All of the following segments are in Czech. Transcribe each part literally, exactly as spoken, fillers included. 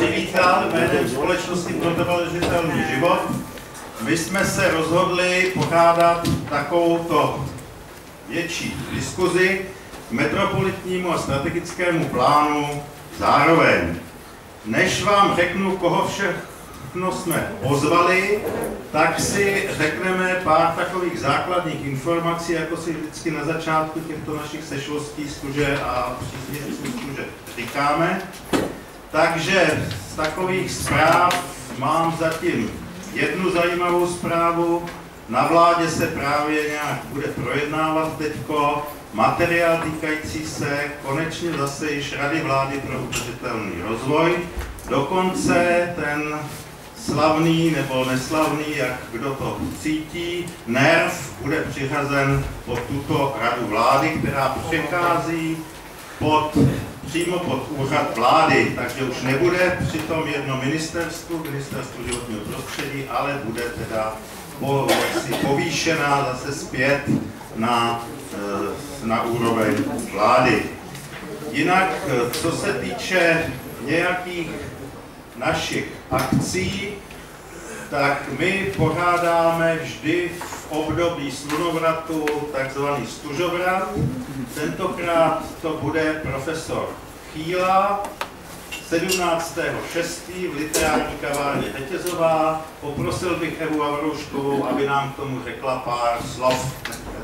přivítal jménem Společnosti pro udržitelný život. My jsme se rozhodli pořádat takovouto větší diskuzi k metropolitnímu a strategickému plánu zároveň. Než vám řeknu, koho všechno jsme pozvali, tak si řekneme pár takových základních informací, jako si vždycky na začátku těchto našich sešlostí stuže a příznivců stuže říkáme. Takže z takových zpráv mám zatím jednu zajímavou zprávu. Na vládě se právě nějak bude projednávat teďko materiál týkající se konečně zase již Rady vlády pro udržitelný rozvoj. Dokonce ten slavný nebo neslavný, jak kdo to cítí, NERV bude přiřazen pod tuto Radu vlády, která přechází pod, přímo pod úřad vlády, takže už nebude přitom jedno ministerstvo, ministerstvo životního prostředí, ale bude teda po, jaksi povýšená zase zpět na, na úroveň vlády. Jinak, co se týče nějakých našich akcí, tak my pořádáme vždy v období slunovratu takzvaný stužovrat. Tentokrát to bude profesor Chýla, sedmnáctého šestého v literární kavárně Řetězová. Poprosil bych Evu Vavrouškovou, aby nám k tomu řekla pár slov.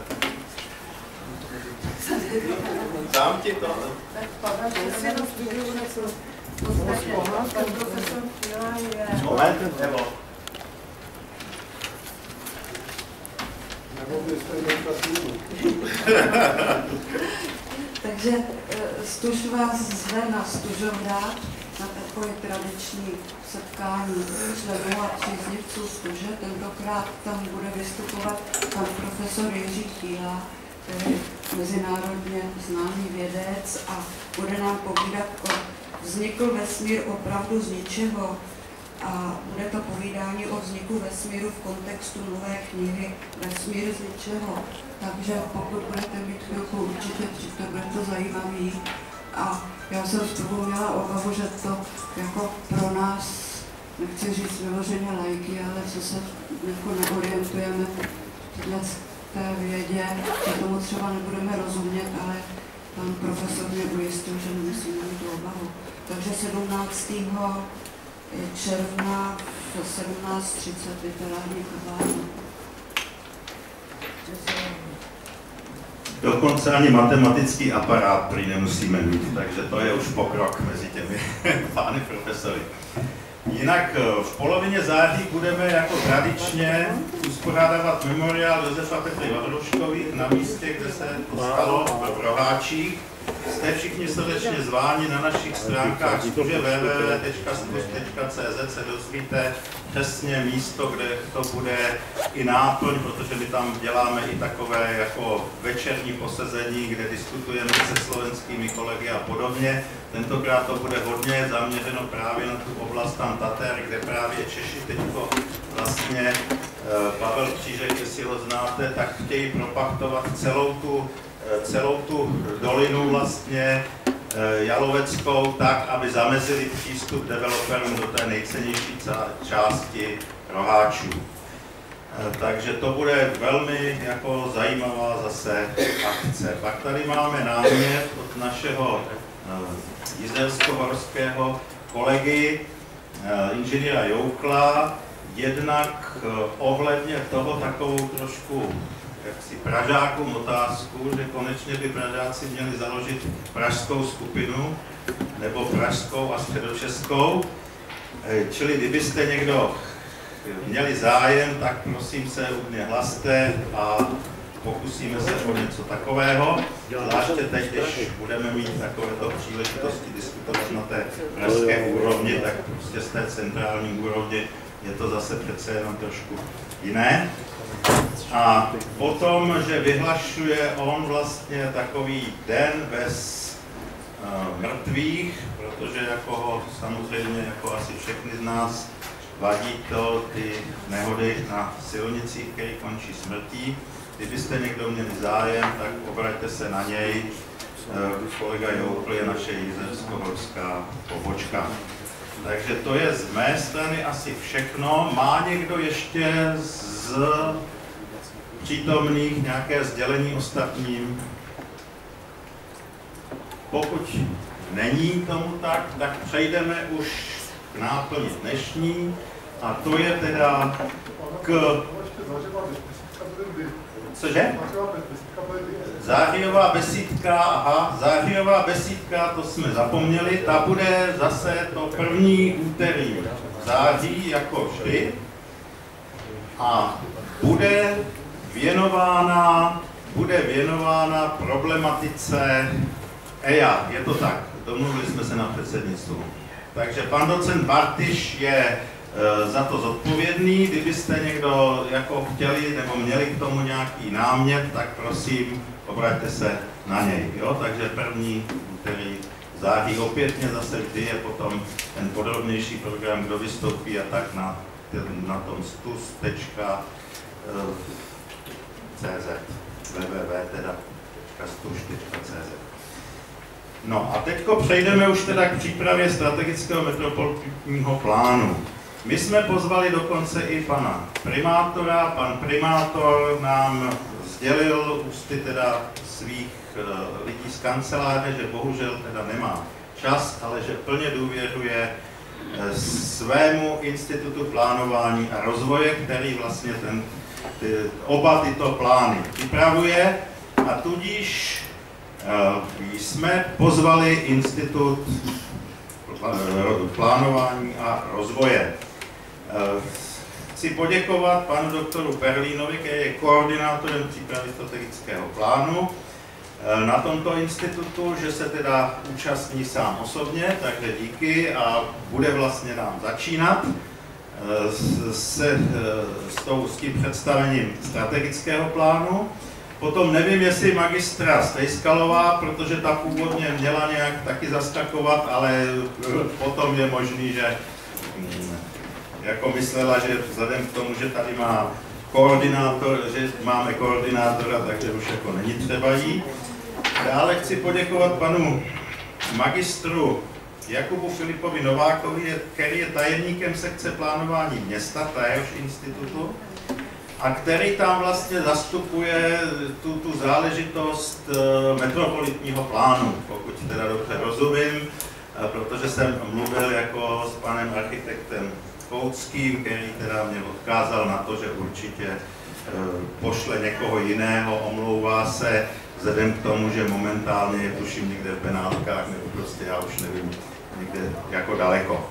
Dám ti to. Moment, nebo? Takže Stuž vás zve na Stužovrat, na takové tradiční setkání členů a příznivců Stuže. Tentokrát tam bude vystupovat pan profesor Jiří Chýla, který je mezinárodně známý vědec a bude nám povídat o vznikl vesmír opravdu z ničeho. A bude to povídání o vzniku vesmíru v kontextu nové knihy Vesmír z ničeho. Takže pokud budete mít chvilku, určitě přijďte, bude to zajímavý. A já jsem s toho měla obavu, že to jako pro nás, nechci říct vyloženě lajky, ale co se jako neorientujeme v té vědě, že tomu třeba nebudeme rozumět, ale pan profesor mě ujistil, že nemusíme mít obavu. Takže sedmnáctého června v sedmnáct třicet literární kavárna. Dokonce ani matematický aparát prý nemusíme mít, takže to je už pokrok mezi těmi pány profesory. Jinak v polovině září budeme jako tradičně uspořádávat memoriál Josefa Petry Vavrouškových na místě, kde se to stalo v Roháčích. Jste všichni srdečně zváni, na našich stránkách stuže w w w tečka stus tečka c z se dozvíte přesně místo, kde to bude i náplň, protože my tam děláme i takové jako večerní posezení, kde diskutujeme se slovenskými kolegy a podobně. Tentokrát to bude hodně zaměřeno právě na tu oblast tam Tater, kde právě Češi teďko vlastně Pavel Křížek, jestli ho znáte, tak chtějí propachtovat celou tu celou tu dolinu vlastně Jaloveckou tak, aby zamezili přístup developerům do té nejcennější části Roháčů. Takže to bude velmi jako zajímavá zase akce. Pak tady máme námět od našeho jizersko-horského kolegy, inženýra Joukla, jednak ohledně toho takovou trošku jaksi Pražákům otázku, že konečně by Pražáci měli založit pražskou skupinu, nebo pražskou a středočeskou. Čili kdybyste někdo měli zájem, tak prosím se u mě hlaste a pokusíme se o něco takového. Zvláště teď, když budeme mít takovéto příležitosti diskutovat na té pražské úrovni, tak prostě z té centrální úrovni je to zase přece jenom trošku jiné. A potom, že vyhlašuje on vlastně takový den bez uh, mrtvých, protože jako ho samozřejmě jako asi všechny z nás vadí to ty nehody na silnicích, které končí smrtí. Kdybyste někdo měli zájem, tak obraťte se na něj. Uh, kolega Joukl je naše jizersko-horská pobočka. Takže to je z mé strany asi všechno. Má někdo ještě z přítomných nějaké sdělení ostatním? Pokud není tomu tak, tak přejdeme už k náplni dnešní, a to je teda k... Cože? Zářijová besídka, aha, zářijová besídka, to jsme zapomněli, ta bude zase to první úterý v září, jako vždy, a bude věnována, bude věnována problematice E I A, je to tak, domluvili jsme se na předsednictvu. Takže pan docent Bartyš je e, za to zodpovědný. Kdybyste někdo jako chtěli nebo měli k tomu nějaký námět, tak prosím, obraťte se na něj. Jo? Takže první úterý září opětně zase vždy je potom ten podrobnější program, kdo vystoupí a tak na, na tom stus tečka cé zet, www teda stus tečka cé zet. No a teďko přejdeme už teda k přípravě strategického metropolitního plánu. My jsme pozvali dokonce i pana primátora. Pan primátor nám sdělil ústy teda svých lidí z kanceláře, že bohužel teda nemá čas, ale že plně důvěřuje svému institutu plánování a rozvoje, který vlastně ten, ty, oba tyto plány připravuje, a tudíž jsme pozvali Institut plánování a rozvoje. Chci poděkovat panu doktoru Perlínovi, který je koordinátorem přípravy strategického plánu na tomto institutu, že se teda účastní sám osobně, takže díky, a bude vlastně nám začínat se, s, tou, s tím představením strategického plánu. Potom nevím, jestli magistra Stejskalová, protože ta původně měla nějak taky zaskakovat, ale potom je možný, že jako myslela, že vzhledem k tomu, že tady má koordinátor, že máme koordinátora, takže už jako není třeba jí. Dále chci poděkovat panu magistru Jakubu Filipovi Novákovi, který je tajemníkem sekce plánování města téhož institutu, a který tam vlastně zastupuje tu, tu záležitost metropolitního plánu, pokud teda dobře rozumím, protože jsem mluvil jako s panem architektem Koutským, který teda mě odkázal na to, že určitě pošle někoho jiného, omlouvá se, vzhledem k tomu, že momentálně je tuším někde v Benátkách, nebo prostě já už nevím, někde jako daleko.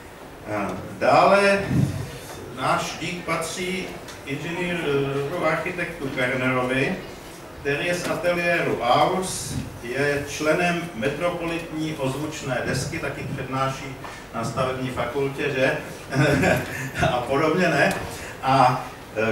Dále náš dík patří inženýru architektu Kernerovi, který je z ateliéru Aarhus, je členem metropolitní ozvučné desky, taky přednáší na stavební fakultě, že? A podobně, ne? A e,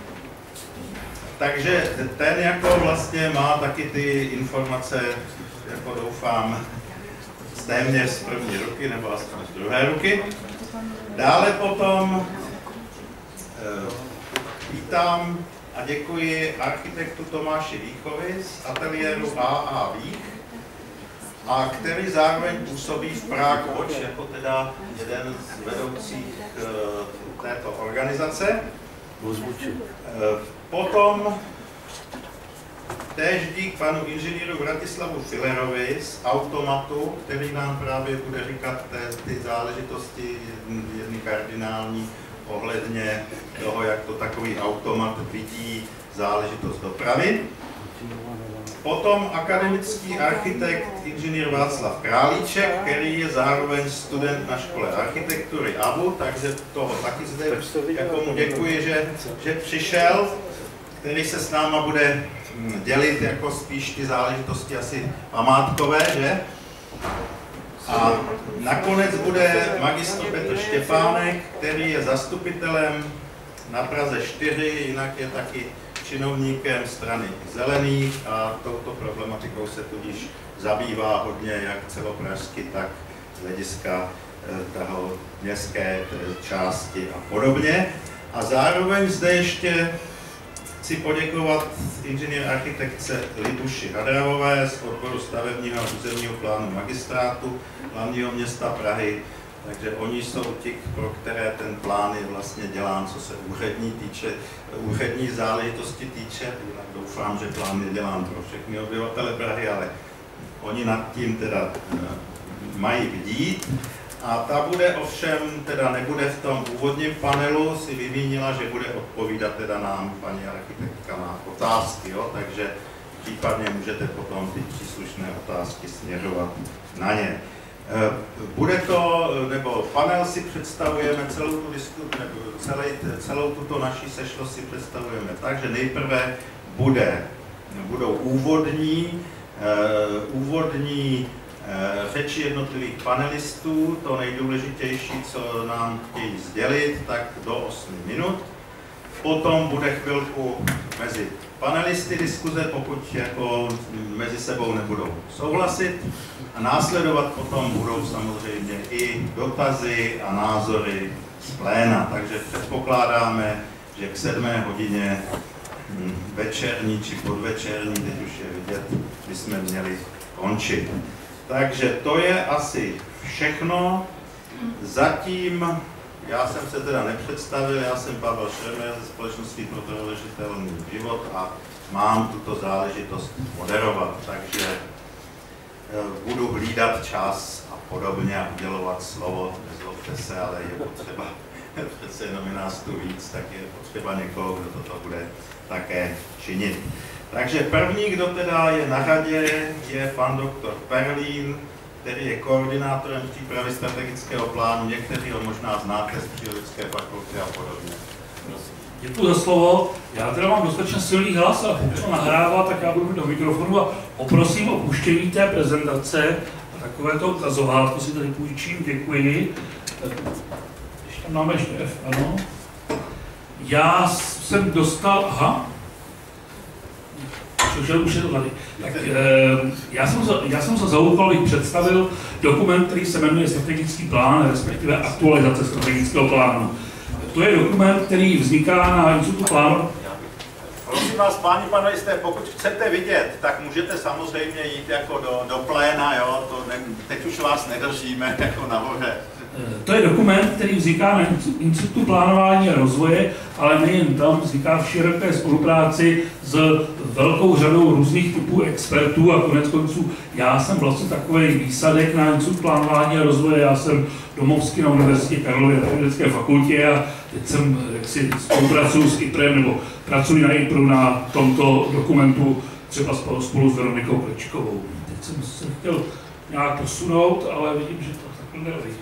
takže ten jako vlastně má taky ty informace, jako doufám, z téměř z první ruky, nebo aspoň z druhé ruky. Dále potom e, vítám a děkuji architektu Tomáši Víchovi z ateliéru A A Vích, a který zároveň působí v Prague Watch jako teda jeden z vedoucích uh, této organizace. Uh, potom též dík panu inženýru Vratislavu Filerovi z Automatu, který nám právě bude říkat ty záležitosti jedny kardinální ohledně toho, jak to takový automat vidí záležitost dopravy. Potom akademický architekt inženýr Václav Králíček, který je zároveň student na škole architektury A B U, takže toho taky zde jako mu děkuji, že, že přišel, který se s náma bude dělit jako spíš ty záležitosti asi památkové, že? A nakonec bude magistr Petr Štěpánek, který je zastupitelem na Praze čtyři, jinak je taky činovníkem strany Zelených a touto problematikou se tudíž zabývá hodně jak celopražsky, tak z hlediska toho městské části a podobně. A zároveň zde ještě chci poděkovat inženýr architektce Libuši Hadravové z odboru stavebního a územního plánu magistrátu hlavního města Prahy Takže oni jsou ti, pro které ten plán je vlastně dělán, co se úřední týče, úřední záležitosti týče. Doufám, že plán je dělán pro všechny obyvatele Prahy, ale oni nad tím teda mají bdít. A ta bude ovšem, teda nebude v tom úvodním panelu, si vymínila, že bude odpovídat teda nám paní architektka na otázky, jo? Takže případně můžete potom ty příslušné otázky směřovat na ně. Bude to, nebo panel si představujeme, celou, tu diskut, nebo celý, celou tuto naši sešlost si představujeme tak, že nejprve bude, budou úvodní, uh, úvodní uh, řeči jednotlivých panelistů, to nejdůležitější, co nám chtějí sdělit, tak do osmi minut. Potom bude chvilku mezi panelisty diskuze, pokud jako mezi sebou nebudou souhlasit. A následovat potom budou samozřejmě i dotazy a názory z pléna. Takže předpokládáme, že k sedmé hodině večerní či podvečerní, teď už je vidět, bychom měli končit. Takže to je asi všechno. Zatím já jsem se teda nepředstavil, já jsem Pavel Šremer ze Společnosti pro trvalý život a mám tuto záležitost moderovat, takže budu hlídat čas a podobně a udělovat slovo, nezlobte se, ale je potřeba, přece jenom je nás tu víc, tak je potřeba někoho, kdo toto bude také činit. Takže první, kdo teda je na řadě, je pan doktor Perlín, který je koordinátorem přípravy strategického plánu. Někteří ho možná znáte z Přírodovědecké fakulty a podobně. Děkuji za slovo. Já teda mám dostatečně silný hlas a pokud to nahrává, tak já budu mít do mikrofonu a poprosím o puštění té prezentace. A takovéto ukazovátko si tady půjčím, děkuji. Když tam máme ještě F, ano. Já jsem dostal, aha, už je to tady. Tak, já jsem, já jsem se za úkol, abych představil dokument, který se jmenuje Strategický plán, respektive aktualizace strategického plánu. To je dokument, který vzniká na institutu plánu. Prosím vás, páni panelisté, pokud chcete vidět, tak můžete samozřejmě jít jako do, do pléna, jo? To ne, teď už vás nedržíme jako nahoře. To je dokument, který vzniká na Institutu plánování a rozvoje, ale nejen tam, vzniká v široké spolupráci s velkou řadou různých typů expertů a konec konců já jsem vlastně takový výsadek na Institut plánování a rozvoje, já jsem domovský na Univerzitě Karlově na Vědecké fakultě a teď jsem jaksi spolupracuju s IPRem nebo pracuji na IPRu na tomto dokumentu třeba spolu, spolu s Veronikou Klečkovou. Teď jsem se chtěl nějak posunout, ale vidím, že to takhle nelí.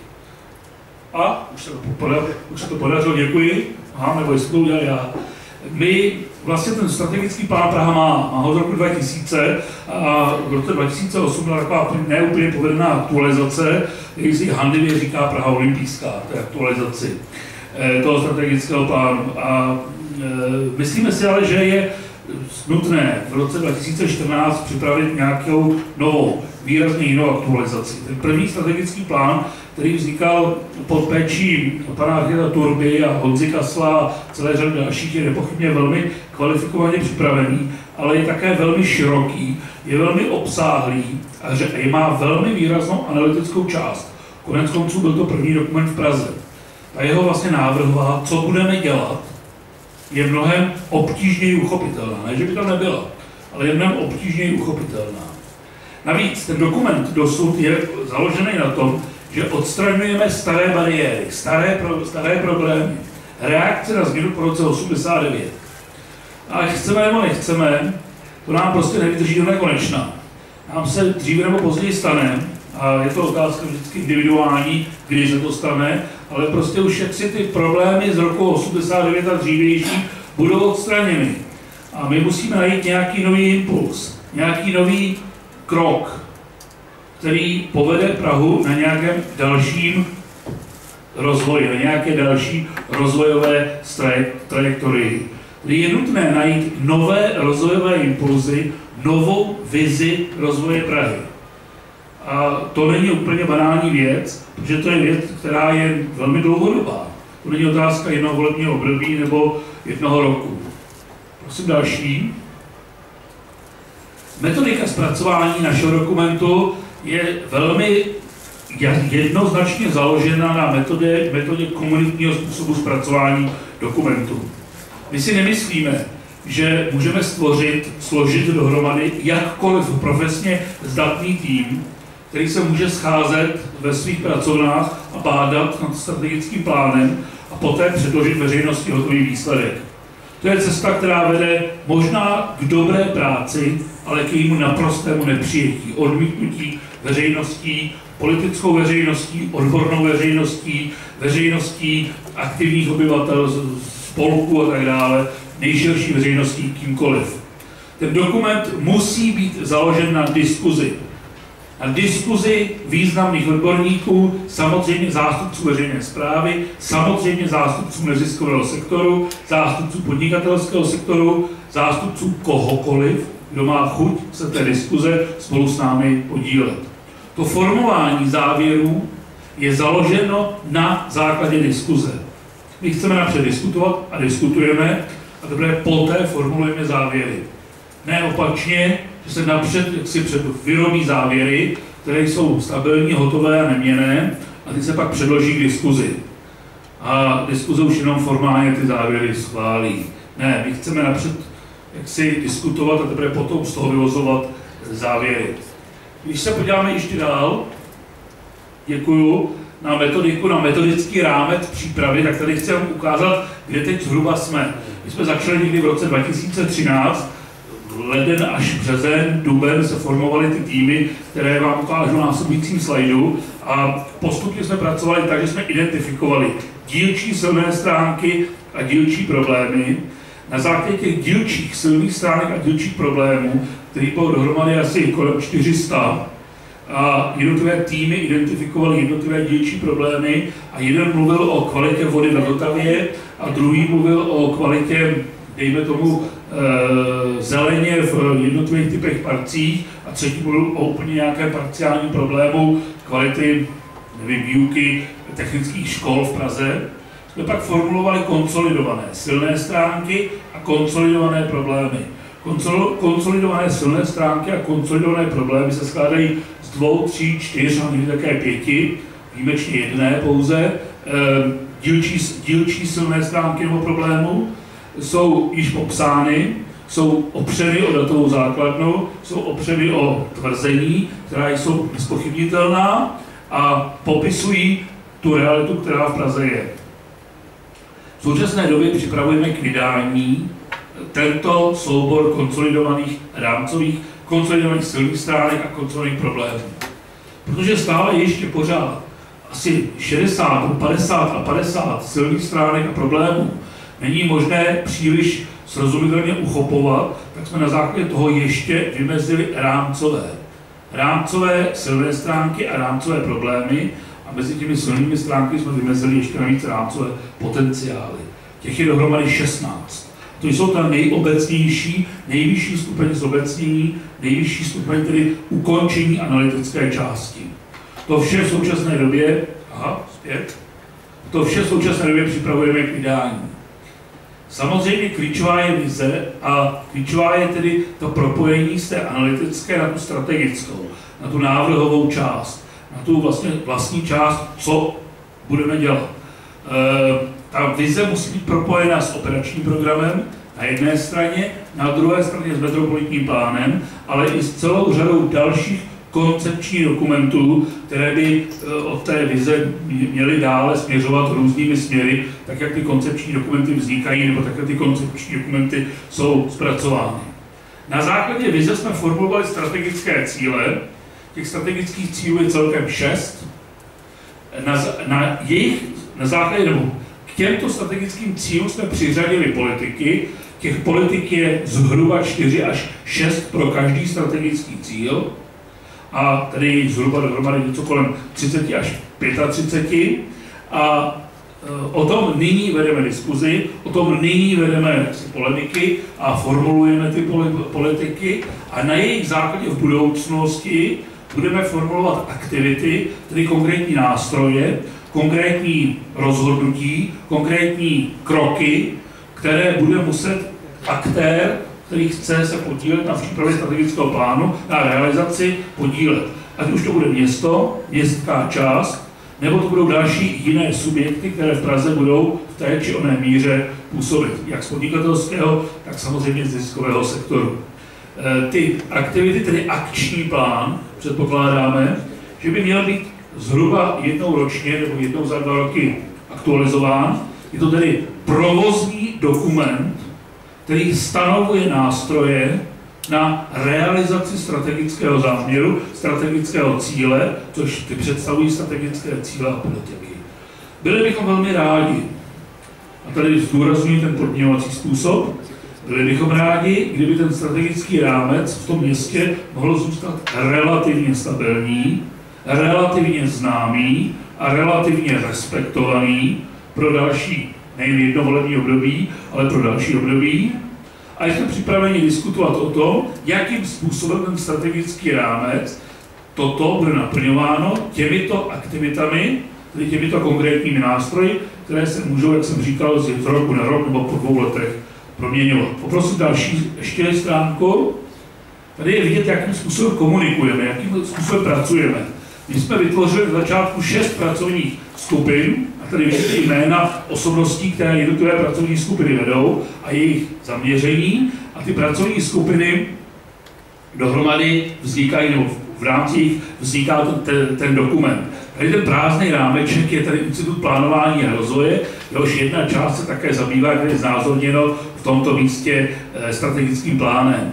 A už se to podařilo, už se to podařilo, děkuji. Aha, nebo jestli to udělal já. My, vlastně ten strategický plán Praha má, má ho z roku dva tisíce a v roce dva tisíce osm byla taková neúplně povedená aktualizace, který si handlivě říká Praha olympijská, té aktualizaci eh, toho strategického plánu. A eh, myslíme si ale, že je nutné v roce dva tisíce čtrnáct připravit nějakou novou, výrazně jinou aktualizaci. Ten první strategický plán, který vznikal pod péčí pana architekta Turby a Honzy Kasla a celé řady dalších, je nepochybně velmi kvalifikovaně připravený, ale je také velmi široký, je velmi obsáhlý a že má velmi výraznou analytickou část. Konec konců byl to první dokument v Praze. A jeho vlastně návrhová, co budeme dělat, je mnohem obtížněji uchopitelná. Ne, že by tam nebyla, ale je mnohem obtížněji uchopitelná. Navíc ten dokument dosud je založený na tom, že odstraňujeme staré bariéry, staré, pro, staré problémy, reakce na změnu po roce osmdesát devět. A chceme nebo nechceme, to nám prostě nevydrží do nekonečna. Nám se dříve nebo později stane, a je to otázka vždycky individuální, kdy se to stane, ale prostě už jaksi ty problémy z roku osmdesát devět a dřívější budou odstraněny. A my musíme najít nějaký nový impuls, nějaký nový krok, který povede Prahu na nějakém dalším rozvoji, na nějaké další rozvojové trajektorii. Kdy je nutné najít nové rozvojové impulzy, novou vizi rozvoje Prahy. A to není úplně banální věc, protože to je věc, která je velmi dlouhodobá. To není otázka jednoho volebního období nebo jednoho roku. Prosím další. Metodika zpracování našeho dokumentu je velmi jednoznačně založena na metodě, metodě komunitního způsobu zpracování dokumentů. My si nemyslíme, že můžeme stvořit, složit dohromady jakkoliv profesně zdatný tým, který se může scházet ve svých pracovnách a bádat nad strategickým plánem a poté předložit veřejnosti hotový výsledek. To je cesta, která vede možná k dobré práci, ale k jejímu naprostému nepřijetí, odmítnutí veřejností, politickou veřejností, odbornou veřejností, veřejností aktivních obyvatel, spolků a tak dále, nejširší veřejností kýmkoliv. Ten dokument musí být založen na diskuzi. Na diskuzi významných odborníků, samozřejmě zástupců veřejné správy, samozřejmě zástupců neziskového sektoru, zástupců podnikatelského sektoru, zástupců kohokoliv, kdo má chuť se té diskuze spolu s námi podílet. To formování závěrů je založeno na základě diskuze. My chceme napřed diskutovat a diskutujeme a teprve poté formulujeme závěry. Ne opačně, že se napřed si před vyrobí závěry, které jsou stabilní, hotové a neměnné, a ty se pak předloží k diskuzi. A diskuze už jenom formálně ty závěry schválí. Ne, my chceme napřed jaksi diskutovat a teprve potom z toho vyvozovat závěry. Když se podíváme ještě dál, děkuju, na metodiku, na metodický rámec přípravy, tak tady chci vám ukázat, kde teď zhruba jsme. My jsme začali někdy v roce dva tisíce třináct, leden až březen, duben se formovaly ty týmy, které vám ukážu na následujícím slajdu, a postupně jsme pracovali tak, že jsme identifikovali dílčí silné stránky a dílčí problémy. Na základě těch dílčích silných stránek a dílčích problémů, který bylo dohromady asi kolem čtyři sta, a jednotlivé týmy identifikovaly jednotlivé dílčí problémy a jeden mluvil o kvalitě vody na Vltavě a druhý mluvil o kvalitě, dejme tomu, e, zeleně v jednotlivých typech parcích a třetí mluvil o úplně nějakém parciálním problému kvality, nevím, výuky technických škol v Praze. Jsme pak formulovali konsolidované silné stránky a konsolidované problémy. Konsol, konsolidované silné stránky a konsolidované problémy se skládají z dvou, tří, čtyř a někdy také pěti, výjimečně jedné pouze, e, dílčí, dílčí silné stránky nebo problémů jsou již popsány, jsou opřeny o datovou základnu, jsou opřeny o tvrzení, která jsou nezpochybnitelná a popisují tu realitu, která v Praze je. V současné době připravujeme k vydání tento soubor konsolidovaných rámcových, konsolidovaných silných stránek a konsolidovaných problémů. Protože stále ještě pořád asi šedesát, padesát a padesát silných stránek a problémů není možné příliš srozumitelně uchopovat, tak jsme na základě toho ještě vymezili rámcové. Rámcové silné stránky a rámcové problémy a mezi těmi silnými stránky jsme vymezili ještě navíc rámcové potenciály. Těch je dohromady šestnáct. To jsou ta nejobecnější, nejvyšší stupeň zobecnění, nejvyšší stupeň tedy ukončení analytické části. To vše v současné době, aha, zpět, to vše v současné době připravujeme k vydání. Samozřejmě klíčová je vize a klíčová je tedy to propojení z té analytické na tu strategickou, na tu návrhovou část, na tu vlastně vlastní část, co budeme dělat. E, ta vize musí být propojena s operačním programem na jedné straně, na druhé straně s metropolitním plánem, ale i s celou řadou dalších koncepčních dokumentů, které by od té vize měly dále směřovat různými směry, tak jak ty koncepční dokumenty vznikají, nebo tak jak ty koncepční dokumenty jsou zpracovány. Na základě vize jsme formulovali strategické cíle, těch strategických cílů je celkem šest. Na, na jejich, na základě, nebo k těmto strategickým cílům jsme přiřadili politiky, těch politik je zhruba čtyři až šest pro každý strategický cíl, a tady zhruba dohromady něco kolem třicet až třicet pět. A o tom nyní vedeme diskuzi, o tom nyní vedeme polemiky a formulujeme ty politiky a na jejich základě v budoucnosti budeme formulovat aktivity, tedy konkrétní nástroje, konkrétní rozhodnutí, konkrétní kroky, které bude muset aktér, který chce se podílet na přípravě strategického plánu, na realizaci podílet. Ať už to bude město, městská část, nebo to budou další jiné subjekty, které v Praze budou v té či oné míře působit, jak z podnikatelského, tak samozřejmě z ziskového sektoru. Ty aktivity, tedy akční plán, předpokládáme, že by měl být zhruba jednou ročně nebo jednou za dva roky aktualizován. Je to tedy provozní dokument, který stanovuje nástroje na realizaci strategického záměru, strategického cíle, což ty představují strategické cíle a politiky. Byli bychom velmi rádi, a tady zdůrazňuji ten podměňovací způsob, byli bychom rádi, kdyby ten strategický rámec v tom městě mohl zůstat relativně stabilní, relativně známý a relativně respektovaný pro další, nejen jedno volební období, ale pro další období. A jsme připraveni diskutovat o tom, jakým způsobem ten strategický rámec toto bude naplňováno těmito aktivitami, tedy těmito konkrétními nástroji, které se můžou, jak jsem říkal, z roku na rok nebo po dvou letech proměňovat. Poprosím další ještě stránku. Tady je vidět, jakým způsobem komunikujeme, jakým způsobem pracujeme. My jsme vytvořili v začátku šest pracovních skupin, a tady vidíte jména osobností, které jednotlivé pracovní skupiny vedou a jejich zaměření. A ty pracovní skupiny dohromady vznikají, nebo v rámci jich vzniká ten, ten dokument. Tady ten prázdný rámeček je tady Institut plánování a rozvoje, jehož jedna část se také zabývá, kde je znázorněno v tomto místě eh, strategickým plánem.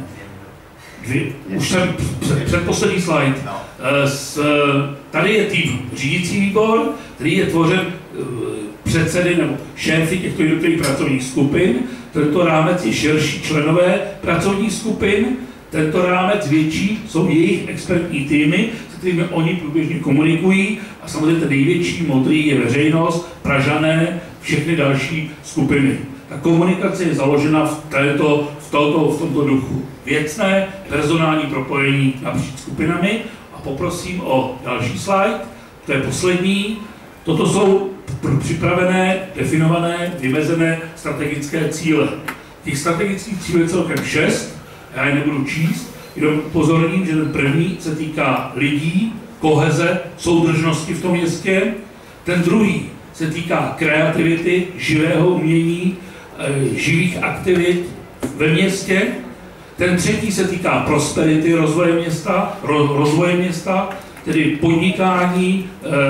Dvě, už jsem před, předposlední slide. Eh, s, tady je tým řídící výbor, který je tvořen eh, předsedy nebo šéfy těchto jednotlivých pracovních skupin. Tento rámec je širší členové pracovních skupin. Tento rámec větší jsou jejich expertní týmy, se kterými oni průběžně komunikují, a samozřejmě ten největší modrý je veřejnost, Pražané, všechny další skupiny. Ta komunikace je založena v, této, v, tohoto, v tomto duchu. Věcné, personální propojení napříč skupinami. A poprosím o další slide, to je poslední. Toto jsou připravené, definované, vymezené strategické cíle. Těch strategických cílů je celkem šest. Já je nebudu číst, jenom upozorním, že ten první se týká lidí, koheze, soudržnosti v tom městě. Ten druhý se týká kreativity, živého umění, živých aktivit ve městě. Ten třetí se týká prosperity, rozvoje města, rozvoje města, tedy podnikání,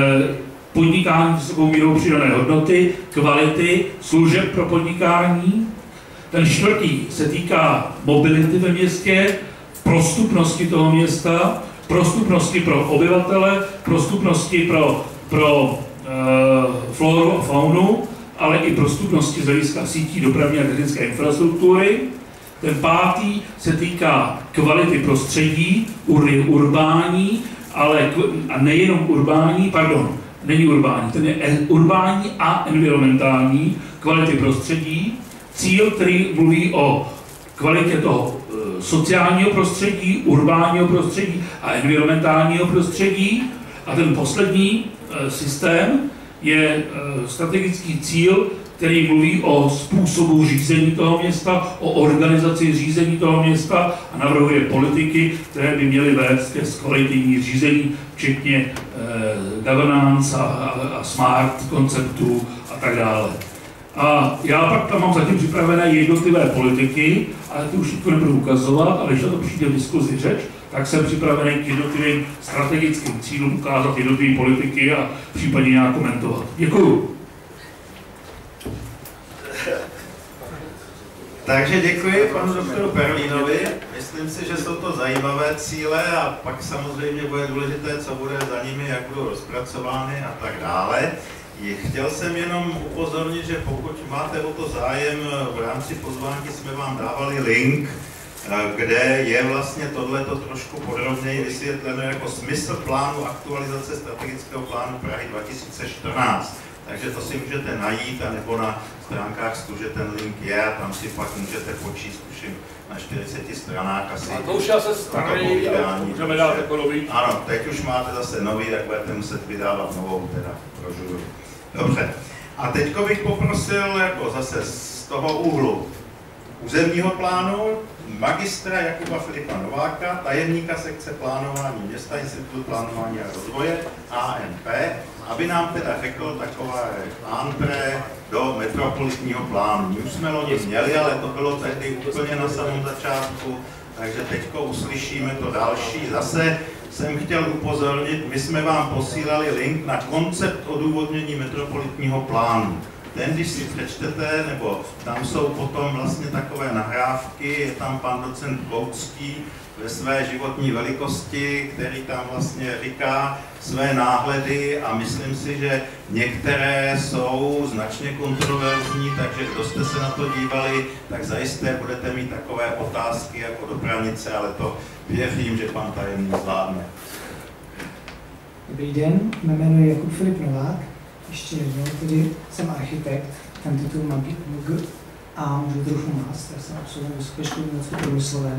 podnikání s vysokou mírou přidané hodnoty, kvality, služeb pro podnikání. Ten čtvrtý se týká mobility ve městě, prostupnosti toho města, prostupnosti pro obyvatele, prostupnosti pro, pro e, floru a faunu, ale i prostupnosti z hlediska sítí dopravní a technické infrastruktury. Ten pátý se týká kvality prostředí, ur, urbání, ale a nejenom urbání, pardon, není urbání, ten je urbání a environmentální kvality prostředí. Cíl, který mluví o kvalitě toho sociálního prostředí, urbánního prostředí a environmentálního prostředí. A ten poslední systém je strategický cíl, který mluví o způsobu řízení toho města, o organizaci řízení toho města a navrhuje politiky, které by měly vést ke zkvalitnění řízení, včetně governance a, a, a smart konceptů a tak dále. A já pak tam mám zatím připravené jednotlivé politiky, ale ty už to nebudu ukazovat, ale když to přijde v diskuzi řeč, tak jsem připravený k jednotlivým strategickým cílům ukázat jednotlivé politiky a případně nějak komentovat. Děkuju. Takže děkuji panu doktoru Perlínovi. Myslím si, že jsou to zajímavé cíle a pak samozřejmě bude důležité, co bude za nimi, jak budou rozpracovány a tak dále. Chtěl jsem jenom upozornit, že pokud máte o to zájem, v rámci pozvánky jsme vám dávali link, kde je vlastně tohleto trošku podrobněji vysvětleno jako smysl plánu aktualizace strategického plánu Prahy dva tisíce čtrnáct. Takže to si můžete najít, anebo na stránkách Stuže ten link je a tam si pak můžete počíst, tuším, na čtyřiceti stranách asi. A to už se starý, můžeme dát jako nový. Ano, teď už máte zase nový, tak budete muset vydávat novou teda brožuru. Dobře. A teďko bych poprosil jako zase z toho úhlu územního plánu, magistra Jakuba Filipa Nováka, tajemníka sekce plánování města Institutu plánování a rozvoje A N P, aby nám teda řekl takové antré do metropolitního plánu. My už jsme loni měli, ale to bylo tehdy úplně na samém začátku, takže teďko uslyšíme to další. Zase jsem chtěl upozornit, my jsme vám posílali link na koncept odůvodnění metropolitního plánu. Ten, když si přečtete, nebo tam jsou potom vlastně takové nahrávky, je tam pan docent Koucký ve své životní velikosti, který tam vlastně říká své náhledy a myslím si, že některé jsou značně kontroverzní, takže kdo jste se na to dívali, tak zajisté budete mít takové otázky jako do pranice, ale to věřím, že pan tajemník zvládne. Dobrý den, jmenuji Jakub Filip Novák. Ještě jednou, tedy jsem architekt, ten titul mám M G a můžu trochu mást, já jsem absolvoval Vysoké školy umělecké průmyslové.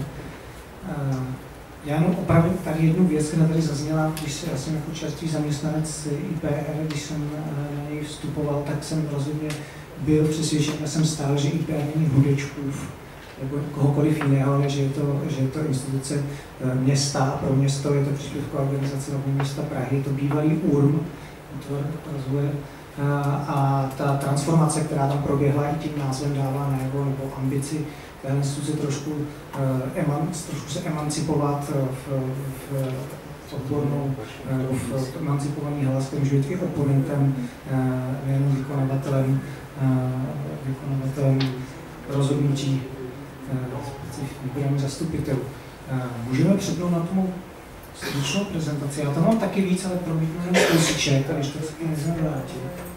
Já jenom opravím tady jednu věc, která tady zazněla, když se, já jsem jako čerstvý zaměstnanec I P R, když jsem na něj vstupoval, tak jsem rozhodně byl přesvědčen, já jsem stál, že I P R není Hudečkův nebo kohokoliv jiného, ale že je to, že je to instituce města a pro město je to příspěvková organizace hlavního města Prahy, je to bývalý U R M, útvar rozvoje, a ta transformace, která tam proběhla, i tím názvem dává najevo, nebo ambici té instituce trošku, eman, trošku se emancipovat v, v, v odbornou, v emancipovaný hlas, který může být i oponentem, nejen vykonavatelem, vykonavatelem rozhodnutí výběrných zastupitelů. Můžeme přepnout na tomu stručnou prezentaci. Já tam mám taky víc, ale promítnu jenom kousíček, a když to taky neznám vrátit.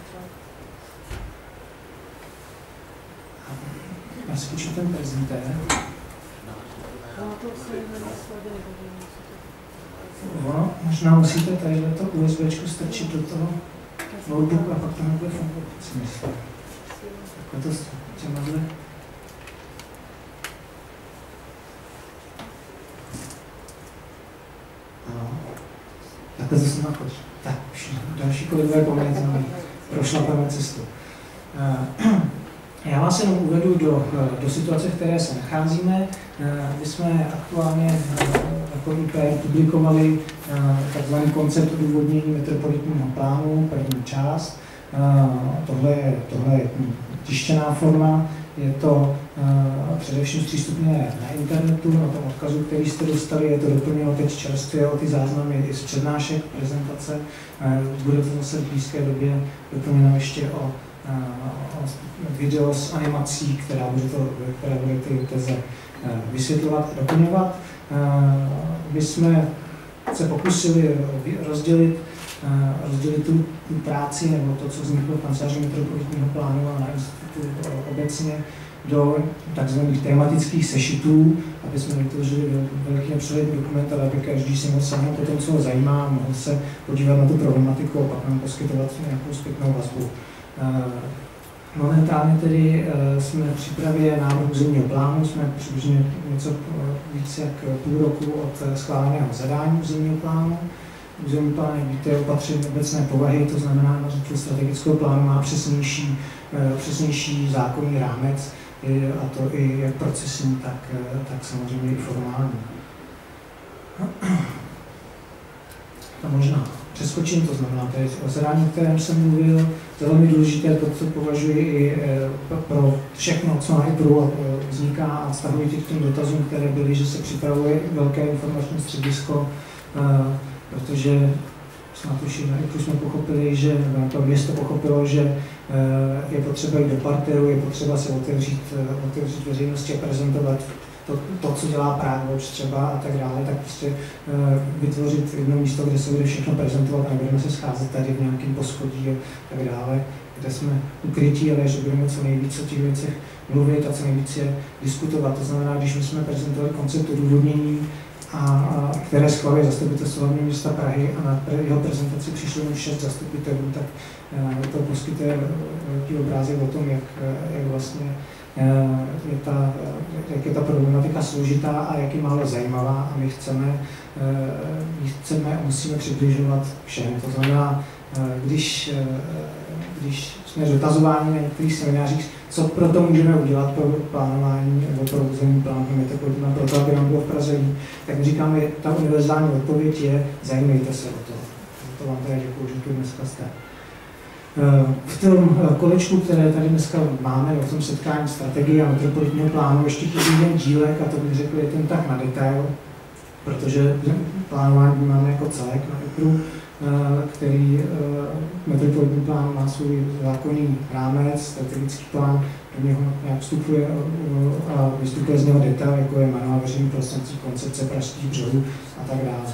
Já si počítám ten prezentér. Ono, možná musíte tady to USBčko strčit do toho notebooku a pak to nebude fungovat, si myslím. Takhle to těmahle. Takhle to jsem nachoď. Tak, další kolegové poměrně znamená. Prošlapeme cestu. Já vás jenom uvedu do, do situace, v které se nacházíme. My jsme aktuálně jako I P R publikovali takzvaný koncept odůvodnění metropolitního plánu, první část. Tohle je, tohle je tištěná forma, je to uh, především zpřístupněné na internetu, na tom odkazu, který jste dostali, je to doplněno teď čerstvě o ty záznamy i z přednášek, prezentace. Uh, bude to zase v blízké době doplněno ještě o, uh, o video s animací, která bude, to, která bude ty teze uh, vysvětlovat a doplňovat. Uh, my jsme se pokusili rozdělit rozdělit tu, tu práci nebo to, co vzniklo v kanceláři metropolitního plánu a na institutu obecně do takzvaných tematických sešitů, aby jsme vytvořili velký nepřehledný dokument, ale aby každý si mohl sáhnout po tom, co ho zajímá, mohl se podívat na tu problematiku a pak nám poskytovat nějakou zpětnou vazbu. Momentálně tedy jsme v přípravě návrhu územního plánu, jsme přibližně něco víc jak půl roku od schváleného zadání územního plánu. Územní plán, jak víte, je opatření obecné povahy, to znamená, že strategického plánu má přesnější, přesnější zákonný rámec, a to i jak procesní, tak, tak samozřejmě i formální. A možná přeskočím, to znamená, to je zadání, o kterém jsem mluvil, to je velmi důležité, to, co považuji i pro všechno, co na I P R U vzniká a vztahuji k těm dotazům, které byly, že se připravuje velké informační středisko, protože snad už i na I P R U jsme pochopili, že to město pochopilo, že je potřeba jít do parteru, je potřeba se otevřít, otevřít veřejnosti a prezentovat to, to, co dělá Praha třeba a tak dále, tak prostě vytvořit jedno místo, kde se bude všechno prezentovat a nebudeme se scházet tady v nějakém poschodí a tak dále, kde jsme ukrytí, ale že budeme co nejvíc o těch věcech mluvit a co nejvíc je diskutovat. To znamená, když my jsme prezentovali koncept odůvodnění, a, a které schvaluje zastupitelstvo hlavního města Prahy a na jeho prezentaci přišlo jen šest zastupitelů, tak a, to poskytuje velký obrázek o tom, jak, jak vlastně je ta, jak je ta problematika složitá a jak je málo zajímavá a my chceme, my chceme musíme přibližovat všem. To znamená, když, když jsme dotazováni na některých seminářích, co pro to můžeme udělat pro plánování nebo pro územní plán metropolitna, pro to, aby nám bylo v Praze líp, tak my říkáme, ta univerzální odpověď je, zajímejte se o to. To vám teda děkuju, že tu dneska jste. V tom kolečku, které tady dneska máme, v tom setkání strategie a metropolitního plánu, ještě jeden dílek, a to bych řekl, je ten tak na detail, protože plánování máme jako celek na IPRu, který metropolitní plán má svůj zákonný rámec, strategický plán, do něho nějak vstupuje a vystupuje z něho detail, jako je manuál veřejných prostranství, koncepce pražských břehů a tak dále.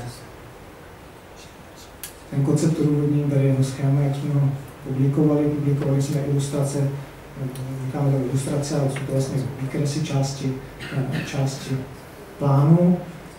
Ten koncept odůvodnění tady jeho schéma, jak jsme ho publikovali, publikovali jsme ilustrace, říkáme to ilustrace, ale jsou to vlastně výkresy části, části plánu.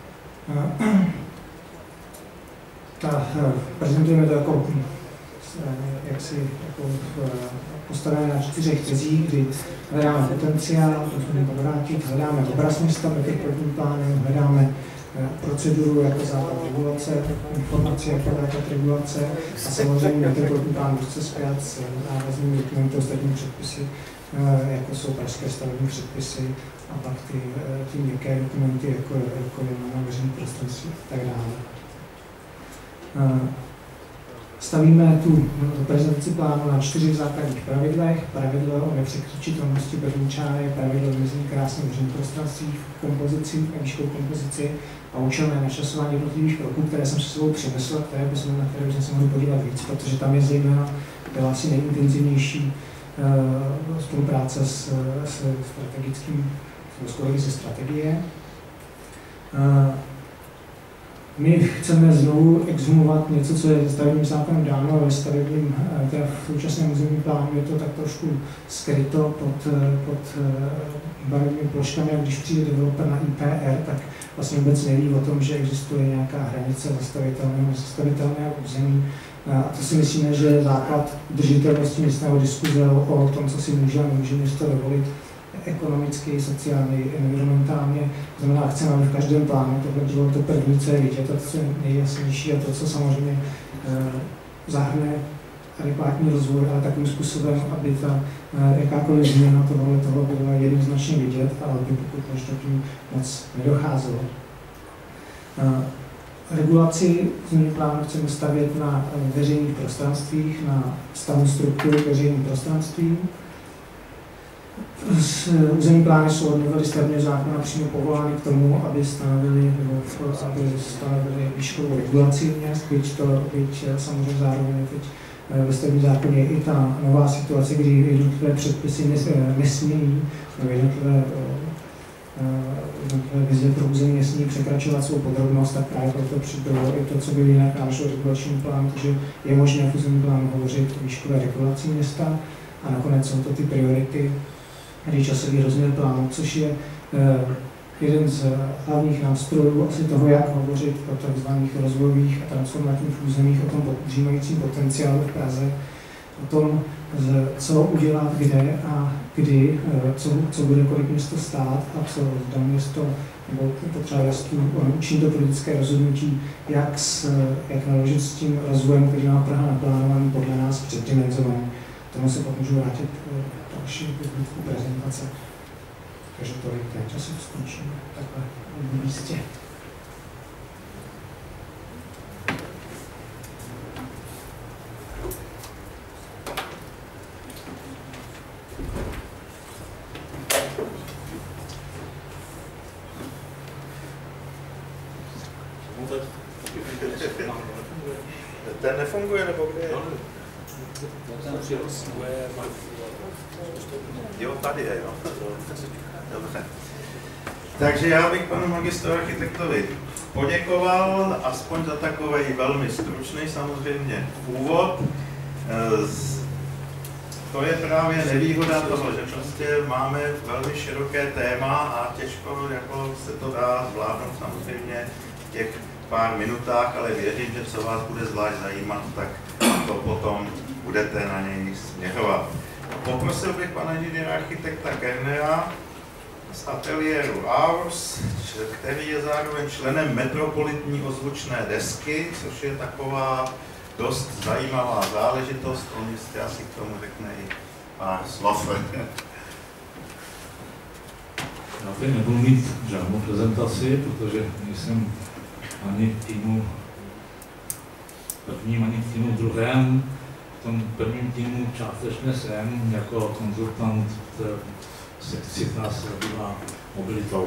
Ta, prezentujeme to jako, jaksi, jako postavené na čtyřech tezích, kdy hledáme potenciál, musíme to vrátit, hledáme obraz města metropolitním plánem, hledáme proceduru jako základ regulace, informace jako základ regulace a samozřejmě metropolitní plán úzce spjat s návaznými dokumenty, ostatními předpisy, jako jsou pražské stavební předpisy a pak ty, ty měkké dokumenty, jako, jako je manuál veřejných prostranství a tak dále. Stavíme tu prezentaci plánu na čtyřech základních pravidlech. Pravidlo o nepřekročitelnosti první čáry, pravidlo vymezení krásných veřejných prostranství, kompozici, výškou kompozici a účelné načasování jednotlivých kroků, které jsem si sebou přinesl, které bychom, na které bychom se mohli podívat víc, protože tam je zejména byla asi nejintenzivnější uh, spolupráce s, s strategickým, s kolegy ze strategie. Uh, My chceme znovu exhumovat něco, co je stavebním zákonem dáno, ale stavebním, teda v současném územním plánu je to tak trošku skryto pod, pod barevnými ploškami, a když přijde developer na I P R, tak vlastně vůbec neví o tom, že existuje nějaká hranice zastavitelného nezastavitelného území. A to si myslíme, že je základ udržitelnosti městského diskuze o tom, co si může a nemůže město dovolit ekonomicky, sociálně, environmentálně. To znamená, chceme, aby v každém plánu tohle bylo to první, co je vidět, to, co je nejjasnější a to, co samozřejmě eh, zahrne adekvátní rozvoj, ale takovým způsobem, aby ta eh, jakákoliv změna tohle toho byla jednoznačně vidět a aby pokud možná tím moc nedocházelo. Eh, regulaci změny plánu chceme stavět na veřejných prostranstvích, na stavu struktury veřejných prostranství. Územní plány jsou od novely stavebního zákona přímo povolány k tomu, aby stanovili, nebo aby stanovili výškovou regulaci měst, byť to, byť samozřejmě zároveň teď ve stavebním zákoně je i ta nová situace, kdy jednotlivé předpisy nesmějí, nebo jednotlivé, jednotlivé vize pro území nesmí překračovat svou podrobnost, tak právě proto přibylo i to, co byl jinak nášel regulační plán, takže je možné v územním plánu hovořit o výškové regulaci města a nakonec jsou to ty priority, který časový rozměr plánu, což je eh, jeden z hlavních nástrojů asi toho, jak hovořit o tzv. Rozvojových a transformativních územích, o tom přijímajícím potenciálu v Praze, o tom, co udělat kde a kdy, eh, co, co bude kolik město stát a co zda město, nebo potřeba jasný, učinit to politické rozhodnutí, jak, s, jak naložit s tím rozvojem, který má Praha naplánovaný, podle nás předdimenzovaný. Tomu se pak můžu vrátit k další prezentace. Takže tolik ten čas skončíme takhle v místě. Ten nefunguje, nebo kde je? Jo, tady je, jo. Dobře. Takže já bych panu magistru architektovi poděkoval, aspoň za takový velmi stručný samozřejmě úvod. To je právě nevýhoda toho, že prostě máme velmi široké téma a těžko jako se to dá zvládnout samozřejmě v těch pár minutách, ale věřím, že co vás bude zvlášť zajímat, tak to potom budete na něj směřovat. Poprosil bych pana inženýra architekta Kernera z ateliéru Hours, který je zároveň členem metropolitní ozvučné desky, což je taková dost zajímavá záležitost, on jistě asi k tomu řekne i pár slov. Já tady nebudu mít žádnou prezentaci, protože nejsem ani v týmu prvním, ani v týmu druhém. V tom prvním týmu částečně jsem jako konzultant v sekci, která se zabývá mobilitou.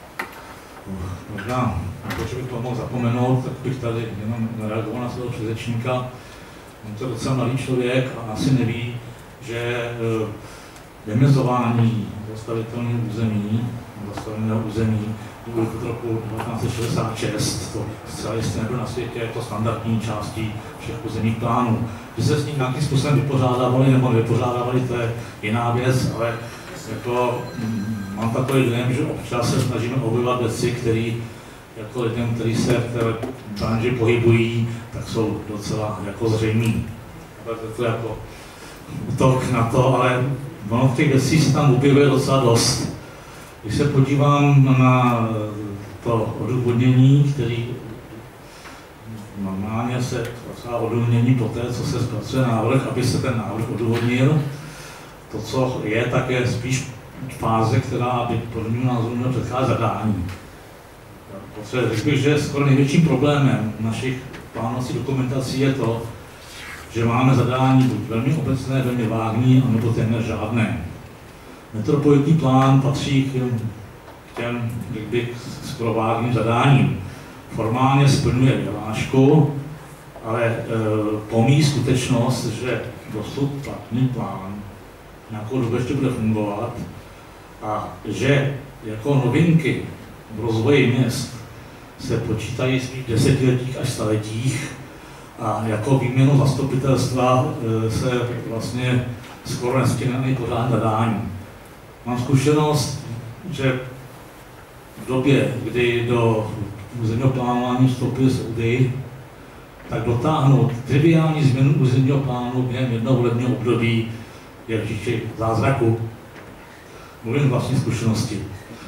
Možná, protože bych to mohl zapomenout, tak bych tady jenom reagoval na svého předřečníka. On to je docela mladý člověk a asi neví, že vymezování zastavitelného území, zastaveného území bylo od roku devatenáct set šedesát šest, to zcela jistě nebylo na světě, je to standardní částí všech územních plánů. Že se s ním nějakým způsobem vypořádávali nebo nevypořádávali, to je jiná věc, ale jako, mám takový dojem, že občas se snažíme objevovat věci, které jako lidem, kteří se v té branži pohybují, tak jsou docela jako zřejmý. To je to jako útok na to, ale ono v těch věcí se tam objevuje docela dost. Když se podívám na to odůvodnění, který normálně se zpracuje odůvodnění po té, co se zpracuje návrh, aby se ten návrh odůvodnil, to, co je, tak je spíš fáze, která by podle mého názoru měla předcházet zadání. Protože řekl bych, že skoro největším problémem našich plánovacích dokumentací je to, že máme zadání buď velmi obecné, velmi vágní, anebo téměř žádné. Metropolitní plán patří k těm, řekl bych, skoro vágním zadáním. Formálně splňuje vyhlášku, ale e, pomíjí skutečnost, že dosud platný plán nějakou dobu ještě bude fungovat a že jako novinky v rozvoji měst se počítají v desetiletích až staletích a jako výměnu zastupitelstva e, se vlastně skoro nestihne pořád zadání. Mám zkušenost, že v době, kdy do územního plánování vstoupily soudy, tak dotáhnout triviální změnu územního plánu během jednoho volebního období je vždycky zázraku. Mluvím z vlastní zkušenosti.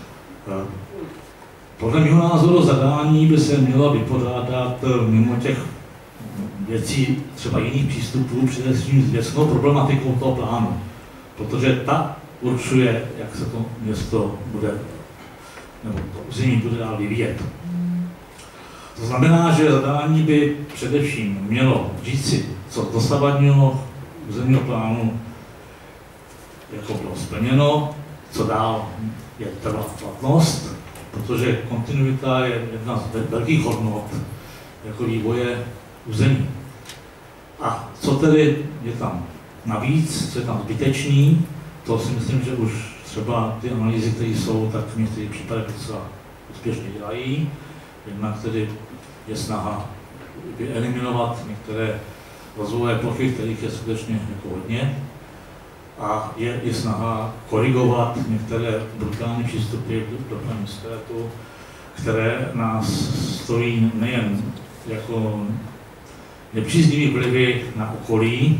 Podle mého názoru zadání by se mělo vypořádat mimo těch věcí třeba jiných přístupů, především s věcnou problematikou toho plánu, protože ta určuje, jak se to město bude, nebo to území bude dál vyvíjet. To znamená, že zadání by především mělo říci, co dosavadního územního plánu jako bylo splněno, co dál je trvalá platnost, protože kontinuita je jedna z velkých hodnot jako vývoje území. A co tedy je tam navíc, co je tam zbytečný, to si myslím, že už třeba ty analýzy, které jsou, tak v některých případech docela úspěšně dělají. Jednak tedy je snaha eliminovat některé rozvojové plochy, kterých je skutečně jako hodně. A je i snaha korigovat některé brutální přístupy v dopravním světu, které nás stojí nejen jako nepříznivý vlivy na okolí,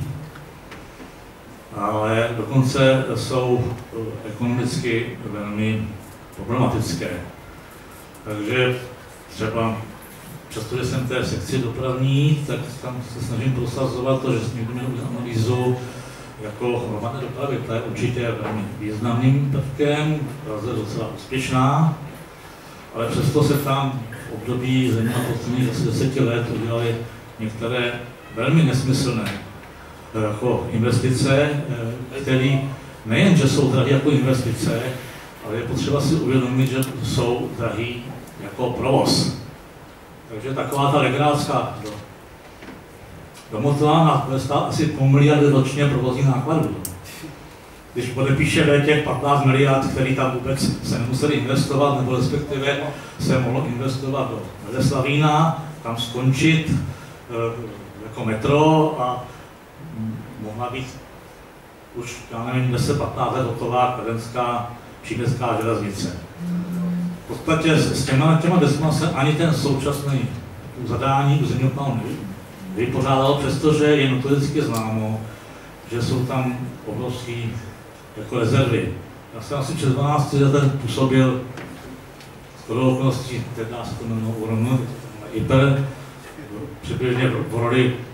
ale dokonce jsou ekonomicky velmi problematické. Takže třeba, přestože jsem v té sekci dopravní, tak tam se snažím prosazovat to, že jsme měli analýzu jako hromadné dopravy. Ta je určitě velmi významným prvkem, Praze docela úspěšná, ale přesto se tam v období zejména posledních asi deseti let udělaly některé velmi nesmyslné jako investice, které nejen, že jsou drahé jako investice, ale je potřeba si uvědomit, že jsou drahé jako provoz. Takže taková ta legrácká do, do Motlána bude stát asi půl miliardy ročně provozních nákladů. Když podepíše těch patnáct miliard, který tam vůbec se nemuseli investovat, nebo respektive se mohlo investovat do Vedeslavína, tam skončit e, jako metro a mohla být už, já nevím, deset patnáct let hotová kladenská příměstská železnice. V podstatě s těma, těma desma se ani ten současný zadání územního plánu vypořádal, přestože je notoricky známo, že jsou tam obrovské jako rezervy. Já jsem asi přes dvanáct let působil skoro okolností, teď se to jmenuje U R M, I P R, přibližně v roli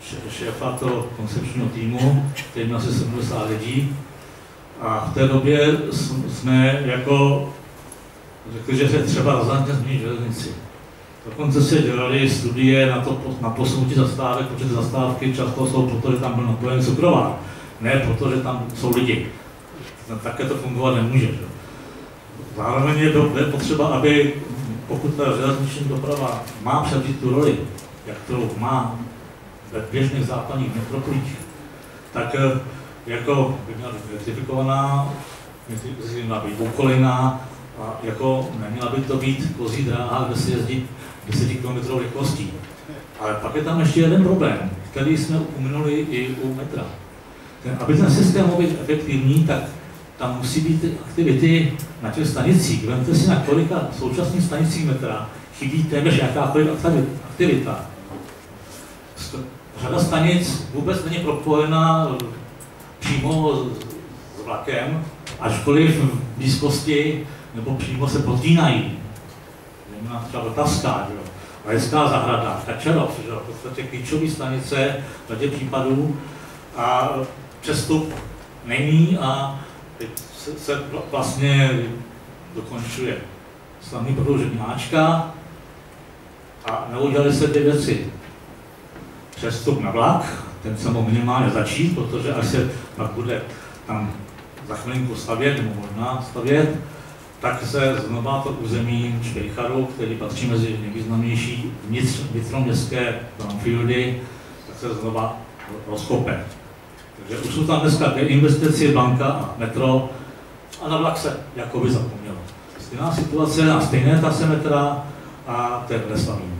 šéfa toho koncepčního týmu, který měl asi sedmdesát lidí. A v té době jsme jako řekli, že se třeba razantně změnit železnici. Dokonce se dělaly studie na, to, na posunutí zastávek, protože zastávky často jsou proto, že tam byl napojen cukrovár, ne proto, že tam jsou lidi. No, také to fungovat nemůže. Že? Zároveň je, do, je potřeba, aby pokud ta železniční doprava má převzít tu roli, jak to má ve běžných západních metropolích, tak jako by měla být elektrifikovaná, měla být okolina a jako neměla by to být kozí dráha, kde se jezdí deset kilometrů rychlostí. Ale pak je tam ještě jeden problém, který jsme uminuli i u metra. Ten, aby ten systém mohl být efektivní, tak tam musí být aktivity na těch stanicích. Vemte si, na kolika současných stanicích metra chybí téměř jakákoliv aktivita. Řada stanic vůbec není propojená přímo s vlakem, ačkoliv v blízkosti nebo přímo se potýnají. Třeba Vltavská, Rajská zahrada, Kačerov, že? V podstatě klíčové stanice v řadě případů a přestup není a teď se, se vlastně dokončuje slavný prodloužení Máčka a neudělali se ty věci. Přestup na vlak, ten se mohl minimálně začít, protože až se pak bude tam za chvilinku stavět, nebo možná stavět, tak se znova to území Švejcharu, který patří mezi nejvýznamnější vnitroměstské brownfieldy, tak se znova rozkope. Takže už jsou tam dneska dvě investice, banka a metro, a na vlak se jakoby zapomnělo. Stejná situace na stejné trase metra a ten Veslavín.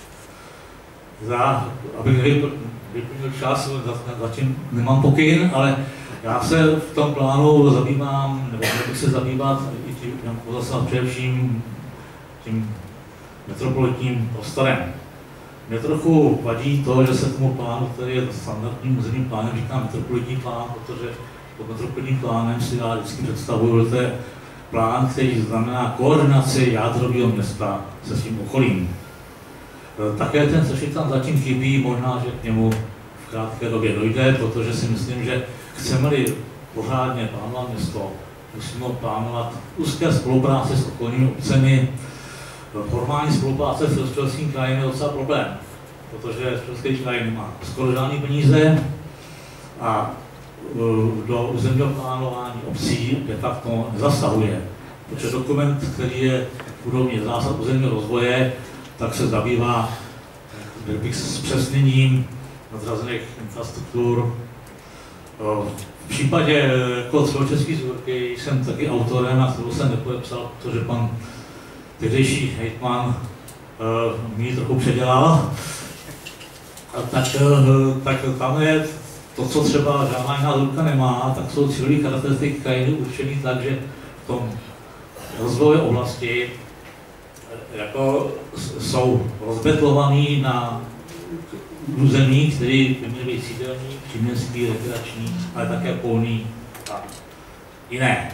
Za, abych vyplnil čas, zatím nemám pokyn, ale já se v tom plánu zabývám, nebo bych se zabývat i tím, zase především tím metropolitním prostorem. Mě trochu vadí to, že se tomu plánu, který je standardním územním plánem, říká metropolitní plán, protože pod metropolitním plánem si já vždycky představuju, že to je plán, který znamená koordinaci jádrového města se svým okolím. Také ten sešit tam zatím chybí, možná, že k němu v krátké době dojde, protože si myslím, že chceme-li pořádně plánovat město, musíme plánovat úzké spolupráce s okolními obcemi. Formální spolupráce s Středočeským krajem je docela problém, protože Středočeský kraj nemá skoro žádné peníze a do územního plánování obcí de facto nezasahuje. Protože dokument, který je v úrovni zásad územního rozvoje, tak se zabývá bych s přesněním nadřazených infrastruktur. V případě jako Středočeský zůrky jsem taky autorem, a kterou jsem nepodepsal, protože pan tehdejší hejtman uh, mi trochu předělal. A tak, uh, tak tam je to, co třeba žádná jiná zůrka nemá, tak jsou cílové charakteristiky krajiny určené tak, že v tom rozvoji oblasti jako jsou rozbetlovaný na území, které by měly být sídelní, příměstský, rekreační, ale také polní a jiné.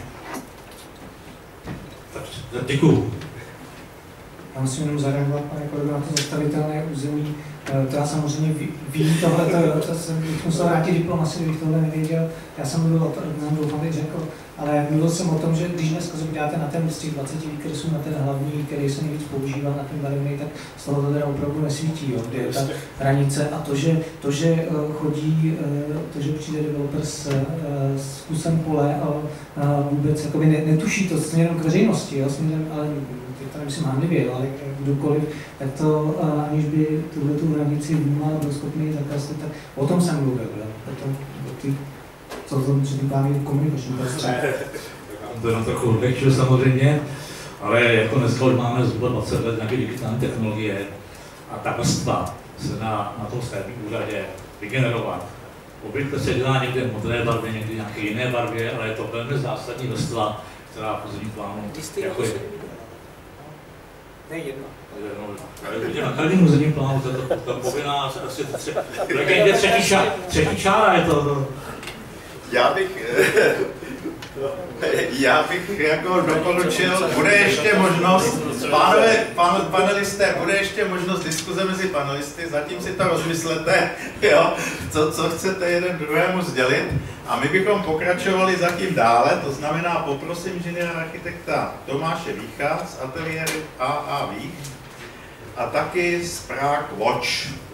Tak děkuju. Já musím jenom zareagovat, pane kolego, na to zastavitelné území. To já samozřejmě ví tohle, to, to jsem musel vrátit diplomaci, kdybych tohle nevěděl. Já jsem mluvil o tom, doufám, teď řekl, ale mluvil jsem o tom, že když dneska se podíváte na ten z těch dvaceti výkresů, na ten hlavní, který se nejvíc používá, na ten barevný, tak z toho to teda opravdu nesvítí, jo, kde je ta hranice a to, že, to, že chodí, to, že přijde developer s, s kusem pole a, a vůbec jakoby netuší to směrem k veřejnosti, jo, směrem, ale to nemyslím handlivě, ale kdokoliv, tak to, aniž by tuhle tu hranici vnímal, byl schopný zakázat, tak o tom jsem mluvil, jo, potom ty, co to říkáme komunikační prostředí. To jenom trochu odlehčil samozřejmě, ale jako dneska už máme zhruba dvacet let nějaké digitální technologie a ta vrstva se dá na tom stavebním úřadě vygenerovat. Obvykle se dělá někde v modré barvě, někdy nějaké jiné barvě, ale je to velmi zásadní vrstva, která v územním plánu jako je. Ne jedna. Na každém územním plánu to je to, to povinná, asi tři, třetí, čára, třetí čára je to. to. Já bych Já bych jako doporučil, bude ještě možnost, pánové, pan, panelisté, bude ještě možnost diskuze mezi panelisty, zatím si to rozmyslete, jo, co, co chcete jeden druhému sdělit. A my bychom pokračovali zatím dále, to znamená poprosím inženýra architekta Tomáše Vícha z ateliéru A A Vích a taky z Prague Watch.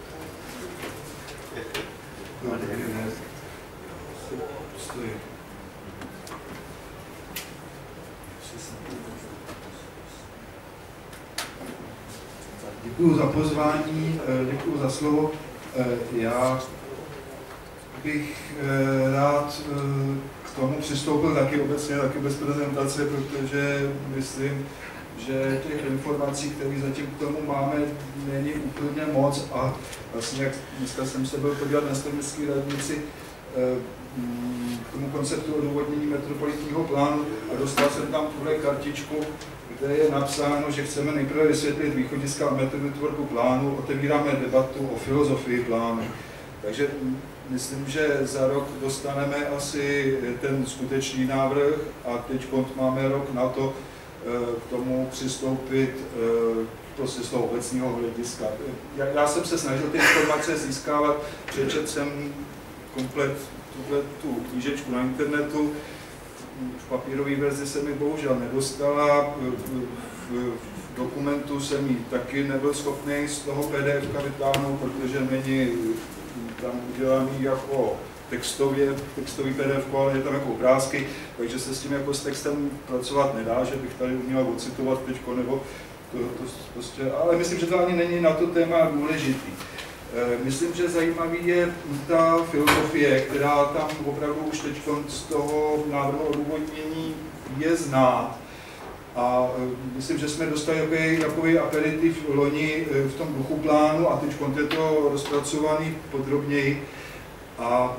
Děkuji za pozvání, děkuji za slovo. Já bych rád k tomu přistoupil taky obecně, taky bez prezentace, protože myslím, že těch informací, které zatím k tomu máme, není úplně moc a vlastně, jak dneska jsem se byl podívat na Staroměstské radnici k tomu konceptu odůvodnění metropolitního plánu a dostal jsem tam tuhle kartičku, kde je napsáno, že chceme nejprve vysvětlit východiska a metody tvorbu plánu, otevíráme debatu o filozofii plánu. Takže myslím, že za rok dostaneme asi ten skutečný návrh a teď máme rok na to k tomu přistoupit prostě z toho obecného hlediska. Já jsem se snažil ty informace získávat, přečetl jsem komplet tuhle tu knížečku na internetu, v papírové verzi se mi bohužel nedostala, v dokumentu jsem ji taky nebyl schopný z toho P D F vytáhnout, protože není tam udělaný jako textově, textový P D F, ale je tam jako obrázky, takže se s tím jako s textem pracovat nedá, že bych tady uměl ocitovat teďko, nebo to, to prostě, ale myslím, že to ani není na to téma důležitý. Myslím, že zajímavý je ta filozofie, která tam opravdu už teď z toho návrhu odůvodnění je znát. A myslím, že jsme dostali takový, takový aperitiv loni v tom duchu plánu a teď je to rozpracovaný podrobněji. A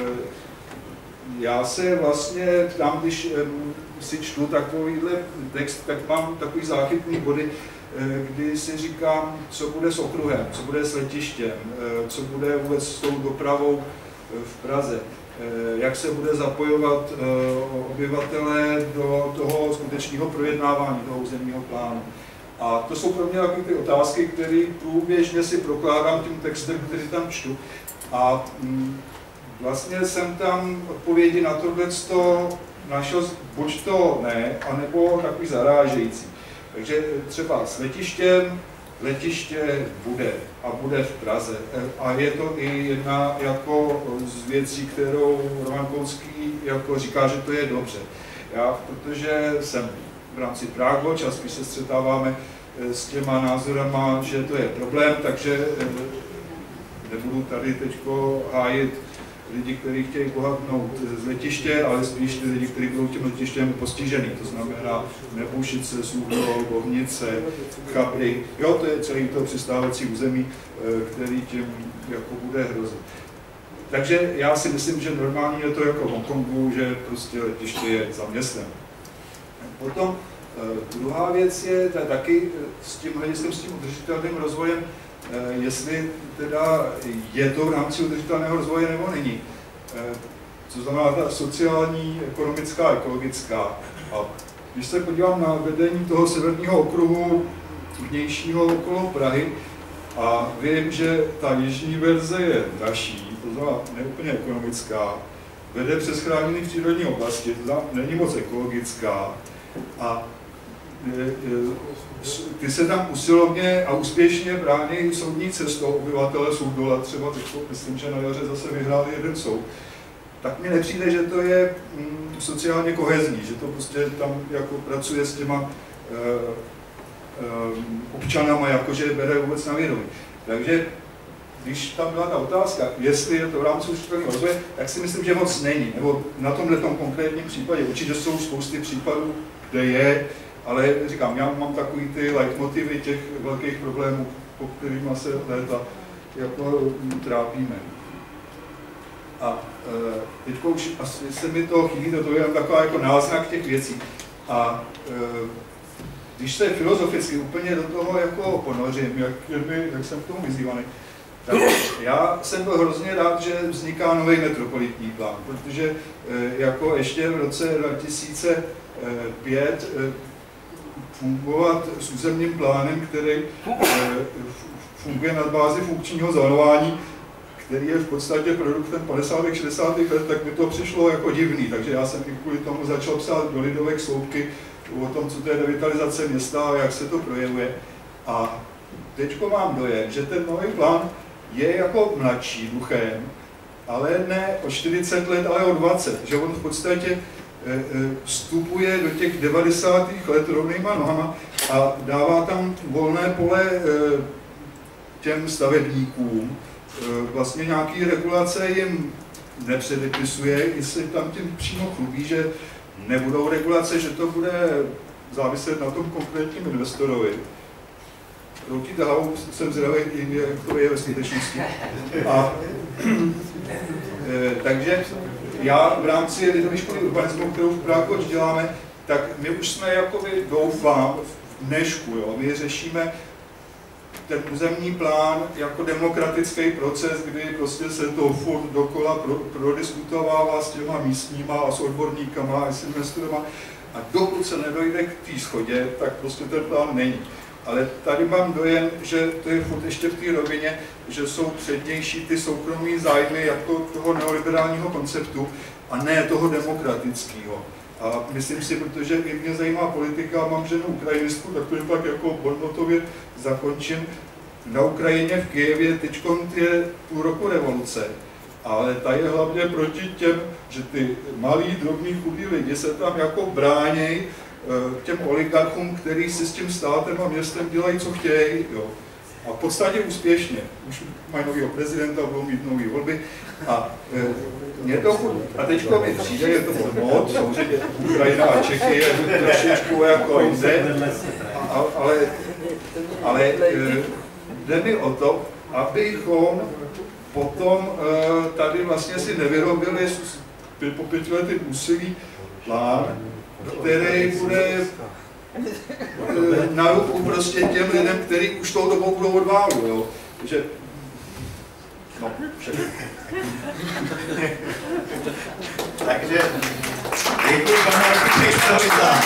já se vlastně tam, když si čtu takovýhle text, tak mám takový záchytný body, kdy si říkám, co bude s okruhem, co bude s letištěm, co bude vůbec s tou dopravou v Praze, jak se bude zapojovat obyvatelé do toho skutečného projednávání toho územního plánu. A to jsou pro mě takové ty otázky, které průběžně si prokládám tím textem, který tam čtu. A vlastně jsem tam odpovědi na tohle našel buď to ne, anebo takový zarážející. Takže třeba s letištěm, letiště bude a bude v Praze. A je to i jedna jako z věcí, kterou Roman Kounský jako říká, že to je dobře. Já, protože jsem v rámci Prague Watch a spíš se střetáváme s těma názorama, že to je problém, takže nebudu tady teďko hájit lidi, kteří chtějí bohatnout z letiště, ale spíš ty lidi, kteří budou tím letištěm postižený. To znamená Nebušice, Suchdol, Bohnice, Chabry. Jo, to je celý to přistávací území, který tím jako bude hrozit. Takže já si myslím, že normální je to jako v Hongkongu, že prostě letiště je za městem. Potom druhá věc je taky s tím hlediskem, s tím udržitelným rozvojem, jestli teda je to v rámci udržitelného rozvoje nebo není. Co znamená ta sociální, ekonomická, ekologická. A když se podívám na vedení toho severního okruhu vnějšího okolo Prahy a vím, že ta jižní verze je dražší, to znamená neúplně ekonomická, vede přes chráněné přírodní oblasti, to znamená není moc ekologická a ty se tam usilovně a úspěšně brání soudní cestou obyvatele Suchdola, třeba teď myslím, že na jaře zase vyhráli jeden soud, tak mi nepřijde, že to je mm, sociálně kohezní, že to prostě tam jako pracuje s těma uh, uh, občanama, jakože bere vůbec na vědomí. Takže když tam byla ta otázka, jestli je to v rámci udržitelného rozvoje, tak si myslím, že moc není. Nebo na tomhle tom konkrétním případě určitě jsou spousty případů, kde je, ale říkám, já mám takový ty leitmotivy těch velkých problémů, po kterými se léta jako trápíme. A e, teď už asi se mi to chýlí do toho, je taková jako náznak těch věcí. A e, když se filozoficky úplně do toho jako ponořím, jak, jak jsem k tomu vyzývaný, Tak já jsem byl hrozně rád, že vzniká nový metropolitní plán, protože jako ještě v roce dva tisíce pět fungovat s územním plánem, který funguje na bázi funkčního zónování, který je v podstatě produktem padesátých šedesátých let, tak mi to přišlo jako divný, takže já jsem i kvůli tomu začal psát do Lidovek sloupky o tom, co to je revitalizace města a jak se to projevuje. A teďko mám dojem, že ten nový plán je jako mladší duchem, ale ne o čtyřicet let, ale o dvacet, že on v podstatě vstupuje do těch devadesátých let rovnýma nohama a dává tam volné pole těm stavebníkům. Vlastně nějaký regulace jim nepředepisuje, i se tam tím přímo chlubí, že nebudou regulace, že to bude záviset na tom konkrétním investorovi. Routíte hlavou, jsem zvědavý, jak to je ve skutečnosti. A, e, takže já v rámci Lidové školy urbanismu, kterou v Prákoč děláme, tak my už jsme jakoby, doufám, v dnešku, jo, my řešíme ten územní plán jako demokratický proces, kdy prostě se to furt dokola pro, prodiskutovává s těma místníma a s odborníkama a s investorama. A dokud se nedojde k té shodě, tak prostě ten plán není. Ale tady mám dojem, že to je furt ještě v té rovině, že jsou přednější ty soukromí zájmy jako toho neoliberálního konceptu a ne toho demokratického. A myslím si, protože i mě zajímá politika, mám ženu ukrajinistku, tak to je tak jako bonmotově zakončím. Na Ukrajině v Kyjevě teď je půl roku revoluce, ale ta je hlavně proti těm, že ty malí, drobní, chudí lidi se tam jako bránějí těm oligarchům, který si s tím státem a městem dělají, co chtějí. Jo. A v podstatě úspěšně. Už mají novýho prezidenta, budou mít nový volby. A, e, to, a teďko mi přijde, je to moc, samozřejmě Ukrajina a Čechy je trošičku jako jde, ale, ale e, jde mi o to, abychom potom e, tady vlastně si nevyrobili po pěti lety úsilí plán, který bude na ruku prostě těm lidem, kteří už tou dobou budou od válu, jo. Takže, no, všechno. Takže, děkuji pane architektovi za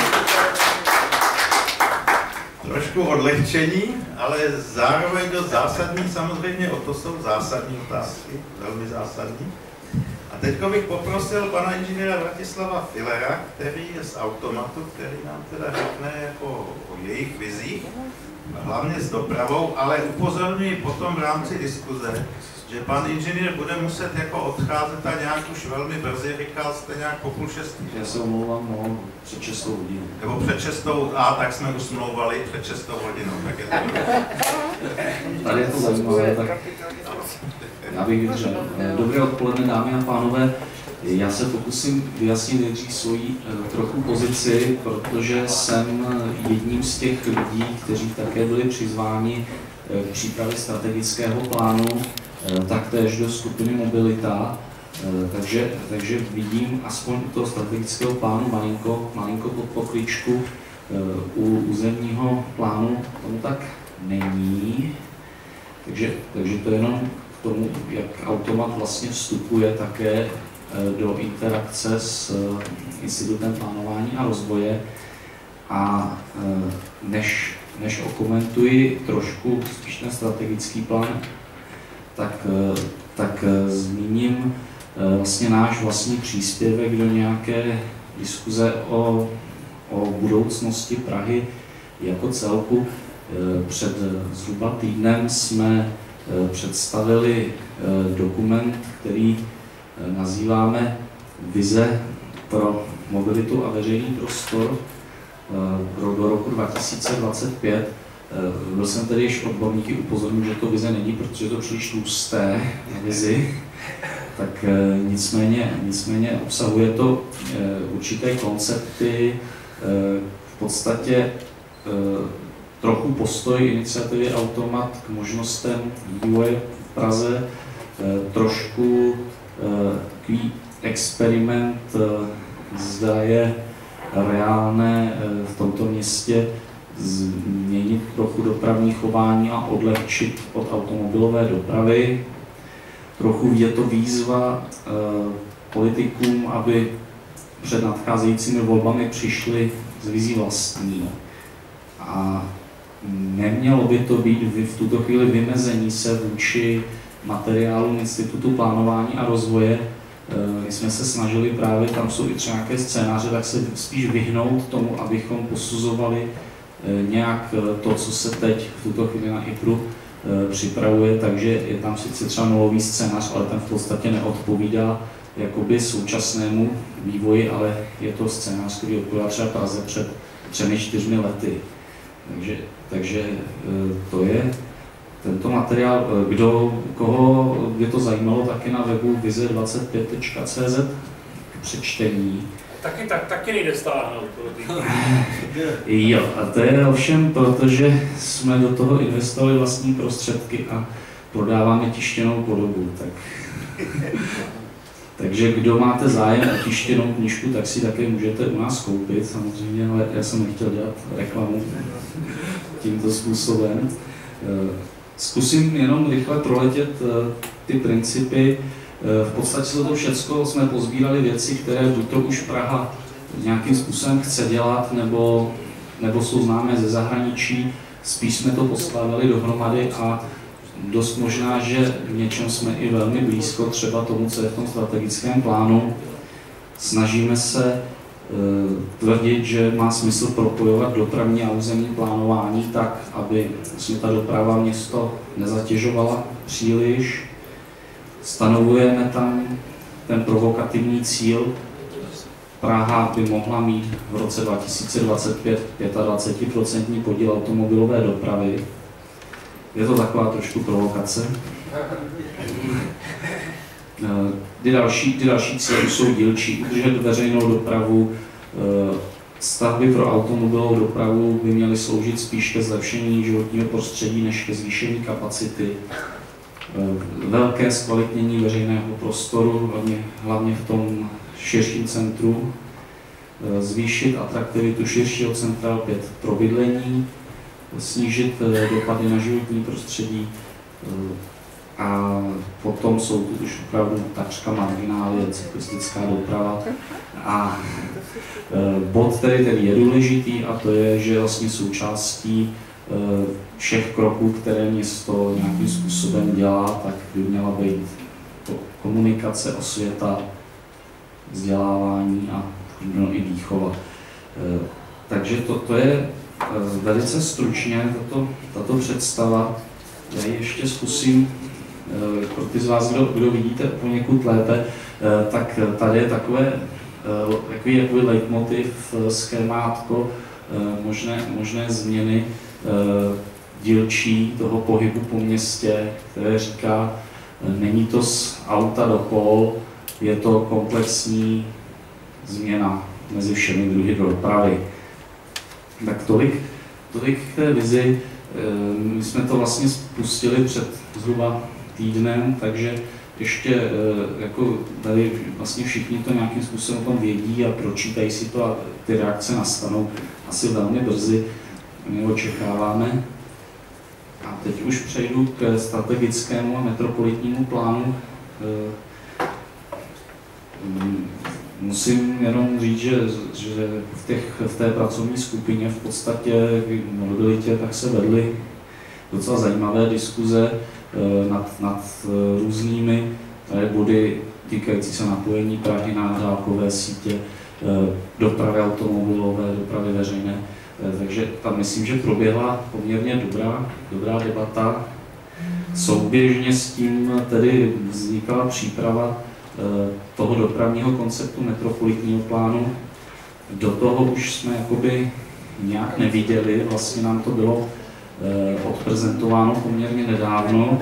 trošku odlehčení, ale zároveň dost zásadní, samozřejmě o to jsou zásadní otázky, velmi zásadní. A teď bych poprosil pana inženýra Vratislava Fillera, který je z Automatu, který nám teda řekne jako o jejich vizích, hlavně s dopravou, ale upozorňuji potom v rámci diskuze, že pan inženýr bude muset jako odcházet a nějak už velmi brzy, říkal jste nějak po půl šestý. Já se omlouvám, no, před šestou hodinou. Nebo před šestou, a tak jsme usmlouvali před šestou hodinou, tak je to tady je to zajímavé, tak já bych vydržel. Dobré odpoledne, dámy a pánové. Já se pokusím vyjasnit nejdřív svoji trochu pozici, protože jsem jedním z těch lidí, kteří také byli přizváni k přípravě strategického plánu, taktéž do skupiny Mobilita, takže, takže vidím aspoň u toho strategického plánu malinko, malinko pod pokličku. U územního plánu tomu tak není, takže, takže to jenom k tomu, jak Automat vlastně vstupuje také do interakce s Institutem plánování a rozvoje. A než, než okomentuji trošku spíš ten strategický plán, tak, tak zmíním vlastně náš vlastní příspěvek do nějaké diskuze o, o budoucnosti Prahy jako celku. Před zhruba týdnem jsme představili dokument, který nazýváme Vize pro mobilitu a veřejný prostor do roku dva tisíce dvacet pět. Byl jsem tedy již odborníky upozornil, že to vize není, protože je to příliš tlusté vizi, tak nicméně, nicméně obsahuje to určité koncepty, v podstatě trochu postoj iniciativy Automat k možnostem vývoje v Praze, trošku takový experiment, zda je reálné v tomto městě změnit trochu dopravní chování a odlehčit od automobilové dopravy. Trochu je to výzva eh, politikům, aby před nadcházejícími volbami přišli s vizí vlastní. A nemělo by to být v tuto chvíli vymezení se vůči materiálům Institutu plánování a rozvoje. My jsme se snažili právě, tam jsou i třeba nějaké scénáře, tak se spíš vyhnout tomu, abychom posuzovali nějak to, co se teď v tuto chvíli na I P R U připravuje, takže je tam sice třeba nulový scénář, ale ten v podstatě neodpovídá jakoby současnému vývoji, ale je to scénář, který odpovídá třeba Praze před třemi, čtyřmi lety. Takže, takže to je tento materiál. Kdo, koho by to zajímalo, taky na webu vize dvacet pět tečka cé zet k přečtení. Taky, tak, taky nejde stáhnout. Jo, a to je ovšem, protože jsme do toho investovali vlastní prostředky a prodáváme tištěnou podobu. Tak. Takže kdo máte zájem o tištěnou knížku, tak si také můžete u nás koupit, samozřejmě, ale já jsem nechtěl dělat reklamu tímto způsobem. Zkusím jenom rychle proletět ty principy. V podstatě se to všechno jsme pozbírali věci, které buď to už Praha nějakým způsobem chce dělat, nebo, nebo jsou známé ze zahraničí. Spíš jsme to poskladali dohromady a dost možná, že v něčem jsme i velmi blízko třeba tomu, co je v tom strategickém plánu. Snažíme se e, tvrdit, že má smysl propojovat dopravní a územní plánování tak, aby se ta doprava město nezatěžovala příliš. Stanovujeme tam ten provokativní cíl. Praha by mohla mít v roce dva tisíce dvacet pět dvacet pět procent podíl automobilové dopravy. Je to taková trošku provokace. Ty další, ty další cíle jsou dílčí. Udržet veřejnou dopravu. Stavby pro automobilovou dopravu by měly sloužit spíš ke zlepšení životního prostředí než ke zvýšení kapacity. Velké zkvalitnění veřejného prostoru, hlavně, hlavně v tom širším centru. Zvýšit atraktivitu širšího centra opět pro bydlení. Snížit dopady na životní prostředí a potom jsou tu už opravdu takřka marginálie, cyklistická doprava. A bod, který, který je důležitý, a to je, že vlastně součástí všech kroků, které město nějakým způsobem dělá, tak by měla být komunikace, osvěta, vzdělávání a no, i výchova. Takže to, to je velice stručně tato, tato představa. Já ji ještě zkusím, pro ty z vás, kdo, kdo vidíte poněkud lépe, tak tady je takové, takový jakoby leitmotiv, schémátko, možné, možné změny dílčí toho pohybu po městě, které říká, není to z auta do kol, je to komplexní změna mezi všemi druhy dopravy. Tak tolik, tolik k té vizi. My jsme to vlastně spustili před zhruba týdnem, takže ještě jako tady vlastně všichni to nějakým způsobem o tom vědí a pročítají si to a ty reakce nastanou asi velmi brzy. My očekáváme. A teď už přejdu k strategickému a metropolitnímu plánu. Musím jenom říct, že, že v, těch, v té pracovní skupině v podstatě v mobilitě tak se vedly docela zajímavé diskuze nad, nad různými body týkající se napojení Prahy na dálkové sítě, dopravy automobilové, dopravy veřejné. Takže tam myslím, že proběhla poměrně dobrá, dobrá debata. Souběžně s tím tedy vznikala příprava toho dopravního konceptu metropolitního plánu. Do toho už jsme jakoby nějak neviděli, vlastně nám to bylo odprezentováno poměrně nedávno.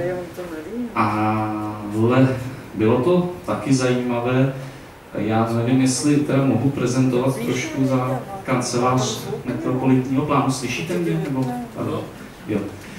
A vle, bylo to taky zajímavé. Já nevím, jestli teda mohu prezentovat trošku za kancelář metropolitního plánu. Slyšíte mě? Nebo, jo.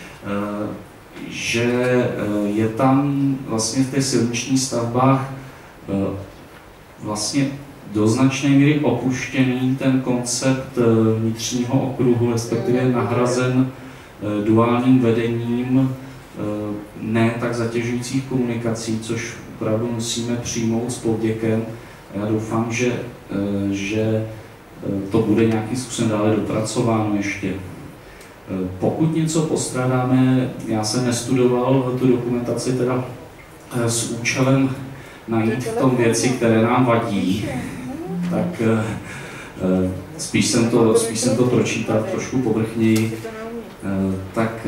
Že je tam vlastně v těch silničních stavbách vlastně do značné míry opuštěný ten koncept vnitřního okruhu, respektive nahrazen duálním vedením ne tak zatěžujících komunikací, což opravdu musíme přijmout s povděkem. Já doufám, že, že to bude nějakým způsobem dále dopracováno ještě. Pokud něco postrádáme, já jsem nestudoval tu dokumentaci teda s účelem najít v tom věci, které nám vadí, tak spíš jsem to, spíš jsem to pročítat trošku povrchněji. Tak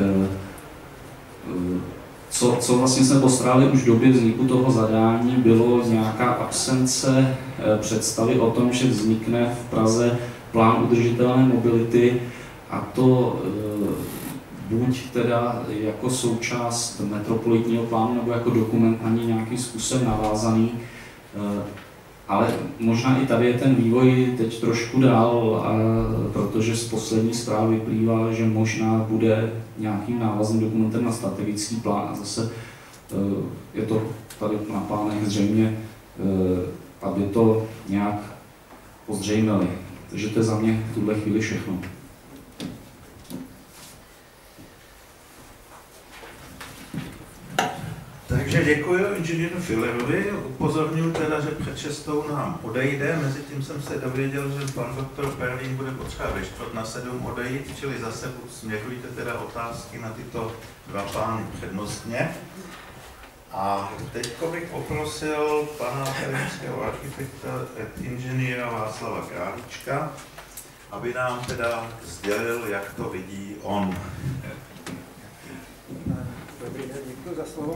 co, co vlastně jsme postráli už v době vzniku toho zadání, bylo nějaká absence představy o tom, že vznikne v Praze plán udržitelné mobility, a to buď teda jako součást metropolitního plánu, nebo jako dokument na něj nějakým způsobem navázaný. Ale možná i tady je ten vývoj teď trošku dál, protože z poslední zprávy vyplývá, že možná bude nějakým návazným dokumentem na strategický plán. A zase je to tady na plánech zřejmě, aby to nějak ozřejmili. Takže to je za mě v tuhle chvíli všechno. Takže děkuji inženýru Fillerovi, upozorňuji teda, že před šestou nám odejde, mezitím jsem se dověděl, že pan doktor Perlín bude potřeba ve čtvrt na sedm odejít, čili zase směrujte teda otázky na tyto dva pány přednostně. A teď bych poprosil pana akademického architekta inženýra Václava Králíčka, aby nám teda sdělil, jak to vidí on. Dobrý den, děkuji za slovo.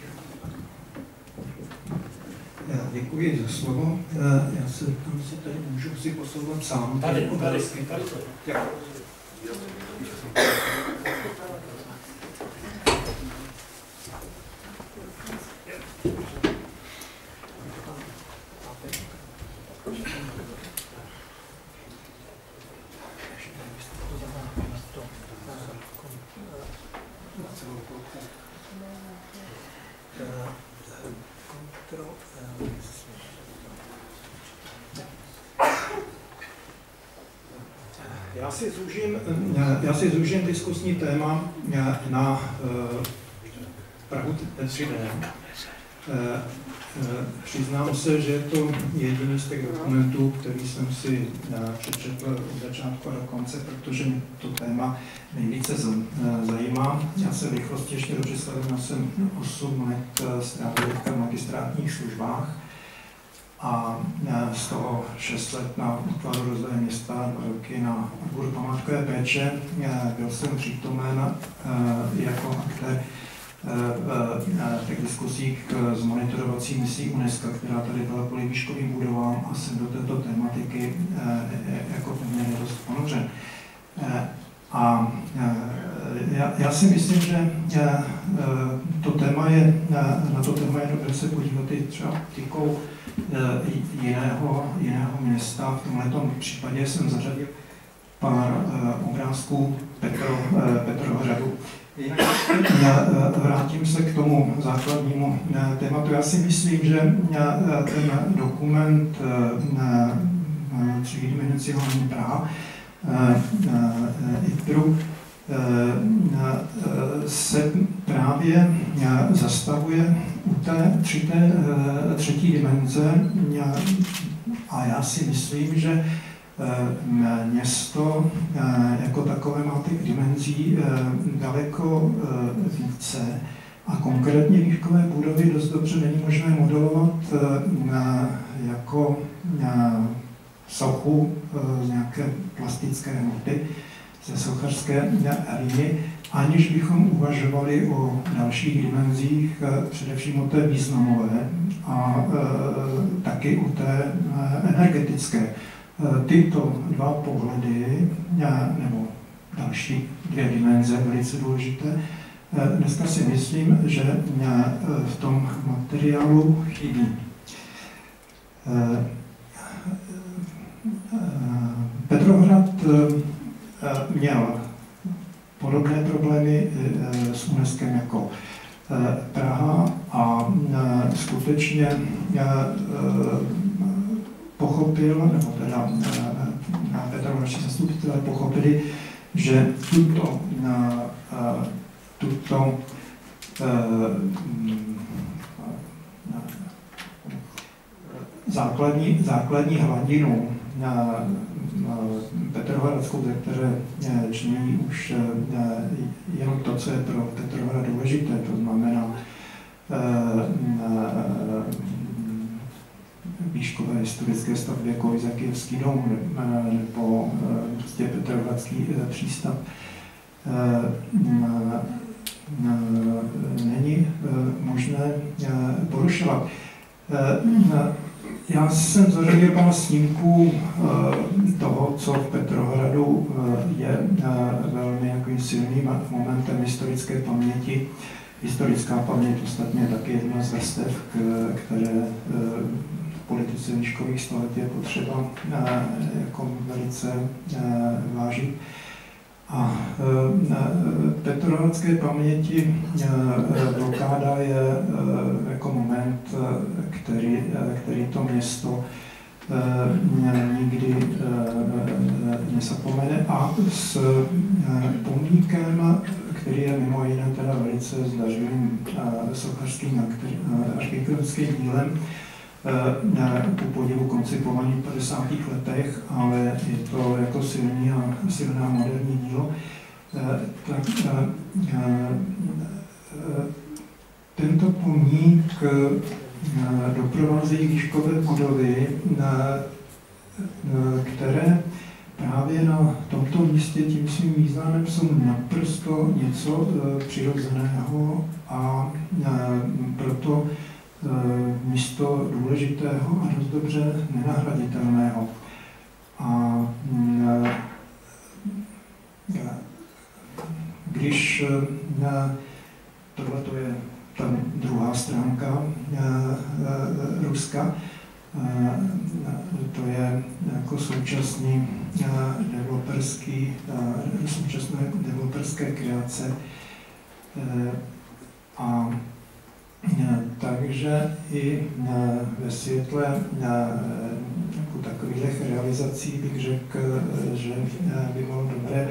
Já děkuji za slovo. Já se tam si tady můžu si posouvat sám. Tady, tady, tady. Já si zúžím, já si zúžím diskusní téma na Prahu tři dé. Přiznám se, že je to jediný z těch dokumentů, který jsem si přečetl od začátku a do konce, protože mě to téma nejvíce zajímá. Já se v rychlosti ještě dobře stavím, já jsem osm let strávil v magistrátních službách a z toho šest let na útvaru rozvoje města, dva roky na odboru památkové péče. Byl jsem přítomen jako aktér v těch diskusích s monitorovací misí UNESCO, která tady byla kvůli výškovým budovám, a jsem do této tematiky jako poměrně dost ponořen. A já, já si myslím, že to téma je, na to téma je dobré se podívat i třeba optikou jiného, jiného města. V tomto případě jsem zařadil pár obrázků Petro, Petrohradu. Vrátím se k tomu základnímu tématu. Já si myslím, že ten dokument třídimenzionální Praha IPRu se právě zastavuje u té třité, třetí dimenze a já si myslím, že město jako takové má těch dimenzí daleko více a konkrétně výškové budovy dost dobře není možné modelovat jako sochu z nějaké plastické hmoty, ze sochařské líny, aniž bychom uvažovali o dalších dimenzích, především o té významové a taky o té energetické. Tyto dva pohledy, nebo další dvě dimenze, velice důležité, dneska si myslím, že v tom materiálu chybí. Petrohrad měl podobné problémy s UNESCO jako Praha a skutečně pochopil, nebo teda petrohradští zastupitelé pochopili, že tuto, tuto základní, základní hladinu Petrohradskou, ze které činí už jenom to, co je pro Petrohrad důležité, to znamená výškové historické stavby jako Vyzakijevský dom nebo prostě Petrohradský přístav, není možné porušovat. Já jsem zařadil pana snímku toho, co v Petrohradu je velmi jako silným momentem historické paměti. Historická paměť ostatně taky jedna z vrstev, které v politice výškových sto let je potřeba jako velice vážit. A petrohradské paměti blokáda je jako moment, který, který to město nikdy nezapomene, a s pomníkem, který je mimo jiné teda velice zdařilým sochařským architektonickým dílem, ku podivu koncipovaný v padesátých letech, ale je to jako silný a silná moderní dílo, tak tento pomník doprovázejí výškové budovy, které právě na tomto místě tím svým významem jsou naprosto něco přirozeného a proto místo důležitého a dost dobře nenahraditelného. A když tohle je ta druhá stránka Ruska, to je jako současný developerský, současné developerské kreace. A takže i ve světle jako takových realizací bych řekl, že by bylo dobré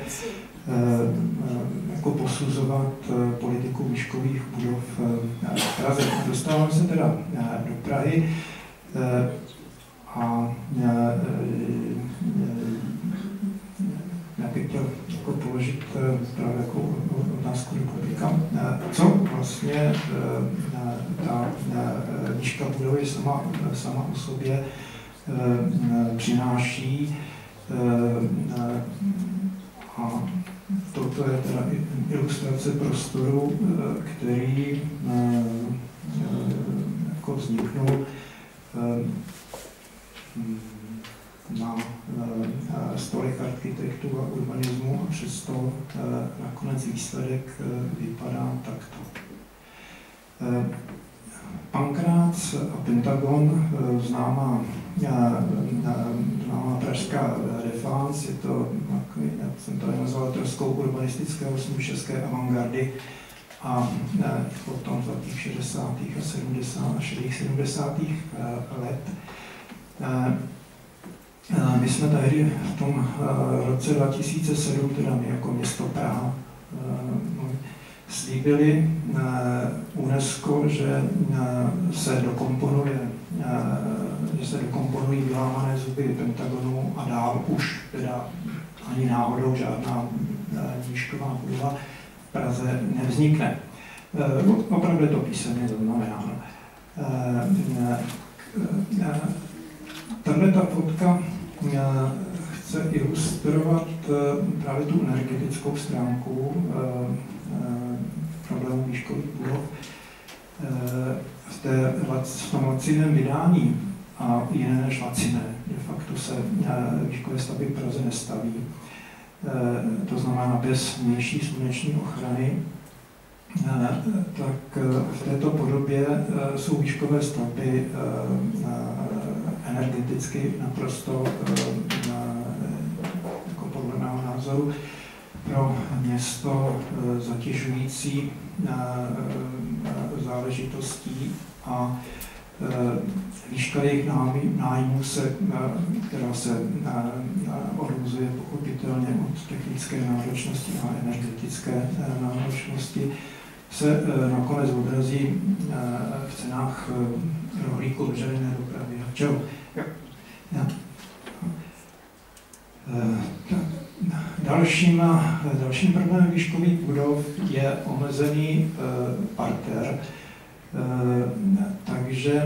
jako posuzovat politiku výškových budov v Praze. Dostávám se teda do Prahy a já bych chtěl jako položit právě jako otázku do publika. Co vlastně ta výška budovy sama, sama o sobě přináší? A toto je teda ilustrace prostoru, který jako vzniknul na stolech architektů a urbanismu, a přesto nakonec výsledek vypadá takto. Pankrác a Pentagon, známá, známá pražská reference, je to, jak jsem to nazval, troskou urbanistického snu české avantgardy, a potom za těch šedesátých a sedmdesátých, sedmdesátých let. My jsme tehdy v tom roce dva tisíce sedm, teda my jako město Praha, slíbili UNESCO, že se dokomponuje, že se dokomponují vylámané zuby Pentagonu a dál už teda ani náhodou žádná výšková budova v Praze nevznikne. Opravdu je to písemně zaznamenáno. Tahle ta fotka chce ilustrovat právě tu energetickou stránku problémů výškových budov. V, té, v tom laciném vydání, a jiné než laciné, de facto se výškové stavby v Praze nestaví. To znamená bez vnější sluneční ochrany. Tak v této podobě jsou výškové stavby energeticky naprosto, jako podle mého názoru, pro město zatěžující záležitostí, a Výška jejich nájmu, se, která se odvozuje pochopitelně od technické náročnosti a energetické náročnosti, se nakonec odrazí v cenách rohlíku veřejné dopravy. Čeho? Dalším, dalším problémem výškových budov je omezený parter. Takže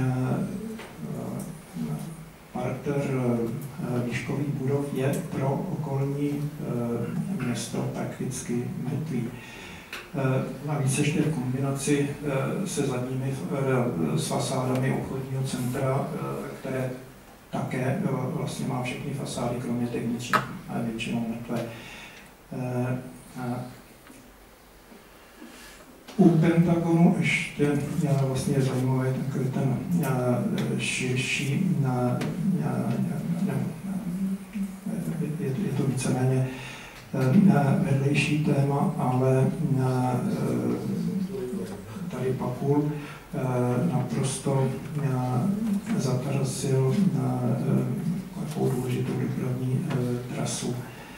parter výškových budov je pro okolní město prakticky mrtvý. Navíc ještě v kombinaci se zadními s fasádami obchodního centra, které také vlastně má všechny fasády, kromě těch vnitřních, ale většinou mrtvé. U Pentagonu ještě vlastně je zajímavý takový ten širší, je, je to víceméně vedlejší téma, ale tady Papul naprosto zatarasil takovou důležitou dopravní trasu,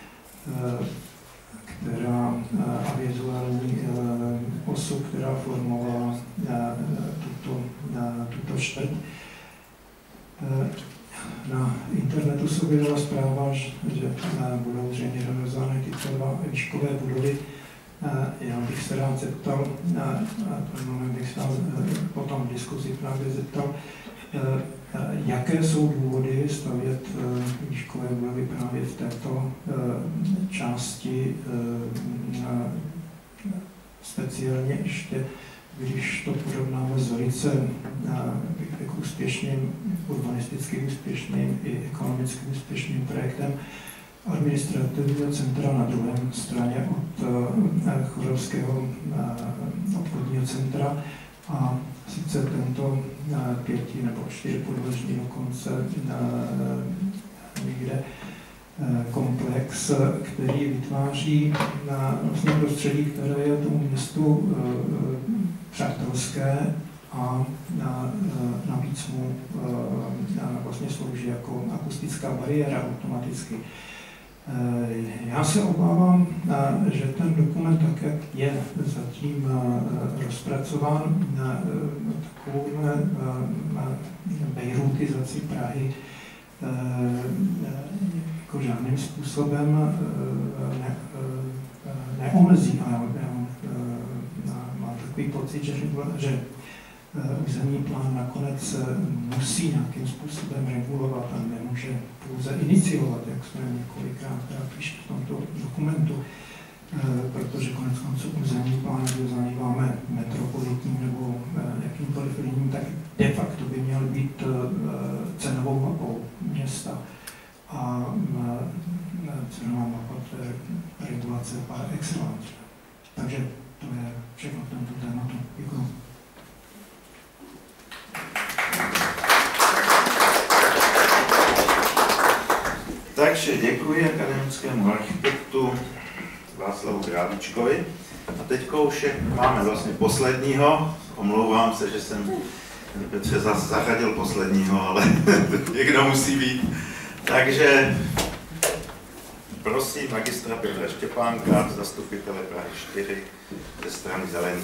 která a vizuální osu, která formovala tuto, tuto čtvrť. Na internetu se objevila zpráva, že budou zřejmě realizovány tyto dva výškové budovy. Já bych se rád zeptal, ten moment bych se rád potom v diskuzi právě zeptal, jaké jsou důvody stavět výškové budovy právě v této části, speciálně ještě, když to porovnáme s velice jako úspěšným, urbanisticky úspěšným i ekonomicky úspěšným projektem administrativního centra na druhé straně od Chorovského obchodního centra. A sice tento pěti nebo čtyřpodlažní dokonce někde komplex, který vytváří vlastně prostředí, které je tomu městu přátelské a navíc mu vlastně slouží jako akustická bariéra automaticky. Já se obávám, že ten dokument, tak jak je zatím rozpracován, takovouhle bejrutizaci Prahy jako žádným způsobem ne, neomezí. A mám takový pocit, že, že územní plán nakonec musí nějakým způsobem regulovat a nemůže pouze iniciovat, jak jsme několikrát píše v tomto dokumentu, protože konec konců územní plán, když zabýváme metropolitním nebo jakýmkoliv jiným, tak de facto by měl být cenovou mapou města. A cenová mapa to je regulace par excellence. Takže to je všechno k tomuto tématu. Děkuji. Takže děkuji akademickému architektu Václavu Králíčkovi. A teď už máme vlastně posledního. Omlouvám se, že jsem Petře zařadil posledního, ale někdo musí být. Takže prosím magistra Petra Štěpánka, zastupitele Prahy čtyři ze strany Zelených.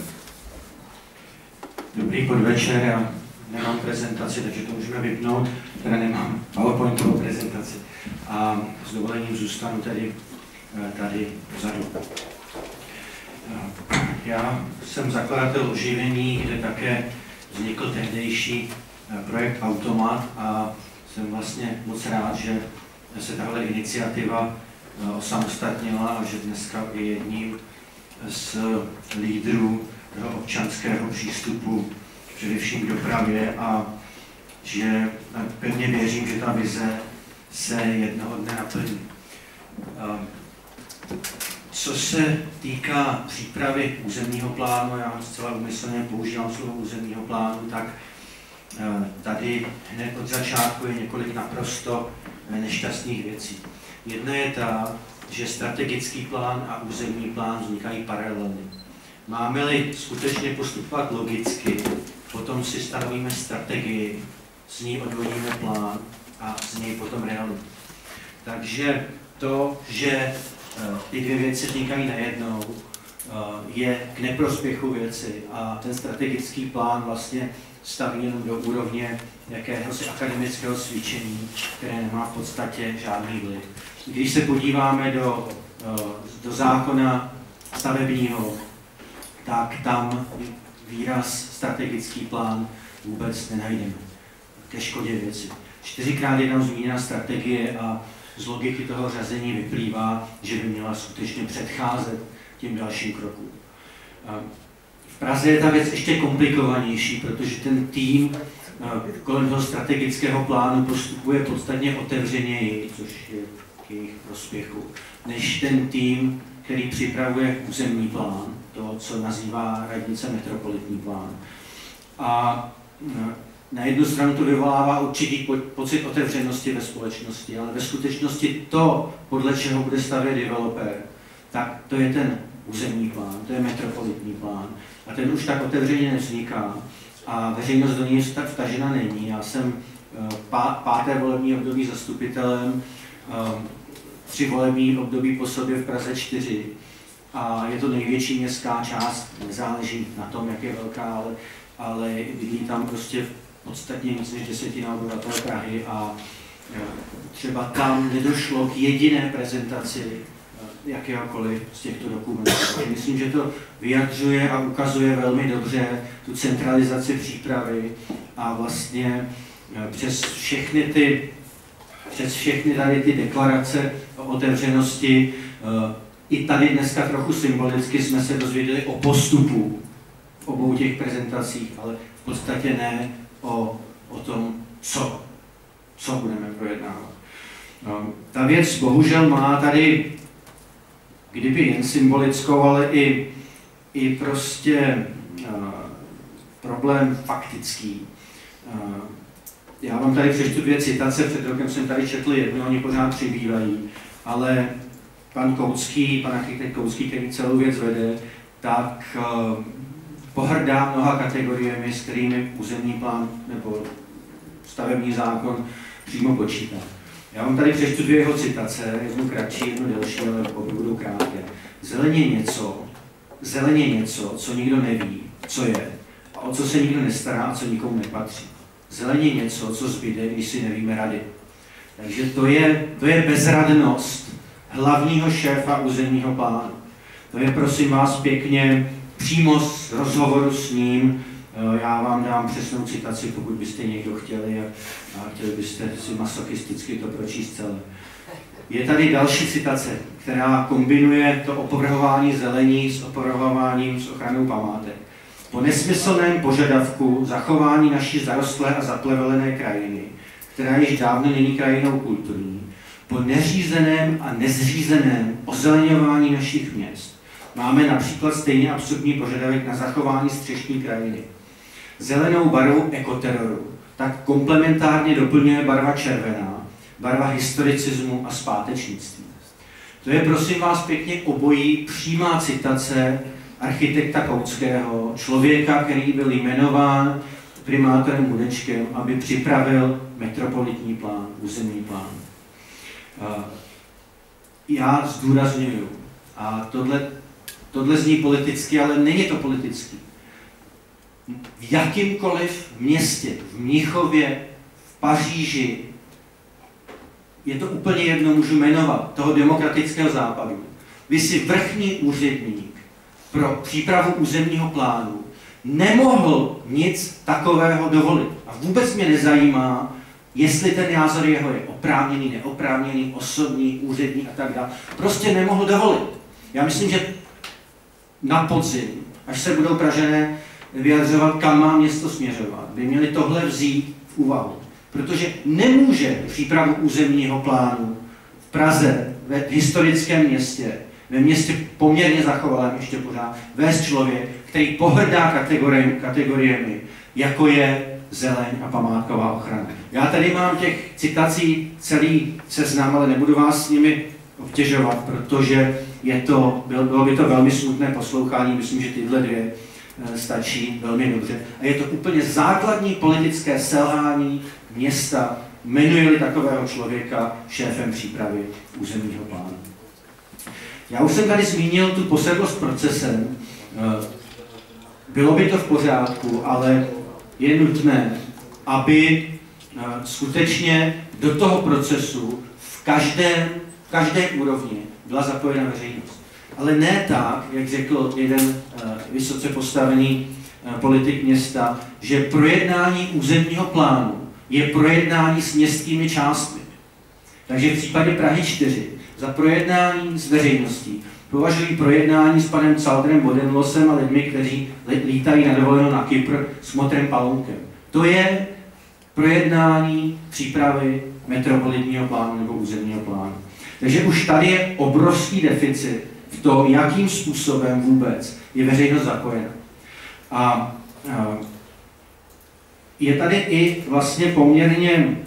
Dobrý podvečer, já nemám prezentaci, takže to můžeme vypnout, teda nemám PowerPointovou prezentaci. A s dovolením zůstanu tady, tady vzadu. Já jsem zakladatel Oživení, kde také vznikl tehdejší projekt Automat a jsem vlastně moc rád, že se tahle iniciativa osamostatnila a že dneska je jedním z lídrů toho občanského přístupu především k dopravě a že pevně věřím, že ta vize se jednoho dne naplní. Co se týká přípravy územního plánu, já zcela úmyslně používám slovo územního plánu, tak tady hned od začátku je několik naprosto nešťastných věcí. Jedna je ta, že strategický plán a územní plán vznikají paralelně. Máme-li skutečně postupovat logicky potom si stanovíme strategii, z ní odvodíme plán a z něj potom realitu. Takže to, že ty dvě věci vznikají najednou, je k neprospěchu věci a ten strategický plán vlastně staví jenom do úrovně jakéhosi akademického cvičení, které nemá v podstatě žádný vliv. Když se podíváme do, do zákona stavebního, tak tam výraz strategický plán vůbec nenajdeme. Ke škodě věci. Čtyřikrát je tam zmíněna strategie a z logiky toho řazení vyplývá, že by měla skutečně předcházet těm dalším krokům. V Praze je ta věc ještě komplikovanější, protože ten tým kolem toho strategického plánu postupuje podstatně otevřeněji, což je k jejich prospěchu, než ten tým, který připravuje územní plán, to, co nazývá radnice metropolitní plán. A na jednu stranu to vyvolává určitý pocit otevřenosti ve společnosti, ale ve skutečnosti to, podle čeho bude stavět developer, tak to je ten územní plán, to je metropolitní plán. A ten už tak otevřeně nevzniká a veřejnost do něj vtažena není. Já jsem páté volební období zastupitelem, tři volební období po sobě v Praze čtyři. A je to největší městská část, nezáleží na tom, jak je velká, ale, ale bydlí tam prostě podstatně víc než desetina obyvatel Prahy a třeba tam nedošlo k jediné prezentaci jakéhokoliv z těchto dokumentů. Myslím, že to vyjadřuje a ukazuje velmi dobře tu centralizaci přípravy a vlastně přes všechny ty, přes všechny tady ty deklarace o otevřenosti, i tady dneska trochu symbolicky jsme se dozvěděli o postupu v obou těch prezentacích, ale v podstatě ne o, o tom, co, co budeme projednávat. Ta věc bohužel má tady kdyby jen symbolickou, ale i, i prostě uh, problém faktický. Uh, já vám tady přečtu dvě citace, před rokem jsem tady četl jednu, oni pořád přibývají, ale pan Koucký, pan architekt Koucký, který celou věc vede, tak uh, pohrdá mnoha kategoriemi, s kterými územní plán nebo stavební zákon přímo počítá. Já vám tady přečtu dvě jeho citace, jednu kratší, jednu delší, ale obě budou krátké. Zeleně něco, zeleně něco, co nikdo neví, co je, a o co se nikdo nestará a co nikomu nepatří. Zeleně něco, co zbyde, když si nevíme rady. Takže to je, to je bezradnost hlavního šéfa územního plánu. To je, prosím vás, pěkně přímo z rozhovoru s ním. Já vám dám přesnou citaci, pokud byste někdo chtěli a, a chtěli byste si masochisticky to pročíst celé. Je tady další citace, která kombinuje to opovrhování zelení s opovrhováním s ochranou památek. Po nesmyslném požadavku zachování naší zarostlé a zaplevelené krajiny, která již dávno není krajinou kulturní, po neřízeném a nezřízeném ozeleňování našich měst, máme například stejně absurdní požadavek na zachování střešní krajiny. Zelenou barvu ekoteroru tak komplementárně doplňuje barva červená, barva historicismu a zpátečnictví. To je, prosím vás, pěkně obojí přímá citace architekta Kouckého, člověka, který byl jmenován primátorem Budečkem, aby připravil metropolitní plán, územní plán. Já zdůrazňuju, a tohle, tohle zní politicky, ale není to politický. V jakýmkoliv městě, v Mnichově, v Paříži, je to úplně jedno, můžu jmenovat, toho demokratického západu. Vy si vrchní úředník pro přípravu územního plánu nemohl nic takového dovolit. A vůbec mě nezajímá, jestli ten názor jeho je oprávněný, neoprávněný, osobní, úřední a tak dále. Prostě nemohl dovolit. Já myslím, že na podzim, až se budou Pražané vyjadřovat, kam má město směřovat, by měli tohle vzít v úvahu. Protože nemůže přípravu územního plánu v Praze, ve historickém městě, ve městě poměrně zachovalém ještě pořád, vést člověk, který pohrdá kategoriemi, kategoriemi, jako je zeleň a památková ochrana. Já tady mám těch citací celý seznam, ale nebudu vás s nimi obtěžovat, protože je to, bylo by to velmi smutné poslouchání. Myslím, že tyhle dvě stačí velmi dobře. A je to úplně základní politické selhání města, jmenuje-li takového člověka šéfem přípravy územního plánu. Já už jsem tady zmínil tu posedlost procesem. Bylo by to v pořádku, ale je nutné, aby skutečně do toho procesu v každém, v každé úrovni byla zapojena veřejnost. Ale ne tak, jak řekl jeden vysoce postavený politik města, že projednání územního plánu je projednání s městskými částmi. Takže v případě Prahy čtyři za projednání s veřejností považují projednání s panem Caldrem Bodenlosem a lidmi, kteří lítají na dovolenou na Kypr s Motrem Palounkem. To je projednání přípravy metropolitního plánu nebo územního plánu. Takže už tady je obrovský deficit v tom, jakým způsobem vůbec je veřejnost zapojena. A, a je tady i vlastně poměrně,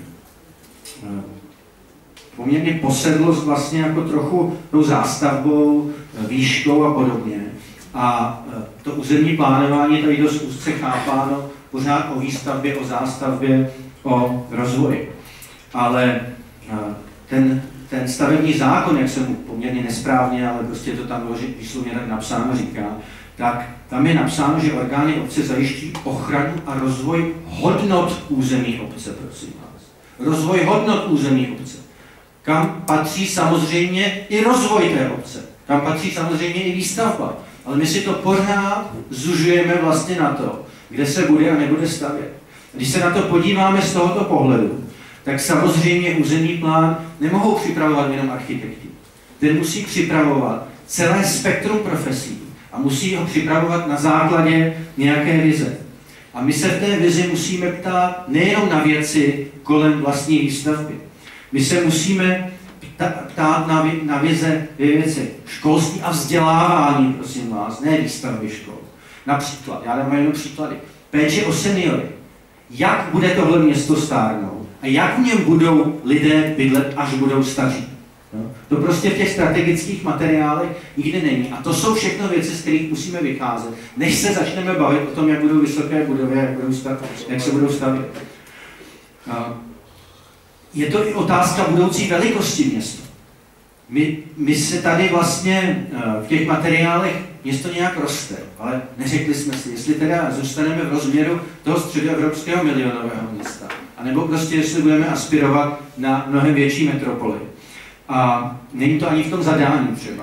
poměrně posedlost vlastně jako trochu tou zástavbou, výškou a podobně. A to územní plánování je tady dost úzce chápáno pořád o výstavbě, o zástavbě, o rozvoji. Ale ten, ten stavební zákon, jak jsem poměrně nesprávně, ale prostě to tam bylo výslovně tak napsáno, říká, tak tam je napsáno, že orgány obce zajišťují ochranu a rozvoj hodnot území obce, prosím vás. Rozvoj hodnot území obce. Kam patří samozřejmě i rozvoj té obce. Kam patří samozřejmě i výstavba. Ale my si to pořád zužujeme vlastně na to, kde se bude a nebude stavět. Když se na to podíváme z tohoto pohledu, tak samozřejmě územní plán nemohou připravovat jenom architekti. Ten musí připravovat celé spektrum profesí a musí ho připravovat na základě nějaké vize. A my se v té vizi musíme ptát nejenom na věci kolem vlastní výstavby. My se musíme ptát na, na vize věci školství a vzdělávání, prosím vás, ne výstavby škol. Například, já dám jenom příklady, péče o seniory. Jak bude tohle město stárnout a jak v něm budou lidé bydlet, až budou staří. No? To prostě v těch strategických materiálech nikdy není. A to jsou všechno věci, z kterých musíme vycházet, než se začneme bavit o tom, jak budou vysoké budovy, jak, budou stav, jak se budou stavět. Je to i otázka budoucí velikosti města. My, my se tady vlastně v těch materiálech město nějak roste, ale neřekli jsme si, jestli teda zůstaneme v rozměru toho středoevropského milionového města, anebo prostě jestli budeme aspirovat na mnohem větší metropoly. A není to ani v tom zadání třeba.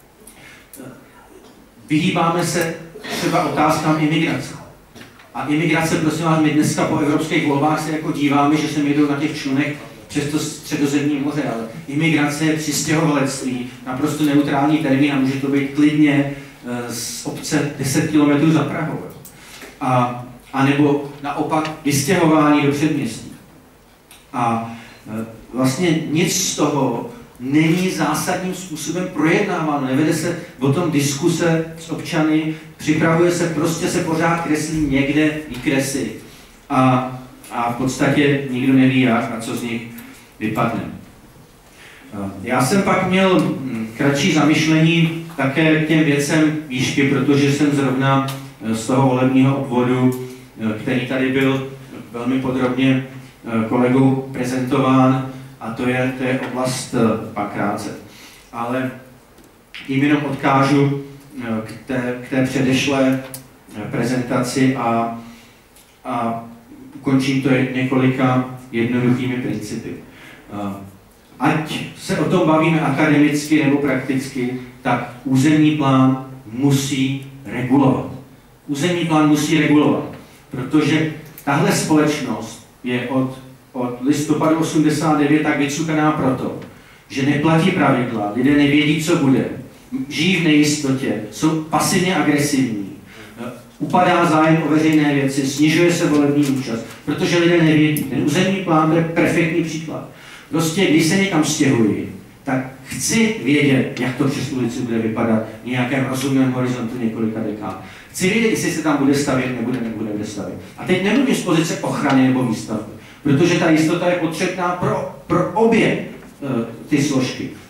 Vyhýbáme se třeba otázkám imigrace. A imigrace, prosím vás, my dneska po evropských volbách se jako díváme, že se jedou na těch člunech přes to středozemní moře, ale imigrace je přistěhovalectví, naprosto neutrální termín a může to být klidně z obce deset kilometrů za Prahou. A, a nebo naopak vystěhování do předměstí. A vlastně nic z toho není zásadním způsobem projednáváno. Nevede se o tom diskuse s občany, připravuje se, prostě se pořád kreslí někde výkresy. A, a v podstatě nikdo neví jak a co z nich vypadne. Já jsem pak měl kratší zamyšlení také k těm věcem výšky, protože jsem zrovna z toho volebního obvodu, který tady byl velmi podrobně kolegou prezentován, a to je, to je oblast Pankráce. Ale tím jenom odkážu k té, k té předešlé prezentaci a, a ukončím to několika jednoduchými principy. Ať se o tom bavíme akademicky nebo prakticky, tak územní plán musí regulovat. Územní plán musí regulovat, protože tahle společnost je od, od listopadu osmdesát devět tak vycukaná proto, že neplatí pravidla, lidé nevědí, co bude, žijí v nejistotě, jsou pasivně agresivní, upadá zájem o veřejné věci, snižuje se volební účast, protože lidé nevědí. Ten územní plán je perfektní příklad. Prostě, když se někam stěhuji, tak chci vědět, jak to přes ulici bude vypadat v nějakém rozumném horizontu několika dekád. Chci vědět, jestli se tam bude stavět, nebude, nebude stavět. A teď nemluvím z pozice ochrany nebo výstavby, protože ta jistota je potřebná pro, pro obě uh, ty složky.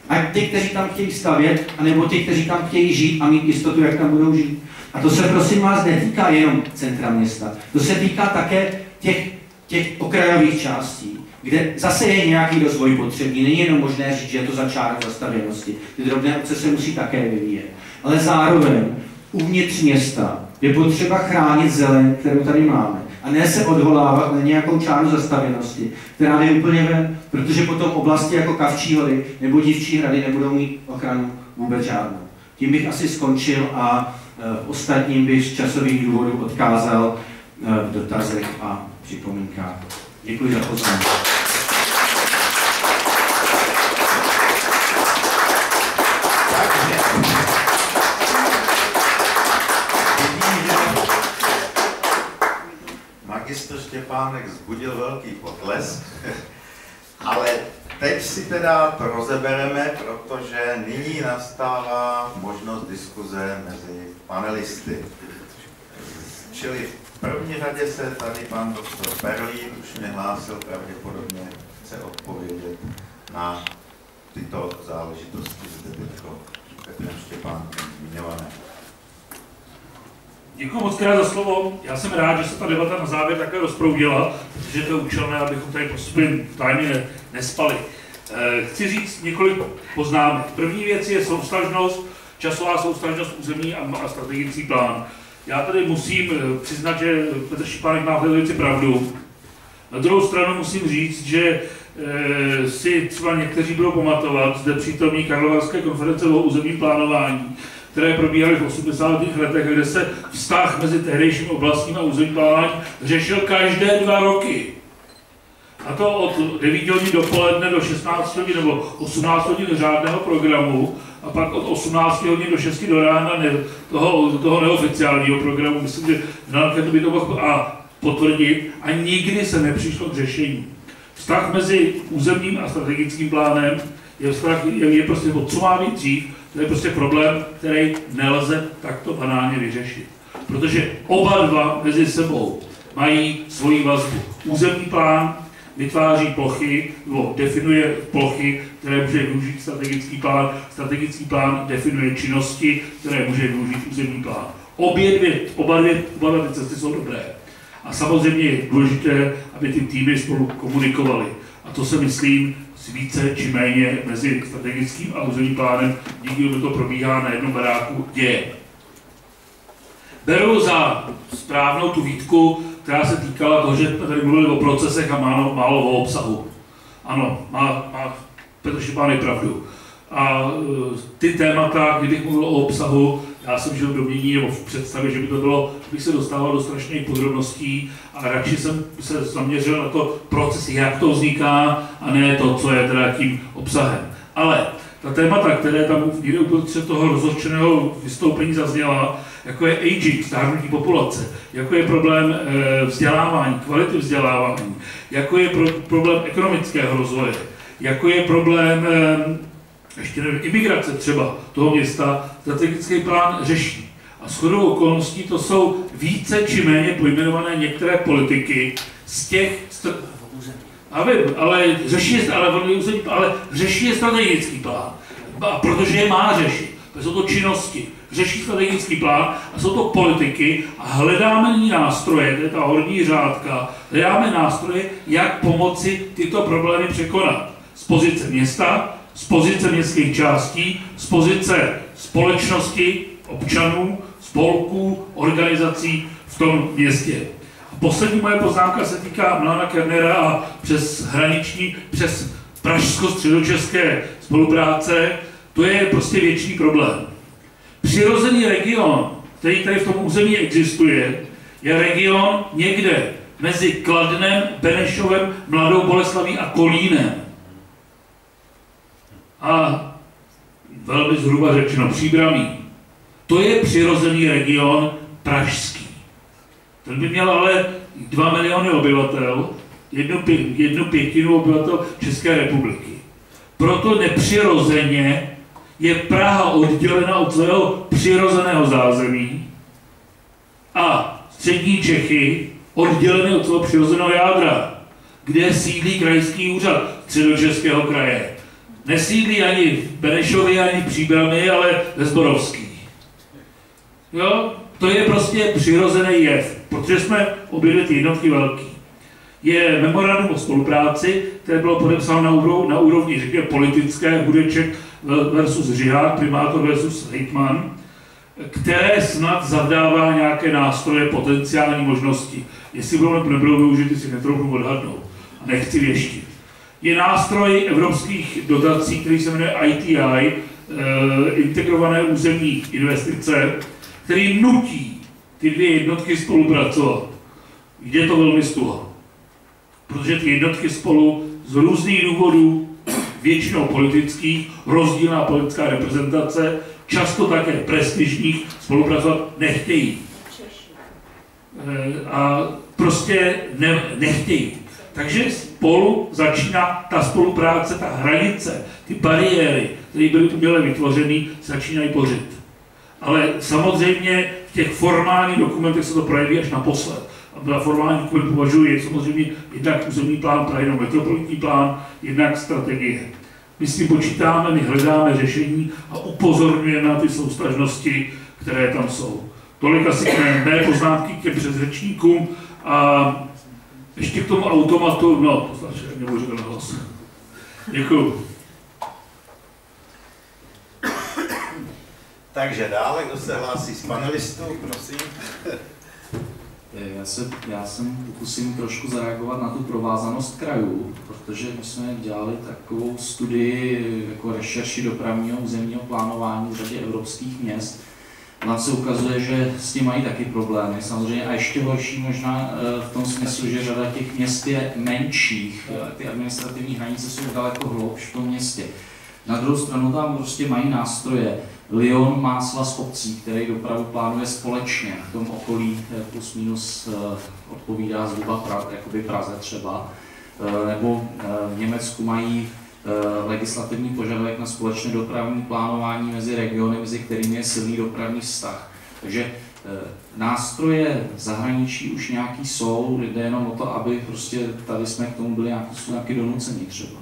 Ať ty, kteří tam chtějí stavět, anebo ty, kteří tam chtějí žít a mít jistotu, jak tam budou žít. A to se prosím vás netýká jenom centra města. To se týká také těch, těch okrajových částí, kde zase je nějaký rozvoj potřebný. Není jenom možné říct, že je to začátek zastavěnosti. Ty drobné obce se musí také vyvíjet. Ale zároveň uvnitř města je potřeba chránit zeleň, kterou tady máme. A ne se odvolávat na nějakou čáru zastavěnosti, která jde úplně ven, protože potom oblasti jako Kavčí hory nebo Dívčí hrady nebudou mít ochranu vůbec žádnou. Tím bych asi skončil a e, ostatním bych z časových důvodů odkázal e, v dotazech a připomínkách. Děkuji za pozornost. Magistr Štěpánek vzbudil velký potlesk, ale teď si teda to rozebereme, protože nyní nastává možnost diskuze mezi panelisty. Čili v první řadě se tady pan doktor Berlín už mě hlásil, pravděpodobně chce odpovědět na tyto záležitosti zde teďko Petrem Štěpánkem zmiňované. Děkuji moc krát za slovo. Já jsem rád, že se ta debata na závěr také rozproudila, protože to je účelné, abychom tady postupně tajně nespali. Chci říct několik poznámek. První věc je soustažnost, časová soustažnost území a strategický plán. Já tady musím přiznat, že Petr Štěpánek má v této věci pravdu. Na druhou stranu musím říct, že e, si třeba někteří budou pamatovat zde přítomní Karlovarské konference o územním plánování, které probíhaly v osmdesátých letech, kde se vztah mezi tehdejším oblastním a územním plánováním řešil každé dva roky. A to od devíti hodin dopoledne do šestnácti hodin nebo osmnácti hodin řádného programu a pak od osmnácti hodin do šesti do rána ne, toho, toho neoficiálního programu. Myslím, že Žanka to by to mohl a potvrdit a nikdy se nepřišlo k řešení. Vztah mezi územním a strategickým plánem je, vztah, je, je prostě o co má být dřív, to je prostě problém, který nelze takto banálně vyřešit. Protože oba dva mezi sebou mají svoji vazbu. Územní plán vytváří plochy, nebo definuje plochy, které může využít strategický plán. Strategický plán definuje činnosti, které může využít územní plán. Obě dvě, oba dvě, oba dvě cesty jsou dobré. A samozřejmě je důležité, aby ty týmy spolu komunikovaly. A to se myslím více či méně mezi strategickým a územním plánem, díky tomu to probíhá na jednom baráku, děje. Beru za správnou tu výtku, která se týkala toho, že jsme tady mluvili o procesech a málo, málo o obsahu. Ano, má, má Petr Štěpánek pravdu. A ty témata, kdybych mluvil o obsahu, já jsem žil v domění nebo v představě, že by to bylo, bych se dostával do strašných podrobností a radši jsem se zaměřil na to proces, jak to vzniká, a ne to, co je teda tím obsahem. Ale ta témata, které tam někde uprostřed toho rozhořčeného vystoupení zazněla, jako je aging, stárnutí populace, jako je problém e, vzdělávání, kvality vzdělávání, jako je pro, problém ekonomického rozvoje, jako je problém e, ještě nevím, imigrace třeba toho města, strategický plán řeší. A shodou okolností to jsou více či méně pojmenované některé politiky z těch... A vím, ale řeší, ale, ale řeší je strategický plán. A protože je má řešit. Jsou to činnosti. Řeší strategický plán a jsou to politiky a hledáme nyní nástroje, to je ta horní řádka, hledáme nástroje, jak pomoci tyto problémy překonat. Z pozice města, z pozice městských částí, z pozice společnosti, občanů, spolků, organizací v tom městě. A poslední moje poznámka se týká Milana Kernera a přes hraniční, přes pražsko-středočeské spolupráce, to je prostě věčný problém. Přirozený region, který tady v tom území existuje, je region někde mezi Kladnem, Benešovem, Mladou Boleslaví a Kolínem. A velmi zhruba řečeno Příbramí. To je přirozený region pražský. Ten by měl ale dva miliony obyvatel, jednu, jednu pětinu obyvatel České republiky. Proto nepřirozeně je Praha oddělena od svého přirozeného zázemí a střední Čechy odděleny od svého přirozeného jádra, kde sídlí krajský úřad Středočeského kraje. nesídlí ani v Benešově, ani v Příbrami, ale ve Zborovských. Jo? To je prostě přirozený jev, protože jsme obě ty jednotky velký. Je memorandum o spolupráci, které bylo podepsáno na úrovni, na úrovni řekněme, politické, Hudeček versus Řihák, primátor versus hejtman, které snad zavdává nějaké nástroje, potenciální možnosti. Jestli budou nebo nebudou využity, si netrochu odhadnout. A nechci věštit. Je nástroj evropských dotací, který se jmenuje I T I, integrované územní investice, který nutí ty dvě jednotky spolupracovat. Jde to velmi stuha. Protože ty jednotky spolu z různých důvodů, většinou politických, rozdílná politická reprezentace, často také prestižních, spolupracovat nechtějí. A prostě ne, nechtějí. Takže spolu začíná ta spolupráce, ta hranice, ty bariéry, které byly uměle vytvořeny, začínají bořit. Ale samozřejmě v těch formálních dokumentech se to projeví až naposled. A formální dokument považuji samozřejmě jednak územní plán Prahy, no metropolitní plán, jednak strategie. My s tím počítáme, my hledáme řešení a upozorňujeme na ty soustažnosti, které tam jsou. Tolik asi mé, mé poznámky k těm předřečníkům a ještě k tomu automatu, no, to značí, jak nebudu říkat na hlas. Děkuju. Takže dále, kdo se hlásí z panelistů, prosím. Já se, já jsem pokusím trošku zareagovat na tu provázanost krajů, protože my jsme dělali takovou studii jako rešerši dopravního územního plánování v řadě evropských měst. Tam se ukazuje, že s tím mají taky problémy. Samozřejmě a ještě horší možná v tom smyslu, že řada těch měst je menších. Ty administrativní hranice jsou daleko hloubš v tom městě. Na druhou stranu tam prostě mají nástroje. Lyon má svaz obcí, který dopravu plánuje společně. V tom okolí plus minus odpovídá zhruba pra, jakoby Praze třeba. Nebo v Německu mají legislativní požadavek na společné dopravní plánování mezi regiony, mezi kterými je silný dopravní vztah. Takže nástroje v zahraničí už nějaký jsou, jde jenom o to, aby prostě tady jsme k tomu byli nějaký, nějaký donucení třeba.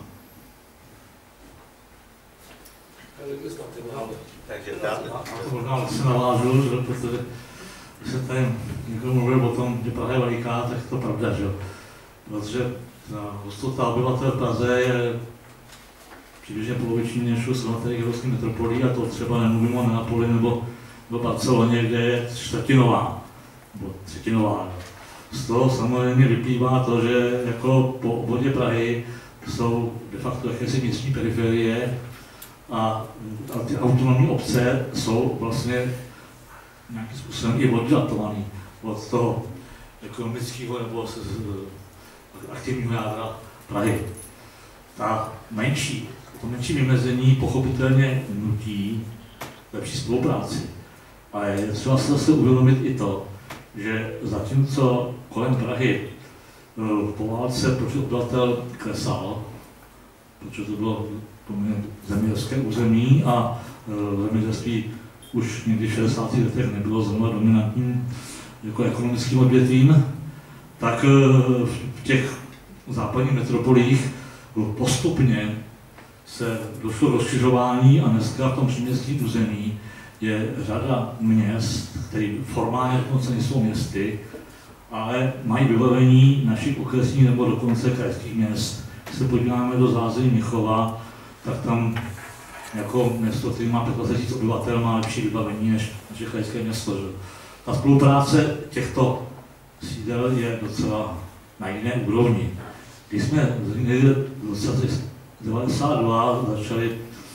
Takže dále. To možná se navážu, že protože když se tady někdo mluvil o tom, že Praha je veliká, tak to pravda, že jo. Protože hustota obyvatel v Praze je přibližně poloviční než u svatých evropských metropolí, a to třeba nemluvím o Neapoli nebo o Barceloně, kde je čtvrtinová, nebo třetinová. Z toho samozřejmě vyplývá to, že jako po obvodě Prahy jsou de facto jakési místní periferie, a, a ty autonomní obce jsou vlastně nějakým způsobem i oddatované od toho ekonomického nebo z, z, aktivního jádra Prahy. Ta menší, to menší vymezení pochopitelně nutí lepší spolupráci. Ale je třeba se zase uvědomit i to, že zatímco kolem Prahy po válce počet obyvatel klesal, protože to bylo poměrně zemědělské území a e, zemědělství už někdy v šedesátých letech nebylo zrovna dominantním jako ekonomickým odvětvím, tak e, v těch západních metropolích postupně se došlo k rozšiřování a dneska v tom příměstském území je řada měst, které formálně dokonce nejsou městy, ale mají vybavení našich okresních nebo dokonce krajských měst. Když se podíváme do zázemí Mnichova, tak tam jako město, který má dvacet tisíc obyvatel, má lepší vybavení než naše krajské město. Že? Ta spolupráce těchto sídel je docela na jiné úrovni. Když jsme v roce devadesát dva začali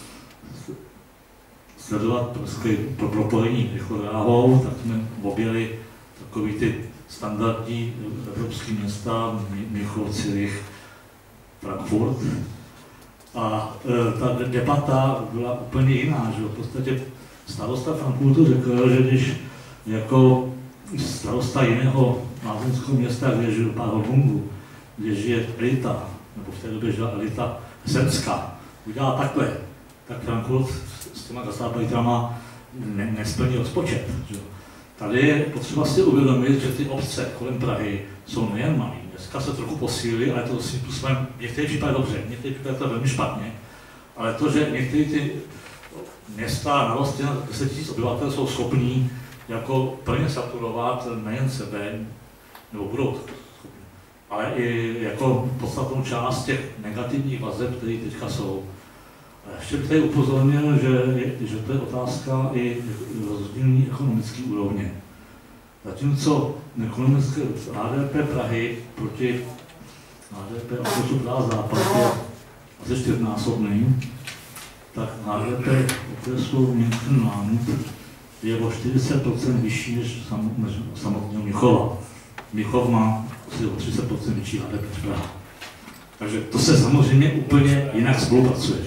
sledovat prostě pro propojení rychlodráhou, tak jsme objeli takový ty standardní evropské města, Mnichov, Zürich, Frankfurt. A e, ta debata byla úplně jiná, že v podstatě starosta Frankfurtu řekl, že když jako starosta jiného lázeňského města, kde žil Párhodungu, kde žije elita, nebo v té době žila elita zemská, udělá takhle, tak Frankfurt s těma gastápejtrama ne, nesplní rozpočet. Že? Tady je potřeba si uvědomit, že ty obce kolem Prahy jsou nejen malý. Dneska se trochu posílili, ale to svým způsobem v některých případech dobře, v některých případech to velmi špatně. Ale to, že některé ty města narostly na deset tisíc obyvatel, jsou schopní jako plně saturovat nejen sebe, nebo budou schopni, ale i jako podstatnou část těch negativních vazeb, které teďka jsou. A ještě bych tady upozornil, že, že to je otázka i rozdílní ekonomické úrovně. Zatímco ekonomické H D P Prahy proti H D P okresu Praha Západ je asi čtyřnásobný, tak H D P okresu Mnichov je o čtyřicet procent vyšší než, sam, než samotného Mnichova. Mnichov má asi o třicet procent větší H D P než Praha. Takže to se samozřejmě úplně jinak spolupracuje.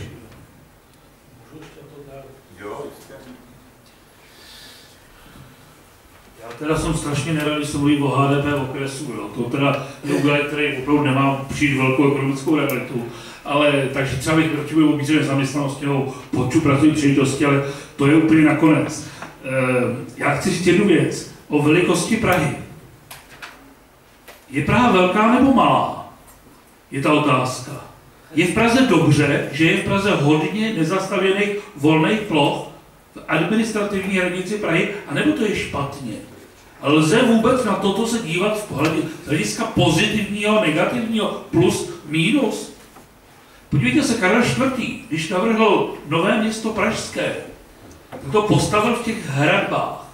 Já teda jsem strašně nerad, když se mluví o H D P v okresu, jo. To teda je údaj, který opravdu nemá příliš velkou ekonomickou realitu, ale takže třeba bych protibuji o míře nezaměstnanosti nebo počtu pracovních příležitostí, ale to je úplně nakonec. E, já chci říct jednu věc o velikosti Prahy. Je Praha velká nebo malá? Je ta otázka. Je v Praze dobře, že je v Praze hodně nezastavěných volných ploch v administrativní hranici Prahy, anebo to je špatně? Lze vůbec na toto se dívat v pohledu z hlediska pozitivního, negativního, plus, mínus? Podívejte se, Karel čtvrtý, když navrhl nové město pražské, tak to postavil v těch hradbách.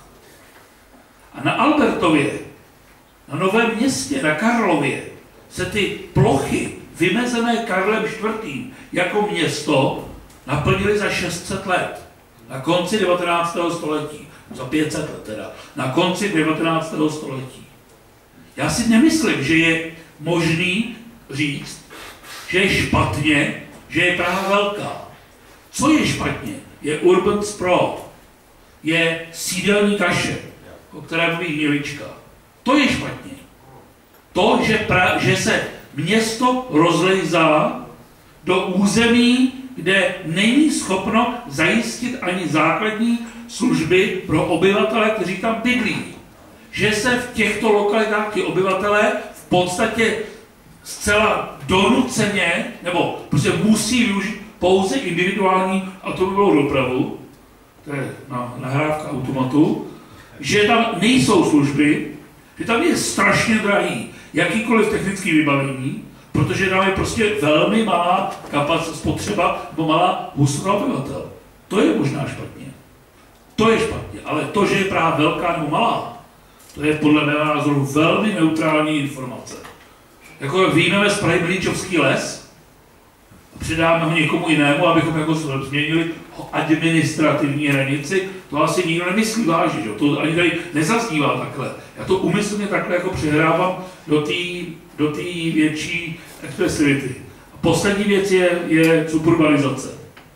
A na Albertově, na Novém Městě, na Karlově, se ty plochy vymezené Karlem čtvrtým jako město naplnily za šest set let. Na konci devatenáctého století, za pět set let teda, na konci devatenáctého století. Já si nemyslím, že je možný říct, že je špatně, že je Praha velká. Co je špatně? Je urban sprawl, je sídelní kaše, o které mluví Hnilička. To je špatně. To, že, pra, že se město rozlejzá do území, kde není schopno zajistit ani základní služby pro obyvatele, kteří tam bydlí. Že se v těchto lokalitách ti obyvatelé v podstatě zcela donuceně, nebo prostě musí využít pouze individuální automobilovou dopravu, to je nahrávka automatu, že tam nejsou služby, že tam je strašně drahý jakýkoliv technický vybavení, protože tam je prostě velmi malá kapacita spotřeba nebo malá hustota obyvatel. To je možná špatně. To je špatně, ale to, že je Praha velká nebo malá, to je podle mého názoru velmi neutrální informace. Jako vyjmeme z Prahy Mlýčovský les a přidáme ho někomu jinému, abychom jako změnili administrativní hranici, to asi nikdo nemyslí vážně, že? To ani tady nezaznívá takhle. Já to úmyslně takhle jako přihrávám do té do té větší expresivity. A poslední věc je, je suburbanizace.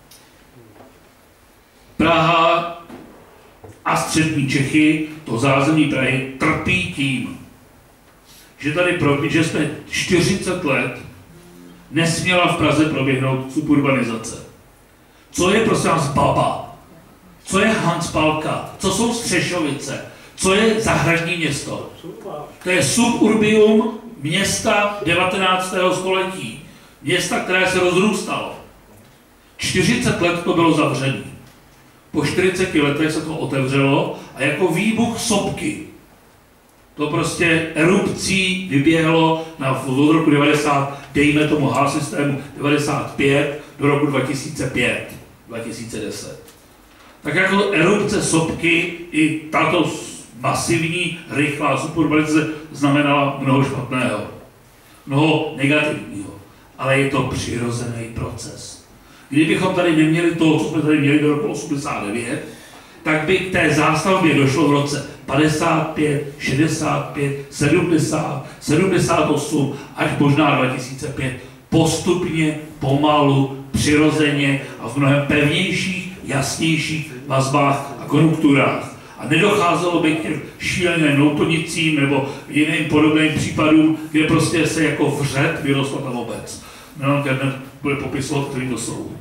Praha a střední Čechy, to zázemí Prahy, trpí tím, že tady pro, že jsme čtyřicet let nesměla v Praze proběhnout suburbanizace. Co je prosím vás Baba? Co je Hanspalka? Co jsou Střešovice? Co je zahradní město? To je suburbium města devatenáctého století. Města, které se rozrůstalo. čtyřicet let to bylo zavřené. Po čtyřiceti letech se to otevřelo a jako výbuch sopky. To prostě erupcí vyběhlo na, od roku devadesát, dejme tomu H systému devadesát pět do roku dva tisíce pět, dva tisíce deset. Tak jako erupce sopky i tato masivní, rychlá suburbanizace znamenala mnoho špatného, mnoho negativního, ale je to přirozený proces. Kdybychom tady neměli to, co jsme tady měli do roku osmdesát devět, tak by k té zástavbě došlo v roce padesát pět, šedesát pět, sedmdesát, sedmdesát osm až možná dva tisíce pět. Postupně, pomalu, přirozeně a v mnohem pevnějších, jasnějších vazbách a konjunkturách. A nedocházelo by k těm šíleným noutonicím nebo jiným podobným případům, kde prostě se jako vřet vyrostla ta obec. No, Kerner bude popisovat, který to jsou.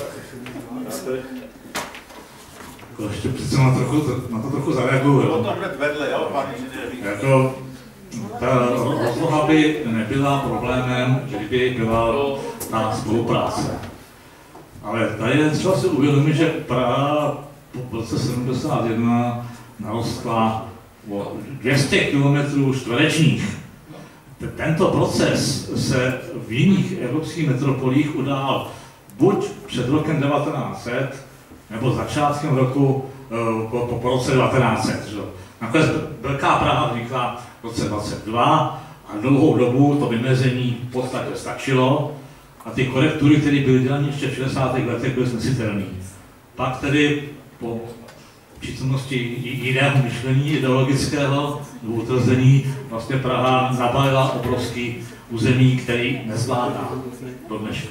Ještě přece na, trochu, na to trochu zareaguju. Jako, ta rozloha by nebyla problémem, kdyby byla ta spolupráce. Ale tady je třeba si uvědomit, že Praha po roce sedmdesát jedna narostla o dvě stě kilometrů čtverečních. Tento proces se v jiných evropských metropolích udál buď před rokem devatenáct set, nebo začátkem roku po, po, po roce devatenáct set. Že? Nakonec Velká Praha vznikla v roce dvacet dva a dlouhou dobu to vymezení v podstatě stačilo a ty korektury, které byly dělané ještě v šedesátých letech, byly snesitelné. Pak tedy po přítomnosti jiného myšlení ideologického nebo utvrzení vlastně Praha nabalila obrovský území, který nezvládá do dneška.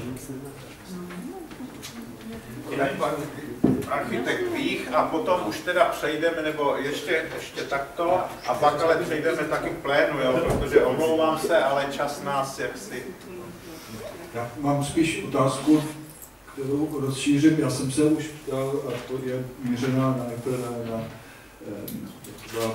Architekt Vích a potom už teda přejdeme, nebo ještě, ještě takto, a pak ale přejdeme taky k plénu, jo, protože omlouvám se, ale čas nás jaksi. Já mám spíš otázku, kterou rozšířím. Já jsem se už ptal, a to je mířená na, na, na, na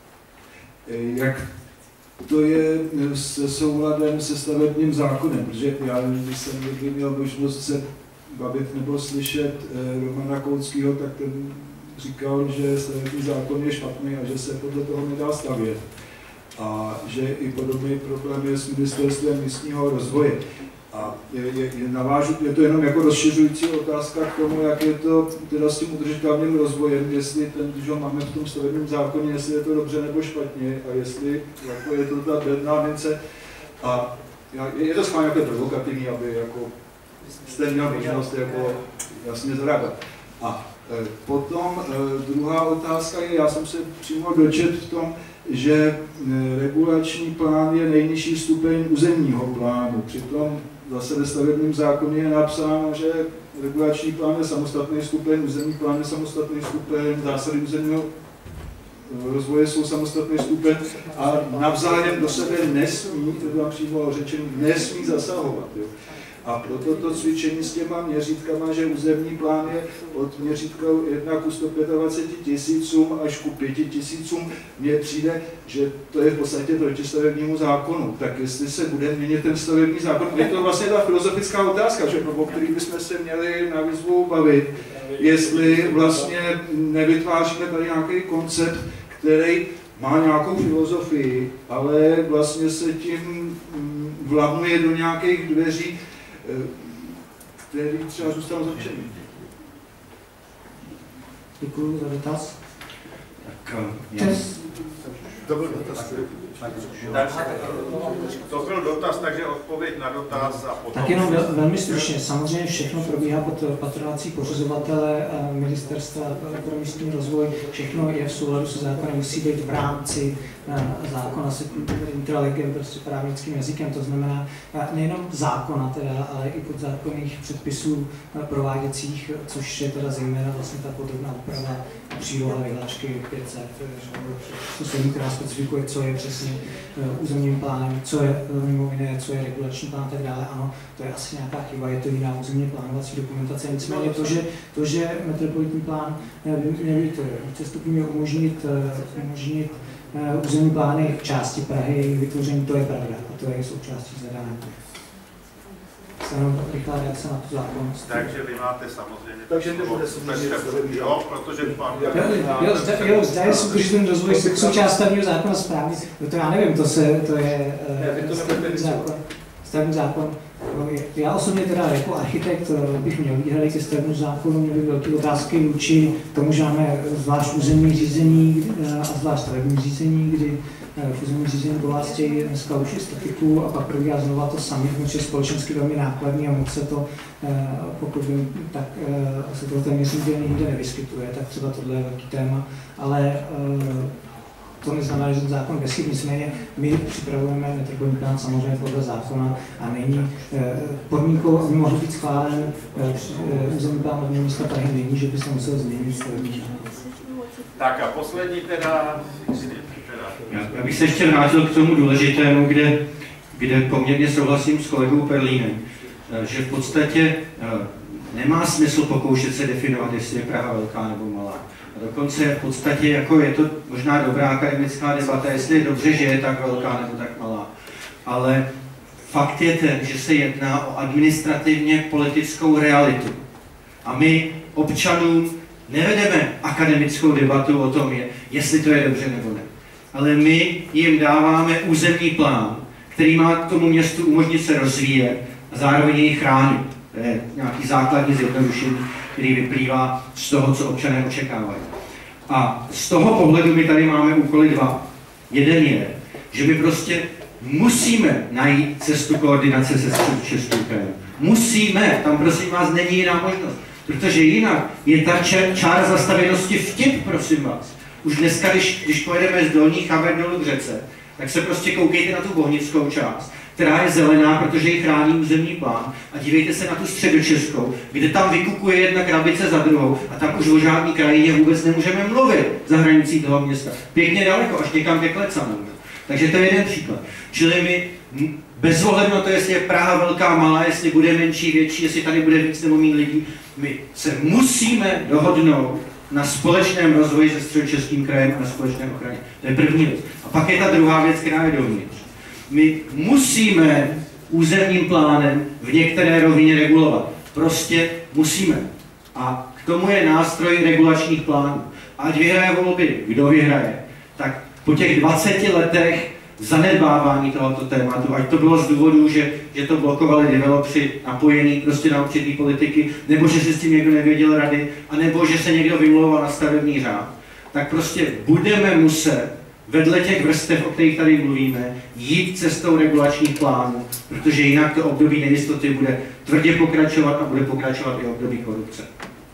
jak to je se souladem se stavebním zákonem, protože já, když jsem někdy měl možnost se bavit nebo slyšet Romana Koutského, tak ten říkal, že stavební zákon je špatný a že se podle toho nedá stavět. A že i podobný problém je s ministerstvem místního rozvoje. A je, je, je, navážu, je to jenom jako rozšiřující otázka k tomu, jak je to teda s tím udržitelným rozvojem, jestli ten, když ho máme v tom stavebním zákoně, jestli je to dobře nebo špatně a jestli jako je to ta bedná mince. A je, je to schválně jako provokativní, aby jako jste měl možnost jako jasně zareagovat. A e, potom e, druhá otázka je, já jsem se přímo dočetl v tom, že e, regulační plán je nejnižší stupeň územního plánu. Přitom zase ve stavebním zákoně je napsáno, že regulační plán je samostatný stupeň, územní plán je samostatný stupeň, zásady územního rozvoje jsou samostatný stupeň a navzájem do sebe nesmí, to bylo přímo řečeno, nesmí zasahovat. Jo. A proto to cvičení s těma měřítkama, že územní plán je od měřítka jedna ku sto dvacet pět tisícům až ku pěti tisícům, mně přijde, že to je v podstatě proti stavebnímu zákonu. Tak jestli se bude měnit ten stavební zákon, je to vlastně ta filozofická otázka, že o který bychom se měli na výzvu bavit, jestli vlastně nevytváříme tady nějaký koncept, který má nějakou filozofii, ale vlastně se tím vlamuje do nějakých dveří, který třeba zůstanou zavřený. Děkuji za dotaz. Tak, yes. To byl dotaz. To byl dotaz, takže odpověď na dotaz a potom... Tak jenom vel, velmi stručně. Samozřejmě všechno probíhá pod patronací pořizovatele Ministerstva pro místní rozvoj. Všechno je v souladu se zákonem, musí být v rámci zákona se intralegem, prostě právnickým jazykem. To znamená nejenom zákona, teda, ale i podzákonných předpisů prováděcích, což je teda zejména vlastně ta podrobná úprava příloha vyhlášky pět set, která specifikuje, co je přesně územním plánem, co je mimo jiné, co je regulační plán a tak dále. Ano, to je asi nějaká chyba, je to jiná územně plánovací dokumentace. Nicméně to, že, to, že metropolitní plán by měl být vícestupňově umožnit, umožnit územní plány v části Prahy vytvoření, to je pravda a to je součástí zadání. Jenom rychlá reakce na tu zákonnost. Takže vy máte samozřejmě... Takže nebude super, jo, protože pan... Jo, zda, jo, zda je udržitelný rozvoj součást stavebního zákona správně. No to já nevím, to, se, to je uh, stavební zákon. Stavební zákon. Já osobně teda jako architekt bych měl výhrady ke stavebnímu zákonu, měl bych velké otázky vůči tomu, že máme zvlášť územní řízení a zvlášť stavební řízení, kdy v územním řízení po vás chtějí dneska učit statiku a pak probíhá znova to samé, protože je společensky velmi nákladný a moc se to, pokud vím, tak se to téměř nikde nikde nevyskytuje, tak třeba tohle je velký téma, ale to neznamená, že ten zákon bez chyb, nicméně my připravujeme metropolitní plán samozřejmě podle zákona a není podmínkou, aby mohl být schválen územní plán hlavního města Prahy, není, že by se musel změnit stavební zákon. Tak a poslední teda... Já bych se ještě vrátil k tomu důležitému, kde, kde poměrně souhlasím s kolegou Perlínem, že v podstatě nemá smysl pokoušet se definovat, jestli je Praha velká nebo malá. A dokonce v podstatě jako je to možná dobrá akademická debata, jestli je dobře, že je tak velká nebo tak malá. Ale fakt je ten, že se jedná o administrativně politickou realitu. A my občanům nevedeme akademickou debatu o tom, jestli to je dobře nebo ne. Ale my jim dáváme územní plán, který má tomu městu umožnit se rozvíjet a zároveň jej chránit. To je nějaký základní zjednodušení, který vyplývá z toho, co občané očekávají. A z toho pohledu my tady máme úkoly dva. Jeden je, že my prostě musíme najít cestu koordinace se Středočeským krajem. Musíme, tam prosím vás není jiná možnost. Protože jinak je ta čára zastavěnosti vtip, prosím vás. Už dneska, když, když pojedeme z Dolních Chaber dolů k řece, tak se prostě koukejte na tu bohnickou část, která je zelená, protože ji chrání územní plán, a dívejte se na tu středočeskou, kde tam vykukuje jedna krabice za druhou a tam už o žádný krajině vůbec nemůžeme mluvit za hranicí toho města. Pěkně daleko, až někam ke Klecanům. Takže to je jeden příklad. Čili my bez ohledu na to, jestli je Praha velká, malá, jestli bude menší, větší, jestli tady bude víc nebo méně lidí, my se musíme dohodnout na společném rozvoji se Středočeským krajem a na společné ochraně. To je první věc. A pak je ta druhá věc, která je dovnitř. My musíme územním plánem v některé rovině regulovat. Prostě musíme. A k tomu je nástroj regulačních plánů. Ať vyhraje volby, kdo vyhraje, tak po těch dvaceti letech zanedbávání tohoto tématu, ať to bylo z důvodu, že, že to blokovali developři napojení prostě na určitý politiky, nebo že si s tím někdo nevěděl rady, anebo že se někdo vymlouval na stavební řád, tak prostě budeme muset vedle těch vrstev, o kterých tady mluvíme, jít cestou regulačních plánů, protože jinak to období nejistoty bude tvrdě pokračovat a bude pokračovat i období korupce.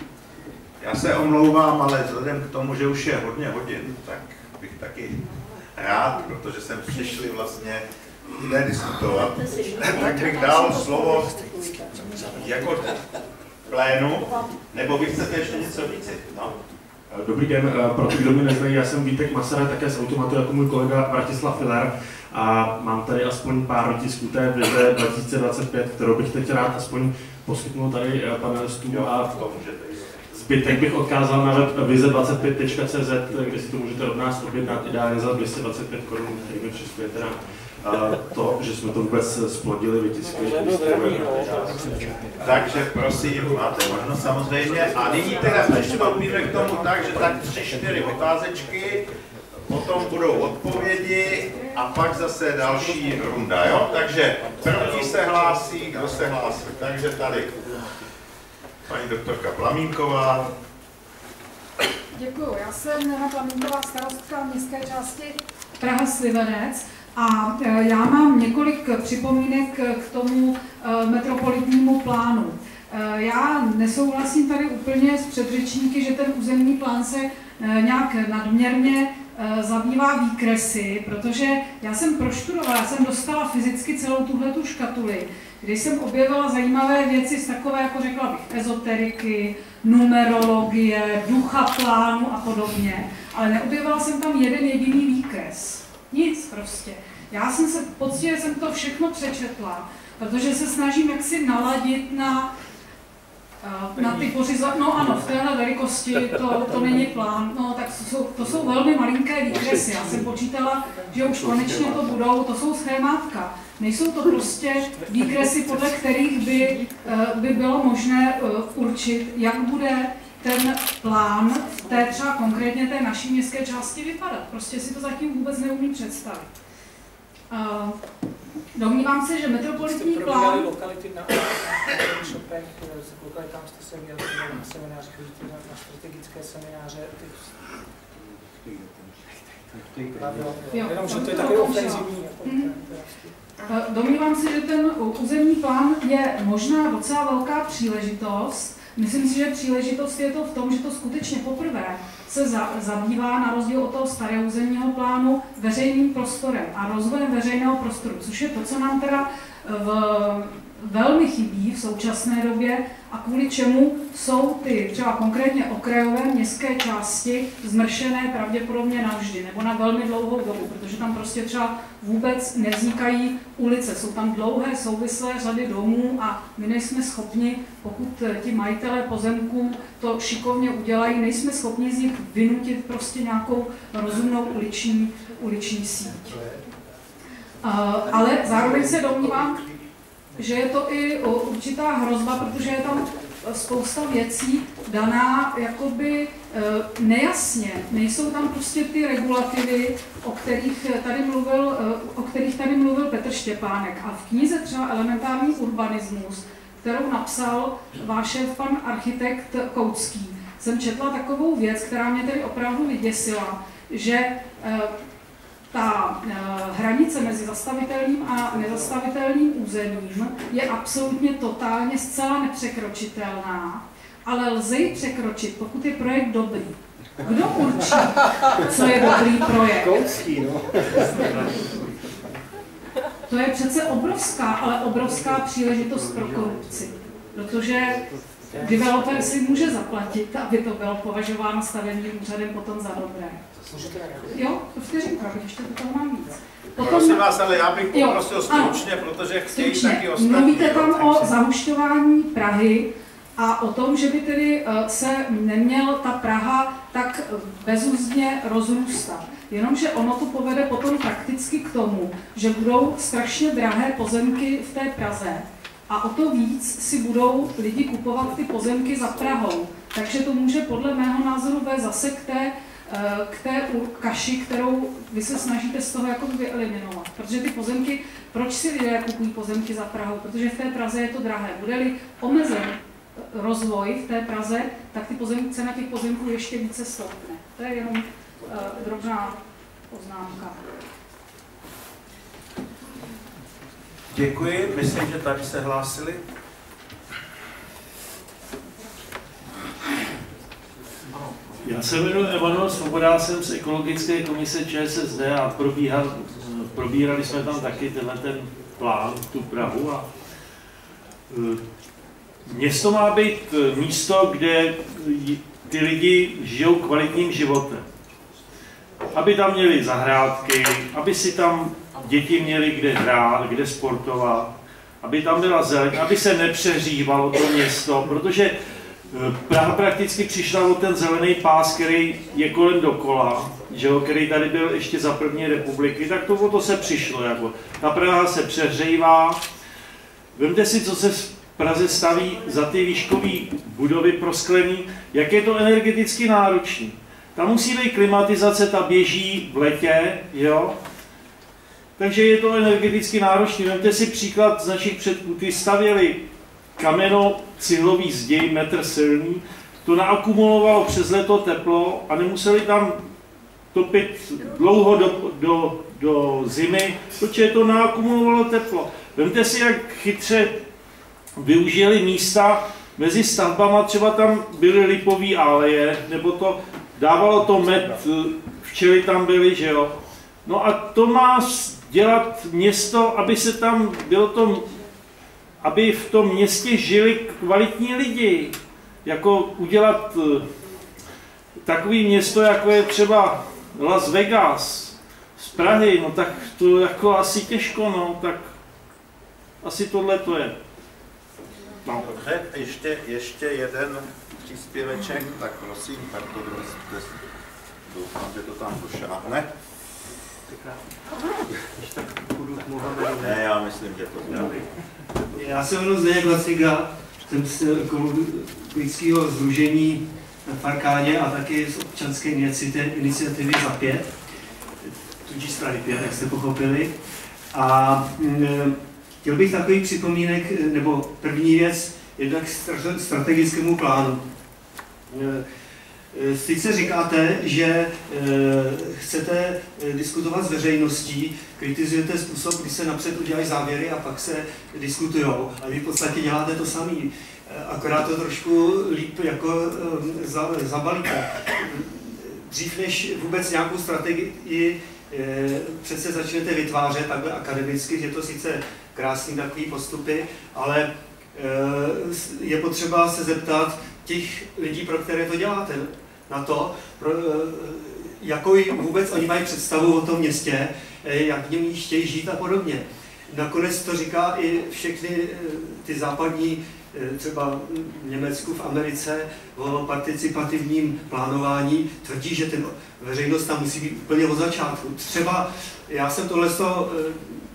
Já se omlouvám, ale vzhledem k tomu, že už je hodně hodin, tak bych taky rád, protože jsem přišli vlastně nediskutovat, tak bych dal slovo jako plénu, nebo vy chcete ještě něco říct? No. Dobrý den, pro ty, kdo mě neznají, já jsem Vítek Masara, také z Automatu jako můj kolega Vratislav Filler a mám tady aspoň pár otisků té vize dva tisíce dvacet pět, kterou bych teď rád aspoň poskytnul tady panelistům a zbytek bych odkázal na web vize dvacet pět tečka cé zet, kde si to můžete od nás objednat ideálně za dvě stě dvacet pět korun, který mi přispějete na to, že jsme to vůbec splodili, vytiskli. Takže prosím, máte možnost samozřejmě. A nyní teda ještě mluvíme k tomu tak, že tak tři, čtyři otázečky, potom budou odpovědi a pak zase další runda, jo? Takže první se hlásí, kdo se hlásí. Takže tady paní doktorka Plamínková. Děkuju. Já jsem Jana Plamínková, starostka městské části Praha Slivenec. A já mám několik připomínek k tomu metropolitnímu plánu. Já nesouhlasím tady úplně s předřečníky, že ten územní plán se nějak nadměrně zabývá výkresy, protože já jsem proštudovala, já jsem dostala fyzicky celou tuhletu škatuli, kdy jsem objevila zajímavé věci z takové, jako řekla bych, ezoteriky, numerologie, ducha plánu a podobně, ale neobjevila jsem tam jeden jediný výkres. Nic prostě. Já jsem se, poctivě jsem to všechno přečetla, protože se snažím jaksi naladit na, na ty pořizování. No ano, v téhle velikosti to, to není plán, no tak to jsou, to jsou velmi malinké výkresy. Já jsem počítala, že už konečně to budou, to jsou schémátka. Nejsou to prostě výkresy, podle kterých by, by bylo možné určit, jak bude ten plán v té třeba konkrétně té naší městské části vypadat. Prostě si to zatím vůbec neumím představit. Uh, domnívám se, že metropolitní plán... lokality na shopech, s lokalitám jste se měli na semináři, chodíte na strategické semináře. Jenom, že to je takový ofenzivní. Domnívám se, že ten územní plán je možná docela velká příležitost. Myslím si, že příležitost je to v tom, že to skutečně poprvé se za, zabývá na rozdíl od toho starého územního plánu veřejným prostorem a rozvojem veřejného prostoru, což je to, co nám teda v, velmi chybí v současné době a kvůli čemu jsou ty třeba konkrétně okrajové městské části zmršené pravděpodobně navždy nebo na velmi dlouhou dobu, protože tam prostě třeba vůbec nevznikají ulice, jsou tam dlouhé souvislé řady domů a my nejsme schopni, pokud ti majitelé pozemků to šikovně udělají, nejsme schopni z nich vynutit prostě nějakou rozumnou uliční, uliční síť. Uh, ale zároveň se domnívám, že je to i určitá hrozba, protože je tam spousta věcí daná jakoby nejasně. Nejsou tam prostě ty regulativy, o kterých tady mluvil, o kterých tady mluvil Petr Štěpánek. A v knize třeba Elementární urbanismus, kterou napsal váš šéf, pan architekt Koutský, jsem četla takovou věc, která mě tedy opravdu vyděsila, že ta hranice mezi zastavitelným a nezastavitelným územím je absolutně totálně zcela nepřekročitelná, ale lze ji překročit, pokud je projekt dobrý. Kdo určí, co je dobrý projekt? Koutský, no. To je přece obrovská, ale obrovská příležitost pro korupci, protože developer si může zaplatit, aby to bylo považováno stavebním úřadem potom za dobré. Jo, vteřinku, abych ještě do toho mám víc. Potom, prosím vás, ale já bych poprosil stručně, protože chtějí stručně. taky ostatní. Mluvíte tam o zahušťování Prahy a o tom, že by tedy se neměl ta Praha tak bezúzdně rozrůstat. Jenomže ono to povede potom prakticky k tomu, že budou strašně drahé pozemky v té Praze a o to víc si budou lidi kupovat ty pozemky za Prahou. Takže to může podle mého názoru vést zase k té, k té kaši, kterou vy se snažíte z toho jako vyeliminovat. Protože ty pozemky, proč si lidé kupují pozemky za Prahou? Protože v té Praze je to drahé. Bude-li omezen rozvoj v té Praze, tak ty pozemky, cena těch pozemků ještě více stoupne. To je jenom uh, drobná poznámka. Děkuji, myslím, že tady se hlásili. Já se jmenuji Emanuel Svoboda, jsem z ekologické komise ČSSD a probíhal, probírali jsme tam taky tenhle ten plán, tu Prahu. A město má být místo, kde ty lidi žijou kvalitním životem. Aby tam měli zahrádky, aby si tam děti měly kde hrát, kde sportovat, aby tam byla zeleň, aby se nepřehřívalo to město, protože Praha prakticky přišla o ten zelený pás, který je kolem dokola, že jo, který tady byl ještě za první republiky, tak to o to se přišlo. Jako. Ta Praha se přehřívá. Vemte si, co se v Praze staví za ty výškové budovy prosklený, jak je to energeticky náročný. Tam musí být klimatizace, ta běží v letě, jo. Takže je to energeticky náročný. Vemte si příklad z našich předků. Ty stavěli kameno-cihlový zdi, metr silný, to naakumulovalo přes leto teplo a nemuseli tam topit dlouho do, do, do zimy, protože to naakumulovalo teplo. Vemte si, jak chytře využili místa mezi stavbama, třeba tam byly lipové aleje, nebo to dávalo to med, včely tam byly, že jo. No a to má dělat město, aby se tam bylo to, aby v tom městě žili kvalitní lidi. Jako udělat takový město, jako je třeba Las Vegas z Prahy, no tak to jako asi těžko, no, tak asi tohle to je. No. Dobře, ještě, ještě jeden příspěveček, tak prosím, tak to doufám, že to tam došáhne. Ne, já myslím, že to zdraví. Já jsem jmenuji Zdeněk Laciga, jsem z ekologického sdružení v Farkádě a taky z občanské iniciativy za pět, tudíž strany pět, jak jste pochopili. A chtěl bych takový připomínek, nebo první věc, jednak k strategickému plánu. Sice říkáte, že chcete diskutovat s veřejností, kritizujete způsob, kdy se napřed udělají závěry a pak se diskutujou. A vy v podstatě děláte to samý, akorát to trošku líp jako zabalíte. Dřív než vůbec nějakou strategii přece začnete vytvářet takhle akademicky, že to sice krásný takový postupy, ale je potřeba se zeptat těch lidí, pro které to děláte, na to, pro, jakou vůbec oni mají představu o tom městě, jak v něm chtějí žít a podobně. Nakonec to říká i všechny ty západní, třeba v Německu, v Americe, o participativním plánování, tvrdí, že ten veřejnost tam musí být úplně od začátku. Třeba já jsem tohle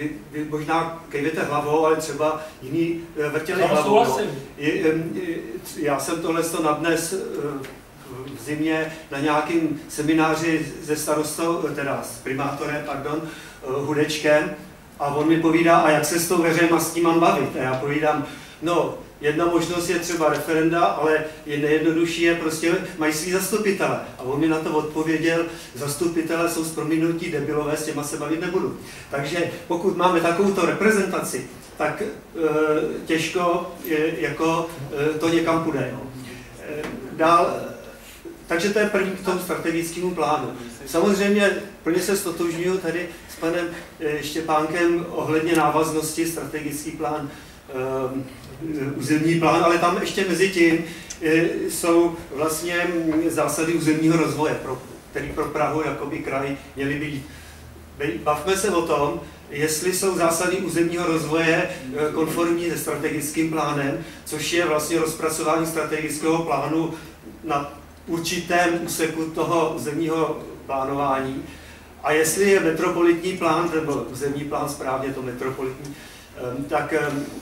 vy, vy možná kejvěte hlavou, ale třeba jiný vrtěli hlavou. No. Já jsem tohle to nadnes v zimě na nějakém semináři se starostou, teda s primátorem, pardon, Hudečkem, a on mi povídá, a jak se s tou veřejností mám bavit. A já povídám, no, jedna možnost je třeba referenda, ale je nejjednodušší je prostě mají svý zastupitele. A on mi na to odpověděl, zastupitele jsou z prominutí debilové, s těma se bavit nebudu. Takže pokud máme takovouto reprezentaci, tak e, těžko je, jako e, to někam půjde. No. E, dál, takže to je první k tomu strategickému plánu. Samozřejmě plně se stotožňuji tady s panem e, Štěpánkem ohledně návaznosti, strategický plán, e, územní plán, ale tam ještě mezi tím e, jsou vlastně zásady územního rozvoje, pro, který pro Prahu jakoby kraj měly být. Bavme se o tom, jestli jsou zásady územního rozvoje e, konformní se strategickým plánem, což je vlastně rozpracování strategického plánu na určitém úseku toho územního plánování. A jestli je metropolitní plán, nebo územní plán správně to metropolitní, tak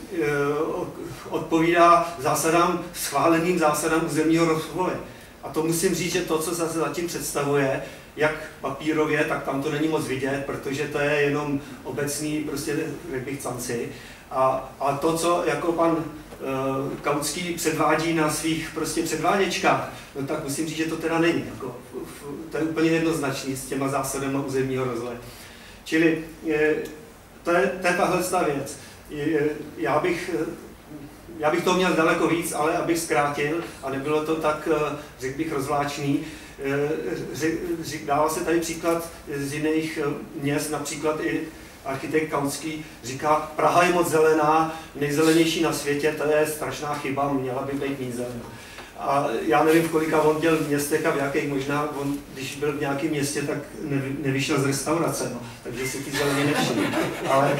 odpovídá zásadám, schváleným zásadám územního rozvoje. A to musím říct, že to, co se zatím představuje, jak papírově, tak tam to není moc vidět, protože to je jenom obecný, prostě, jak bych canci. A, a to, co jako pan uh, Kautský předvádí na svých prostě předváděčkách, no tak musím říct, že to teda není. Jako, to je úplně jednoznačný s těma zásadami územního rozvoje. Čili je, to, je, to je tahle věc. Je, já, bych, já bych to měl daleko víc, ale abych zkrátil a nebylo to tak, řekl bych, rozvláčný. Dává se tady příklad z jiných měst, například i architekt Kautský říká, Praha je moc zelená, nejzelenější na světě, to je strašná chyba, měla by být méně zelená. A já nevím, v kolika on dělal v městech a v jakých, možná on, když byl v nějakém městě, tak nevy, nevyšel z restaurace, no, takže si ty zeleně nevšiml. Ale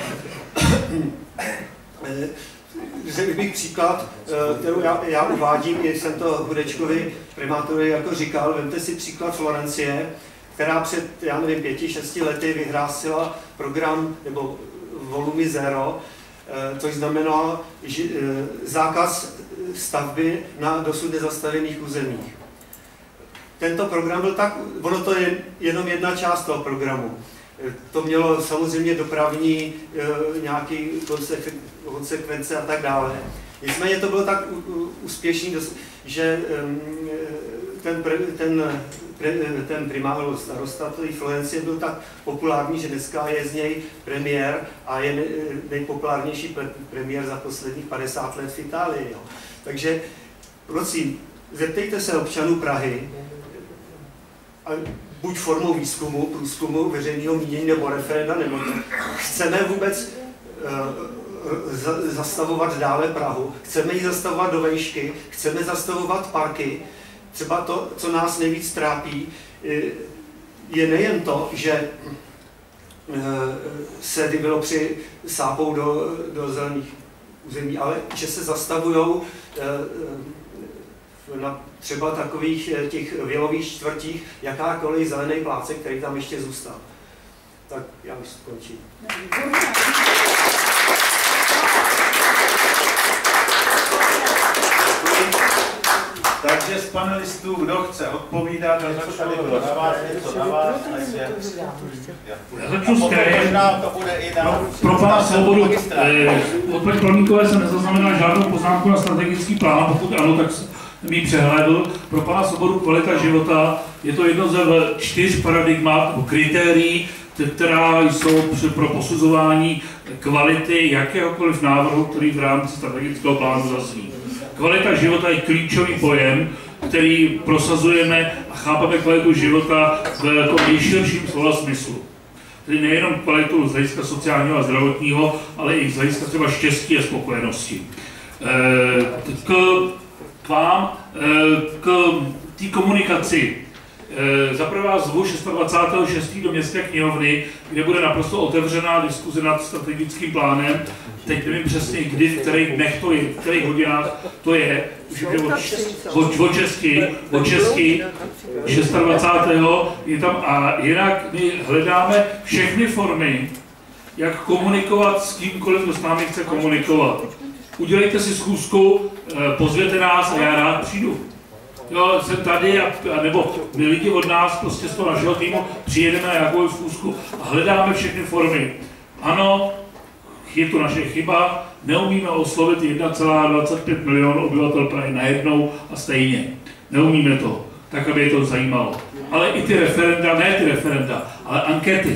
řekl bych příklad, kterou já, já uvádím, když jsem to Hudečkovi primátorovi jako říkal, vemte si příklad Florencie, která před, já nevím, pěti, šesti lety vyhlásila program nebo Volume Zero, což znamenalo že, zákaz stavby na dosud nezastavěných územích. Tento program byl tak, ono to je jenom jedna část toho programu. To mělo samozřejmě dopravní nějaké konsekvence a tak dále. Nicméně to bylo tak úspěšný, že ten, ten, ten primátor starosta Florencie byl tak populární, že dneska je z něj premiér a je nejpopulárnější premiér za posledních padesát let v Itálii. Jo. Takže prosím, zeptejte se občanů Prahy, a buď formou výzkumu, průzkumu veřejného mínění nebo referenda, nebo to. Chceme vůbec uh, zastavovat dále Prahu, chceme ji zastavovat do vejšky, chceme zastavovat parky. Třeba to, co nás nejvíc trápí, je nejen to, že se developři sápou do, do zelených území, ale že se zastavují na třeba takových těch vilových čtvrtích jakákoliv zelený pláce, který tam ještě zůstal. Tak já už skončím. Takže z panelistů, kdo chce odpovídat, něco tady bylo na vás, něco na vás, já začnu s krajem. Pro, pro pana Svobodu, eh, od paní Promíkové jsem nezaznamenal žádnou poznámku na strategický plán, pokud ano, tak mi přehlédl. Pro pana Svobodu kvalita života je to jedno ze čtyř paradigmat nebo kritérií, která jsou pro posuzování kvality jakéhokoliv návrhu, který v rámci strategického plánu zazní. Kvalita života je klíčový pojem, který prosazujeme a chápeme kvalitu života v tom nejširším slova smyslu. Tedy nejenom kvalitu z hlediska sociálního a zdravotního, ale i z hlediska třeba štěstí a spokojenosti. K, k vám, k té komunikaci. Zaprvé vás zvu dvacátého šestého šestého do Městské knihovny, kde bude naprosto otevřená diskuze nad strategickým plánem. Teď nevím přesně, kdy, v kterých dnech to je, v kterých hodinách to je. Už je o česky, o česky, dvacátého šestého je tam a jinak my hledáme všechny formy, jak komunikovat s kýmkoliv, kdo s námi chce komunikovat. Udělejte si schůzku, pozvěte nás a já rád přijdu. Jo, jsem tady, a, a nebo my lidi od nás, prostě z toho našeho týmu, přijedeme na nějakou schůzku a hledáme všechny formy. Ano, je to naše chyba, neumíme oslovit jedna celá dvacet pět milionů obyvatel Prahy najednou a stejně. Neumíme to, tak aby je to zajímalo. Ale i ty referenda, ne ty referenda, ale ankety.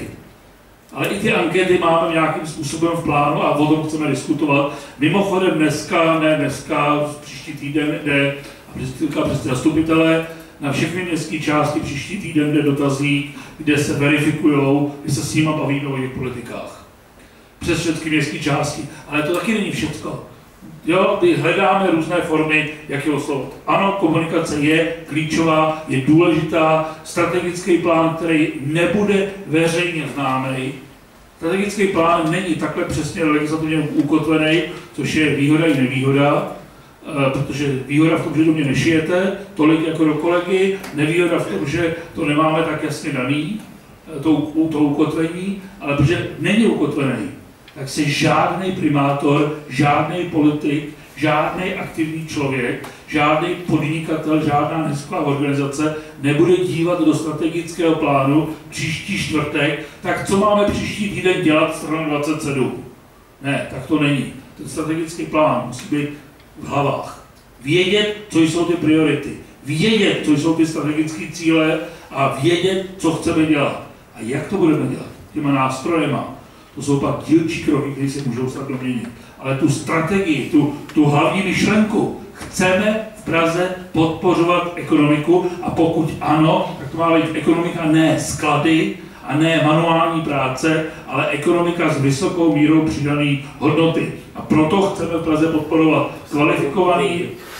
Ale i ty ankety máme nějakým způsobem v plánu a o tom chceme diskutovat. Mimochodem dneska, ne dneska, příští týden jde přes zastupitele na všechny městské části, příští týden jde dotazník, kde se verifikují, kde se s nimi bavíme o jejich politikách. Přes všechny městské části. Ale to taky není všecko. Jo, my hledáme různé formy, jak je oslovit. Ano, komunikace je klíčová, je důležitá, strategický plán, který nebude veřejně známý. Strategický plán není takhle přesně legislativně ukotvený, což je výhoda i nevýhoda, protože výhoda v tom, že do mě nešijete, tolik jako do kolegy, nevýhoda v tom, že to nemáme tak jasně daný, to, to ukotvení, ale protože není ukotvený, tak se žádný primátor, žádný politik, žádný aktivní člověk, žádný podnikatel, žádná nezisková organizace nebude dívat do strategického plánu příští čtvrtek, tak co máme příští týden dělat stranu dvacet sedm? Ne, tak to není. Ten strategický plán musí být v hlavách. Vědět, co jsou ty priority. Vědět, co jsou ty strategické cíle a vědět, co chceme dělat. A jak to budeme dělat? Těma nástrojema. To jsou pak dílčí kroky, které se můžou snadno měnit. Ale tu strategii, tu, tu hlavní myšlenku, chceme v Praze podpořovat ekonomiku a pokud ano, tak to má být ekonomika ne sklady a ne manuální práce, ale ekonomika s vysokou mírou přidané hodnoty. A proto chceme v Praze podporovat kvalifikované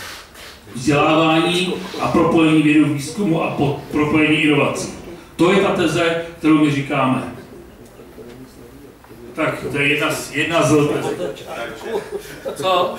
vzdělávání a propojení vědy výzkumu a pod, propojení inovací. To je ta teze, kterou my říkáme. Tak, to je jedna z, jedna z Co?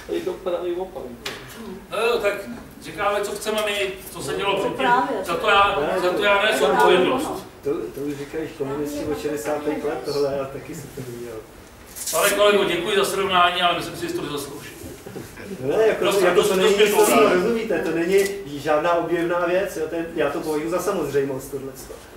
No jo, tak říkáme, co chceme my, co se dělo předtím. Za to já, za to já nesu odpovědnost. To, to už říkáš komunisti od šedesátých let, tohle já taky jsem to viděl. Pane kolego, děkuji za srovnání, ale myslím si, že to nezaslouží. Ne, jako, Prostě jako to, to není nic, co rozumíte, to není žádná objevná věc, jo, ten, já to považuji za samozřejmost, tohle.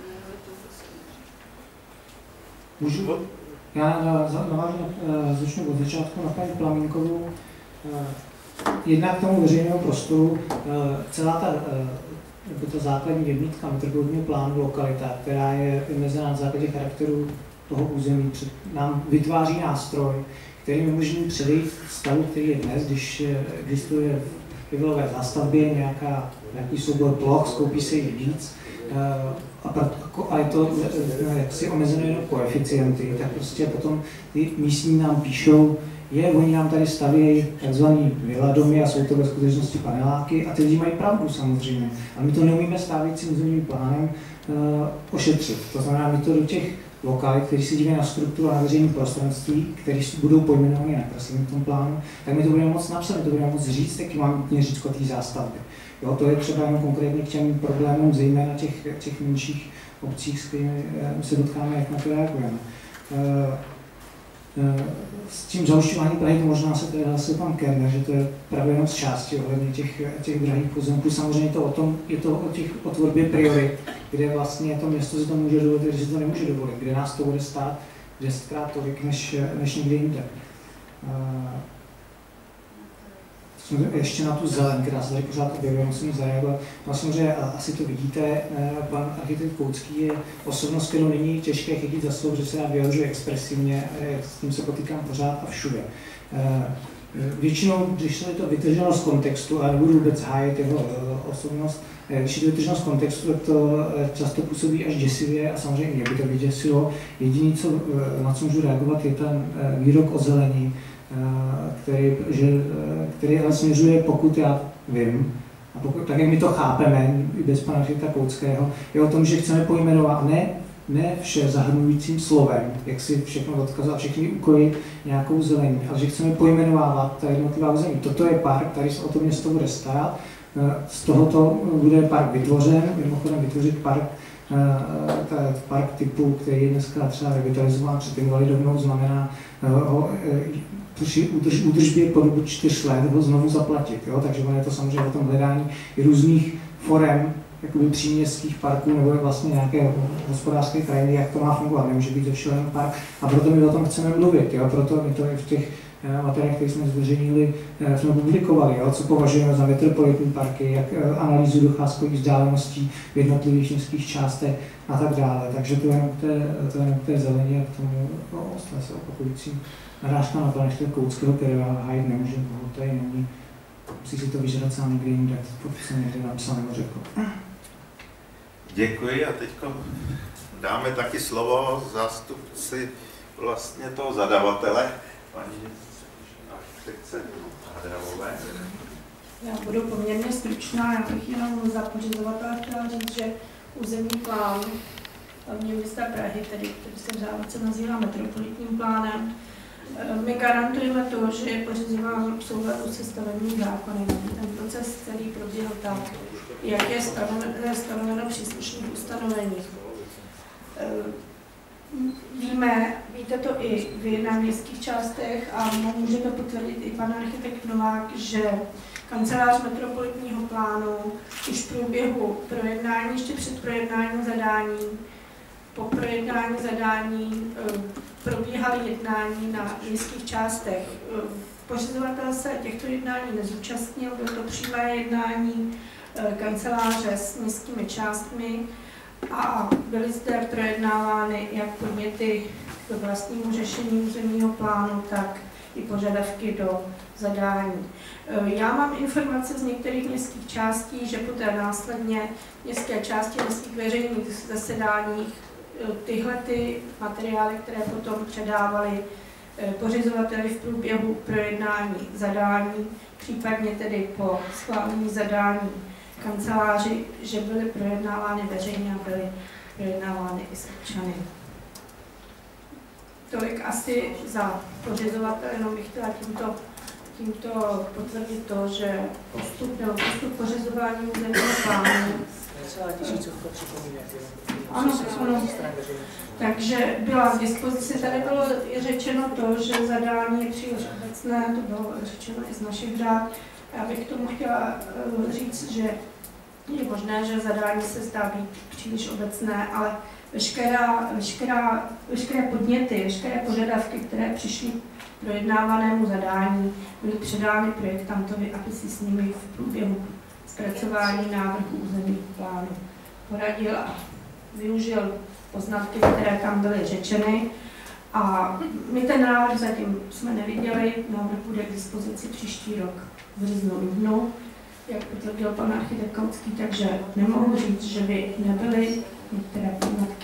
Můžu? Já navážu, začnu od začátku na paní Plamínkovou. Jednak k tomu veřejného prostoru, celá ta, ta základní jednitka metropolitního plánu lokalita, která je vymezená na základě charakteru toho území, nám vytváří nástroj, který mi umožní předejít stavu, který je dnes, když existuje v vilové zástavbě nějaká, nějaký soubor ploch, skoupí se jich víc, a je to jaksi omezené jenom koeficienty, tak prostě potom ty místní nám píšou, je, oni nám tady stavějí takzvaný vila domy a jsou to ve skutečnosti paneláky a ty lidi mají pravdu samozřejmě. A my to neumíme stávajícím územním plánem uh, ošetřit. To znamená, my to do těch lokalit, kteří se dívají na strukturu a na veřejné prostranství, které budou pojmenovány na kreslení v tom plánu, tak my to budeme moc napsat, my to budeme moc říct, taky máme nutně říct o té zástavbě. Jo, to je třeba jenom konkrétně k těm problémům, zejména těch, těch menších obcích, s kterými se dotkáme, jak na to reagujeme. S tím zaušťováním Prahy to možná se tady hlásil pan Kerner, že to je právě jenom z části ohledně těch, těch drahých pozemků. Samozřejmě to o tom, je to o, těch, o tvorbě priorit, kde vlastně to město si to může dovolit, kde si to nemůže dovolit, kde nás to bude stát desetkrát tolik než, než někde jinde. Ještě na tu zeleň, která se tady pořád objevuje, musím zareagovat. No samozřejmě asi to vidíte, pan architekt Koucký je osobnost, kterou není těžké chytit za slovo, že se nám vyjadřuje expresivně, s tím se potýkám pořád a všude. Většinou, když se to vytrženo z kontextu, a nebudu vůbec hájit jeho osobnost, když je to vytrženo z kontextu, tak to často působí až děsivě a samozřejmě mě by to vyděsilo. Jediné, co, na co můžu reagovat, je ten výrok o zelení, který, že, který ale směřuje, pokud já vím, a pokud, tak jak my to chápeme, i bez pana architekta Kouckého, je o tom, že chceme pojmenovat ne, ne vše zahrnujícím slovem, jak si všechno odkazovat, všechny úkoly nějakou zelení, ale že chceme pojmenovávat ta jednotlivá území. Toto je park, tady se o to město bude starat, z tohoto bude park vytvořen, mimochodem vytvořit park ten park typu, který je dneska třeba revitalizován před Invalidovnou, znamená ho při údržbě po dobu čtyř let ho znovu zaplatit. Jo? Takže ono je to samozřejmě o tom hledání i různých forem jakoby příměstských parků nebo vlastně nějaké hospodářské krajiny, jak to má fungovat. Nemůže být ze všeho park a proto my o tom chceme mluvit. Jo? Proto my to i v těch materiálech, které jsme zveřejnili, jsme publikovali, jo? Co považujeme za metropolitní parky, jak analýzu docházkových vzdáleností v jednotlivých městských částech a tak dále. Takže to je jenom k té, to je jenom k té zeleně a k tomu no, ostatně se opakujícím narážka na pana Koutského, který hájit nemůže, bo tady není. Musí si to vyžrat sám někde jinde, pokud jsem někde napsal nebo řekl. Děkuji a teď dáme taky slovo zástupci vlastně toho zadavatele, paní architektce Hadravové. Já budu poměrně stručná, já bych jenom za pořizovatele chtěla říct, že územní plán hlavně města Prahy, tedy který se v závodce nazývá metropolitním plánem, my garantujeme to, že je pořizován v souladu se stavebním zákonem. Ten proces, který proběhl tak, jak je stanoveno, stanoveno v příslušných ustanoveních. Víme, víte to i vy na městských částech a může to potvrdit i pan architekt Novák, že kancelář metropolitního plánu už v průběhu projednání, ještě před projednáním zadání, po projednání zadání probíhaly jednání na městských částech. Pořizovatel se těchto jednání nezúčastnil, bylo to přímé jednání kanceláře s městskými částmi a byly zde projednávány jak podněty k vlastnímu řešení územního plánu, tak i požadavky do zadání. Já mám informace z některých městských částí, že poté následně městské části na svých veřejných zasedáních tyhle ty materiály, které potom předávali pořizovateli v průběhu projednání zadání, případně tedy po schválení zadání kanceláři, že byly projednávány veřejně a byly projednávány i s občany. Tolik asi za pořizovatele, jenom bych chtěla tímto, tímto potvrdit to, že postup nebo postup pořizování územního plánu. Ano, ano. Takže byla k dispozici, tady bylo řečeno to, že zadání je příliš obecné, to bylo řečeno i z našich dát. Já bych k tomu chtěla říct, že je možné, že zadání se zdá být příliš obecné, ale veškerá, veškerá, veškeré podněty, veškeré požadavky, které přišly k projednávanému zadání, byly předány projektantovi, aby si s nimi v průběhu zpracování návrhu územních plánů poradil a využil poznatky, které tam byly řečeny. A my ten návrh zatím jsme neviděli, návrh bude k dispozici příští rok v březnu dubnu, jak potvrdil pan architekt Koutský, takže nemohu říct, že by nebyly některé poznatky.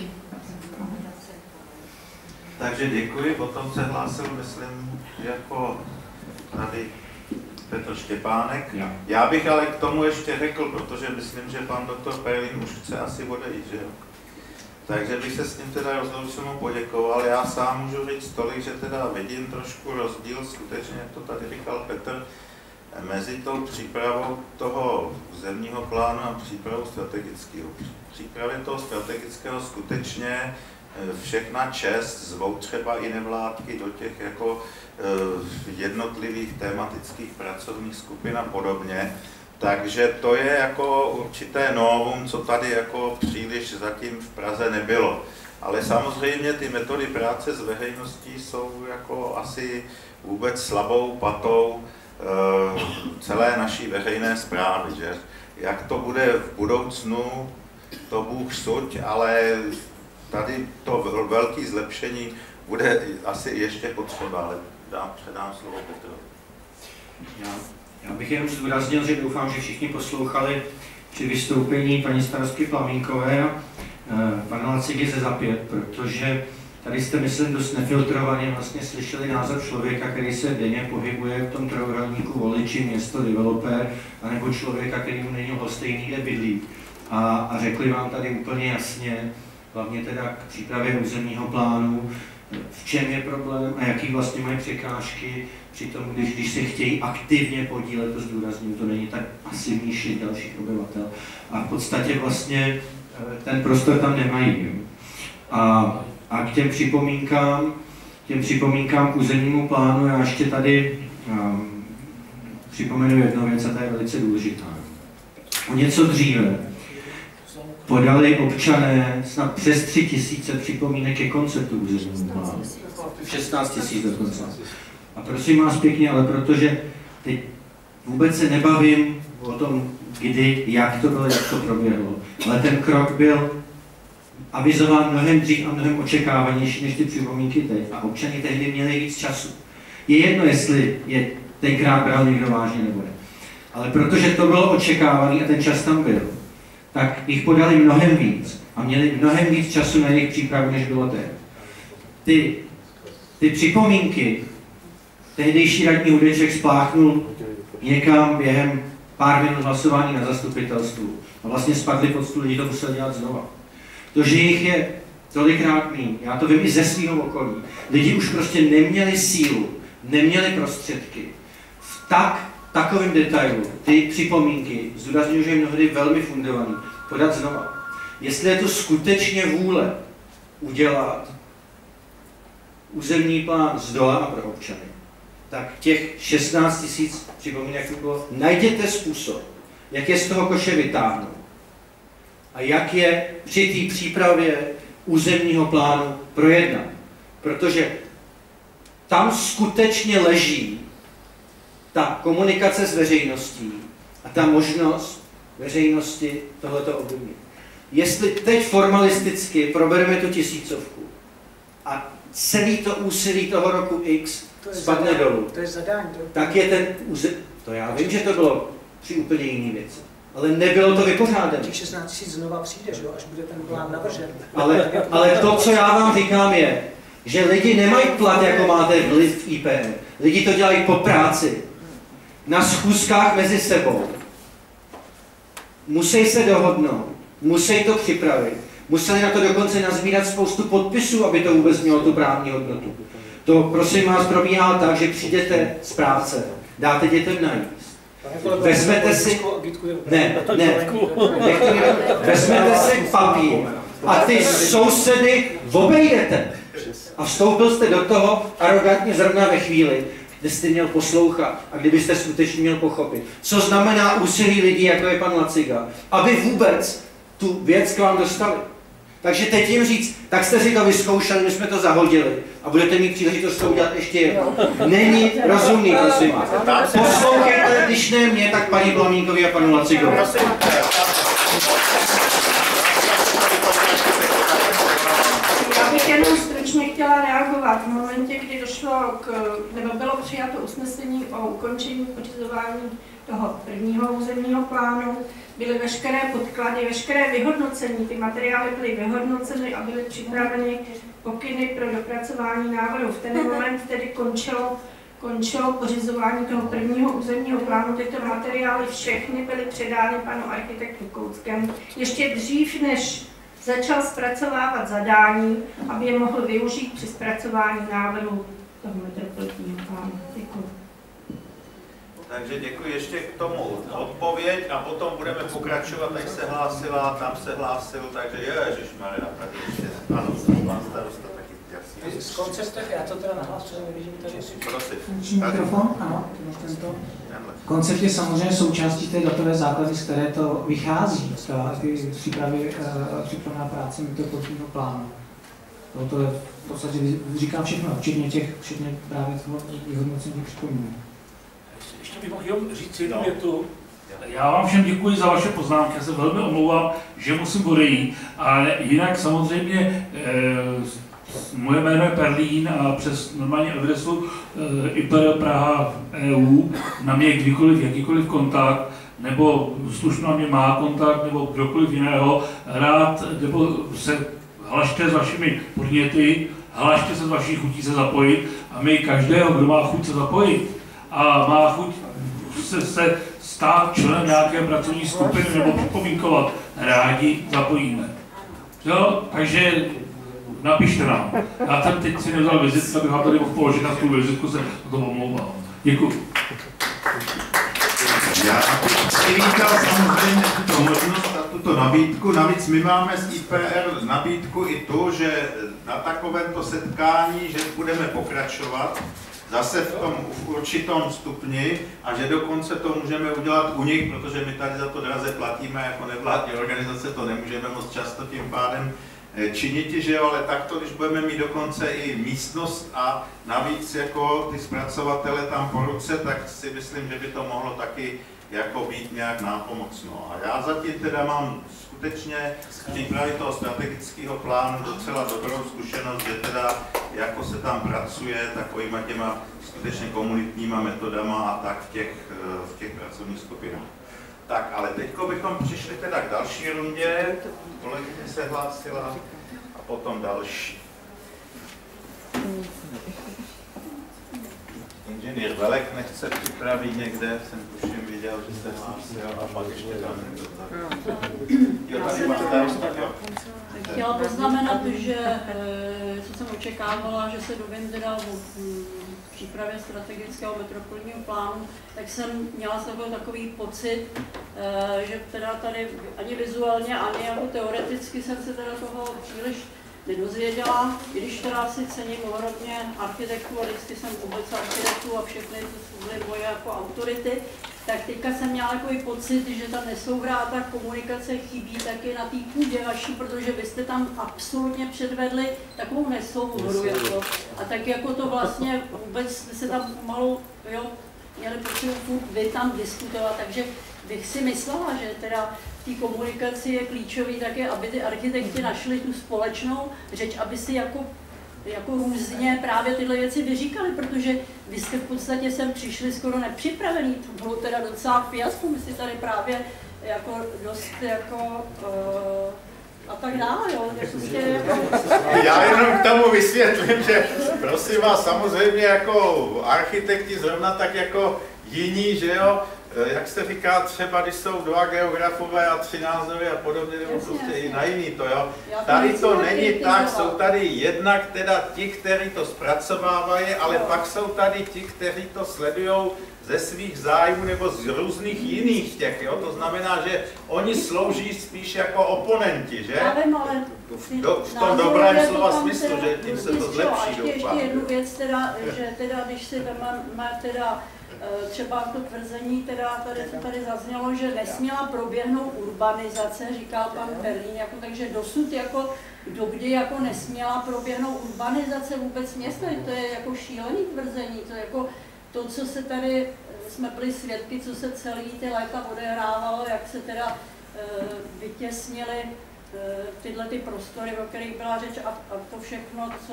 Takže děkuji, potom se hlásil, myslím, jako tady Petr Štěpánek. Já. Já bych ale k tomu ještě řekl, protože myslím, že pan doktor Perlin už chce asi odejít, že jo? Takže bych se s ním teda rozloučil, mu poděkoval. Já sám můžu říct tolik, že teda vidím trošku rozdíl, skutečně, jak to tady říkal Petr, mezi tou přípravou toho územního plánu a přípravou strategického. V přípravě toho strategického skutečně všechna čest zvou třeba i nevládky do těch jako jednotlivých tematických pracovních skupin a podobně. Takže to je jako určité novum, co tady jako příliš zatím v Praze nebylo. Ale samozřejmě ty metody práce s veřejností jsou jako asi vůbec slabou patou e, celé naší veřejné správy, že? Jak to bude v budoucnu, to Bůh suď, ale tady to velké zlepšení bude asi ještě potřeba, ale dám, předám slovo Petrovi. Já, já bych jenom zdůraznil, že doufám, že všichni poslouchali při vystoupení paní starostky Plamínkové a pana Laciky ze Zapět, protože tady jste, myslím, dost nefiltrovaně vlastně slyšeli názor člověka, který se denně pohybuje v tom trojúhelníku voliči, město, developer, anebo člověka, který mu není lhostejný, kde bydlí. A, a řekli vám tady úplně jasně, hlavně teda k přípravě územního plánu, v čem je problém a jaký vlastně mají překážky, přitom když, když se chtějí aktivně podílet, to zdůrazním, to není tak asi míšit dalších obyvatel. A v podstatě vlastně ten prostor tam nemají. A, a k těm připomínkám, těm připomínkám k územnímu plánu já ještě tady um, připomenu jednu věc, a ta je velice důležitá. O něco dříve podali občané snad přes tři tisíce připomínek ke konceptu územního plánu. šestnáct tisíc dokonce. A prosím vás pěkně, ale protože teď vůbec se nebavím o tom, kdy, jak to bylo, jak to proběhlo, ale ten krok byl avizován mnohem dřív a mnohem očekávanější než ty připomínky teď. A občani tehdy měli víc času. Je jedno, jestli je tenkrát bral někdo vážně nebo ne. Ale protože to bylo očekávané a ten čas tam byl, tak jich podali mnohem víc a měli mnohem víc času na jejich přípravu, než bylo teď. Ty, ty připomínky tehdejší radní Hudeček spláchnul někam během pár minut hlasování na zastupitelstvu a vlastně spadly pod stůl, lidi to museli dělat znova. To, že jich je tolikrát míň, já to vím i ze svého okolí, lidi už prostě neměli sílu, neměli prostředky v tak takovým detailu ty připomínky, zdůrazňuji, že je mnohdy velmi fundovaný, podat znova. Jestli je to skutečně vůle udělat územní plán z dola a pro občany, tak těch šestnáct tisíc připomínek bylo, najděte způsob, jak je z toho koše vytáhnout a jak je při té přípravě územního plánu projednat. Protože tam skutečně leží ta komunikace s veřejností a ta možnost veřejnosti tohleto ovlivnit. Jestli teď formalisticky probereme tu tisícovku a celý to úsilí toho roku X spadne dolů, to je zadání, to... tak je ten územ... To já vím, že to bylo při úplně jiný věci, ale nebylo to vypořádané. Těch šestnáct tisíc znova přijde, že? Až bude ten plán navržen. Ale, ale to, co já vám říkám, je, že lidi nemají plat, jako máte vliv v I P M. Lidi to dělají po práci, na schůzkách mezi sebou. Musí se dohodnout, musí to připravit. Museli na to dokonce nazbírat spoustu podpisů, aby to vůbec mělo tu právní hodnotu. To, prosím vás, probíhá tak, že přijdete z práce, dáte dětem najíst. Vezmete si... Ne, ne. Vezmete si papír a ty sousedy obejdete. A vstoupil jste do toho arrogantně zrovna ve chvíli, kde jste měl poslouchat a kdybyste skutečně měl pochopit, co znamená úsilí lidí, jako je pan Laciga, aby vůbec tu věc k vám dostali. Takže teď jim říct, tak jste si to vyzkoušeli, my jsme to zahodili a budete mít příležitost to udělat ještě jednou. Není rozumný, prosím vás. Poslouchejte, když ne mě, tak paní Plamínkovi a panu Lacigovi. Já bych jenom stručně chtěla reagovat. V momentě, kdy došlo k, nebo bylo přijato usnesení o ukončení pořizování toho prvního územního plánu, byly veškeré podklady, veškeré vyhodnocení, ty materiály byly vyhodnoceny a byly připraveny pokyny pro dopracování návrhu. V ten moment tedy končilo, končilo pořizování toho prvního územního plánu. Tyto materiály všechny byly předány panu architektu Kouckému ještě dřív, než začal zpracovávat zadání, aby je mohl využít při zpracování návrhu toho metropolitního plánu. Děkuji. Takže děkuji ještě k tomu odpověď a potom budeme pokračovat, jak se hlásila, tam se hlásil, takže ježišmarja, tady ještě, ano, pan starosta taky jasný. Z konceptech, já to teda nahlasuji, nevidím tady. Prosím. Mikrofon, ano, tento. Koncept je samozřejmě součástí té datové základy, z které to vychází, z ty přípravy, přípravná práce metropolitního plánu. To je v podstatě říkám všechno, včetně těch, včetně právě toho vyhodnocení připomínek. Ještě bych mohl jenom říct jednu větu. Já vám všem děkuji za vaše poznámky, já se velmi omlouvám, že musím odejít, ale jinak samozřejmě eh, moje jméno je Perlín a přes normální adresu eh, I P R Praha E U na mě kdykoliv jakýkoliv kontakt, nebo slušno na mě má kontakt, nebo kdokoliv jiného, rád, nebo se hlašte s vašimi podněty, hlašte se s vaší chutí se zapojit a my každého, kdo má chuť se zapojit a má chuť se, se stát členem nějaké pracovní skupiny nebo připomínkovat, rádi zapojíme. Jo? Takže napište nám. Já jsem teď si nevzal vizitku, abych vám tady mohl položit na tu vizitku, se to omlouvám. Děkuji. Já bych přivítal samozřejmě tuto možnost a tuto tuto nabídku. Navíc my máme z I P R nabídku i tu, že na takovémto setkání, že budeme pokračovat zase v tom v určitom stupni a že dokonce to můžeme udělat u nich, protože my tady za to draze platíme jako nevládní organizace, to nemůžeme moc často tím pádem činit, že jo, ale takto, když budeme mít dokonce i místnost a navíc jako ty zpracovatele tam po ruce, tak si myslím, že by to mohlo taky jako být nějak nápomocno. A já zatím teda mám skutečně z přípravy toho strategického plánu docela dobrou zkušenost, že teda jako se tam pracuje takovýma těma skutečně komunitníma metodama a tak v těch, v těch pracovních skupinách. Tak, ale teďko bychom přišli teda k další rundě, kolegyně se hlásila a potom další. Inženýr Velek nechce připravit někde, jsem tuším viděl, že se hlásil a pak ještě tam někdo tak. Chtěla poznamenat, že co jsem očekávala, že se dovím teda o přípravě strategického metropolního plánu, tak jsem měla takový pocit, že teda tady ani vizuálně, ani jako teoreticky jsem se teda toho příliš nedozvěděla, i když teda si cením hodně architektů a vždycky jsem vůbec architektů a všechny to byly moje jako autority, tak teďka jsem měla takový pocit, že tam nesouhrá ta komunikace chybí taky na té půdě vaší, protože vy jste tam absolutně předvedli takovou nesouhru. Jako. A tak jako to vlastně vůbec se tam pomalu, jo, měli potřebu furt vy tam diskutovat, takže bych si myslela, že teda v té komunikaci je klíčový také, aby ty architekti našli tu společnou řeč, aby si jako, jako různě právě tyhle věci vyříkali, protože vy jste v podstatě sem přišli skoro nepřipravený, to bylo teda docela fiasko, my si tady právě jako dost jako uh, a tak dále, jo. Prostě jako... Já jenom k tomu vysvětlím, že prosím vás, samozřejmě jako architekti zrovna tak jako jiní, že jo, jak se říká, třeba když jsou dva geografové a tři názory a podobně, nebo prostě i na jiný to, jo. Tady to není tak, jsou tady jednak teda ti, kteří to zpracovávají, ale pak jsou tady ti, kteří to sledují ze svých zájmů nebo z různých jiných těch, jo? To znamená, že oni slouží spíš jako oponenti, že? Já vím, ale v, do, v tom dobrém slova smyslu, teda, že tím se to zlepší. A ještě, ještě jednu věc, teda, že teda, když si vezmeme teda třeba to tvrzení, teda tady, tady zaznělo, že nesměla proběhnout urbanizace, říkal pan Perlín, jako, takže dosud jako dokdy jako nesměla proběhnout urbanizace vůbec města, to je jako šílený tvrzení, to je jako to, co se tady, jsme byli svědky, co se celý ty léta odehrávalo, jak se teda e, vytěsnily e, tyhle ty prostory, o kterých byla řeč a, a to všechno, co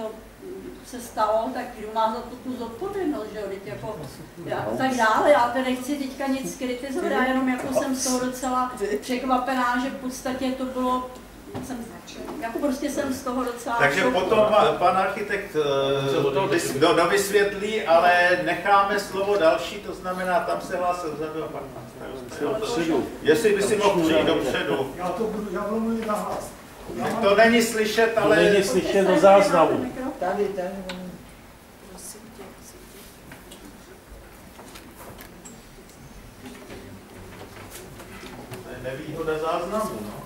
se stalo, tak kdo má za to tu zodpovědnost, že jo, jako, a tak dále. Já tady nechci teďka nic kritizovat, já jenom jako jsem z toho docela překvapená, že v podstatě to bylo, jsem, jako prostě jsem z toho docela... Takže potom pan architekt to dovysvětlí, ale necháme slovo další, to znamená, tam se hlásil vzadu a pan starosta. Jestli by si mohl přijít dopředu. Já to budu, já budu mluvit na hlas. To není slyšet, ale... To není slyšet do záznamu. Tady, tady. To je nevýhoda záznamu, no.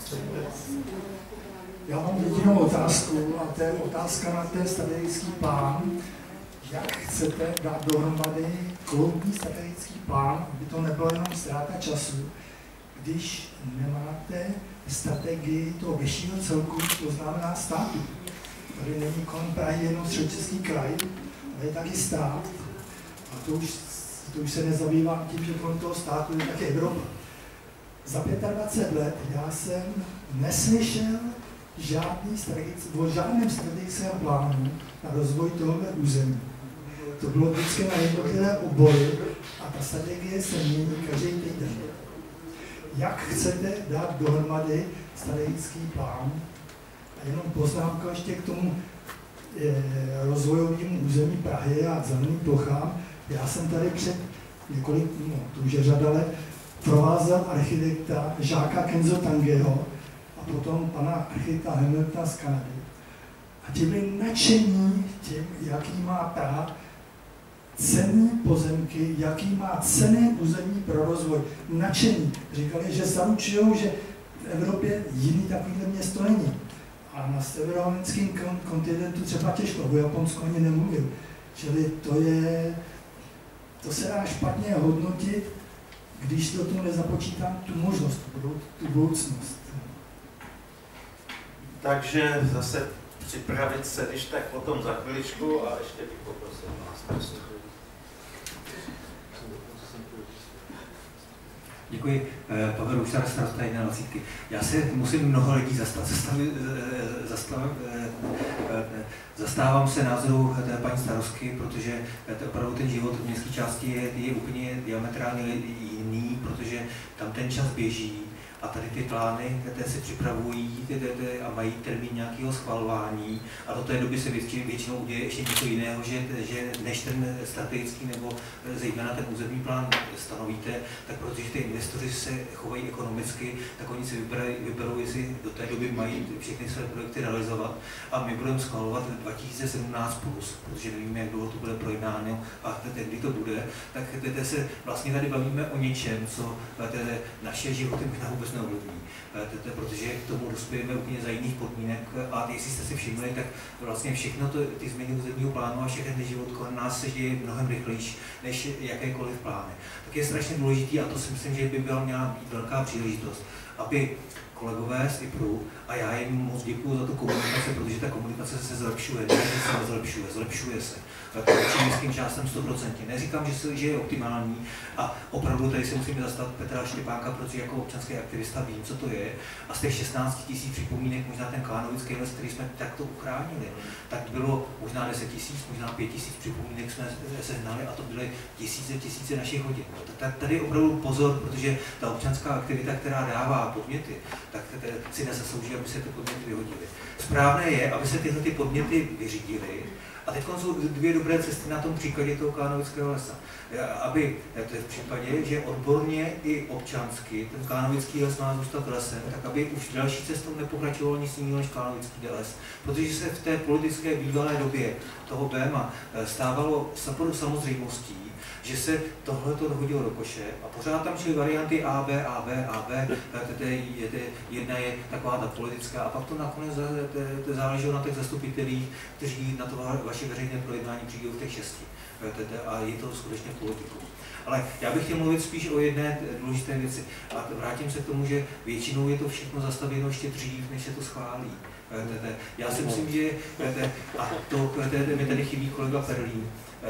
Já mám jedinou otázku a to je otázka na ten strategický plán. Jak chcete dát dohromady kloubní strategický plán, aby to nebylo jenom ztráta času, když nemáte strategii toho vyššího celku, to znamená státu. Tady není kolem Prahy jenom Středočeský kraj, ale je taky stát. A to už, to už se nezabývám tím, že kolem toho státu je taky Evropa. Za dvacet pět let já jsem neslyšel žádný strategický, o žádném strategickém plánu na rozvoj tohoto území. To bylo vždycky na jednotlivé obory a ta strategie se mění každý týden. Jak chcete dát dohromady strategický plán? A jenom poznámka ještě k tomu e, rozvojovému území Prahy a zeleným plochám. Já jsem tady před několik, no to už je řada let, provázel architekta Žáka Kenzo Tangeho a potom pana architekta Hamiltona z Kanady. A ti byli nadšení tím, jaký má Praha cenné pozemky, jaký má cenné území pro rozvoj. Nadšení. Říkali, že zaručují, že Evropě jiný takovýhle město není. A na severoamerickém kontinentu třeba těžko, o Japonsku ani nemluvím. Čili to je, to se dá špatně hodnotit, když do toho nezapočítám tu možnost, tu budoucnost. Takže zase připravit se, když tak potom za chviličku a ještě bych poprosil vás. Děkuji. Pavel Rušar, starosta dvacet jedna. Já se musím mnoho lidí zastat, zastavit, zastav, zastávám se názoru té paní starostky, protože opravdu ten život v městské části je, je úplně diametrálně jiný, protože tam ten čas běží a tady ty plány, které se připravují a mají termín nějakého schvalování a do té doby se většinou uděje ještě něco jiného, že, že než ten strategický nebo zejména ten územní plán stanovíte, tak protože ty investoři se chovají ekonomicky, tak oni si vyberají, vyberou, jestli do té doby mají všechny své projekty realizovat a my budeme schvalovat dva tisíce sedmnáct plus, protože nevíme, jak dlouho to bude projednáno a kdy to bude, tak se vlastně tady bavíme o něčem, co naše životy možná vůbec neovlivní, protože k tomu dospějeme úplně za jiných podmínek a jestli jste si všimli, tak vlastně všechno to, ty změny územního plánu a všechny život kolem nás se děje mnohem rychlejší než jakékoliv plány. Tak je strašně důležitý a to si myslím, že by byla měla být velká příležitost, aby kolegové z IPRu, a já jim moc děkuju za tu komunikaci, protože ta komunikace se zlepšuje, ne, že se nezlepšuje, zlepšuje se. Určitě městským částem sto procent. Neříkám, že, se, že je optimální a opravdu tady se musíme zastat Petra Štěpánka, protože jako občanský aktivista vím, co to je. A z těch šestnáct tisíc připomínek, možná ten Klánovický les, který jsme takto uchránili, tak bylo možná deset tisíc, možná pět tisíc připomínek jsme sehnali a to byly tisíce, tisíce našich hodin. Tak tady opravdu pozor, protože ta občanská aktivita, která dává podněty, tak si nezaslouží, aby se ty podněty vyhodily. Správné je, aby se tyhle ty podněty vyřídily. A teď jsou dvě dobré cesty na tom příkladě toho Klánovického lesa. Aby to je v případě, že odborně i občansky ten Klánovický les má zůstat lesem, tak aby už další cestou nepokračovalo nic jiného než Klánovický les. Protože se v té politické bývalé době toho Béma stávalo samozřejmostí, že se tohle to dohodilo do koše a pořád tam šly varianty A, B, A, B, A, B, jedna je taková ta politická a pak to nakonec záleželo na těch zastupitelích, kteří na to vaše veřejné projednání přijdou v těch šesti a je to skutečně politikum. Ale já bych chtěl mluvit spíš o jedné důležité věci a vrátím se k tomu, že většinou je to všechno zastavěno ještě dřív, než se to schválí. Já si myslím, že a to mi tady chybí kolega Perlín.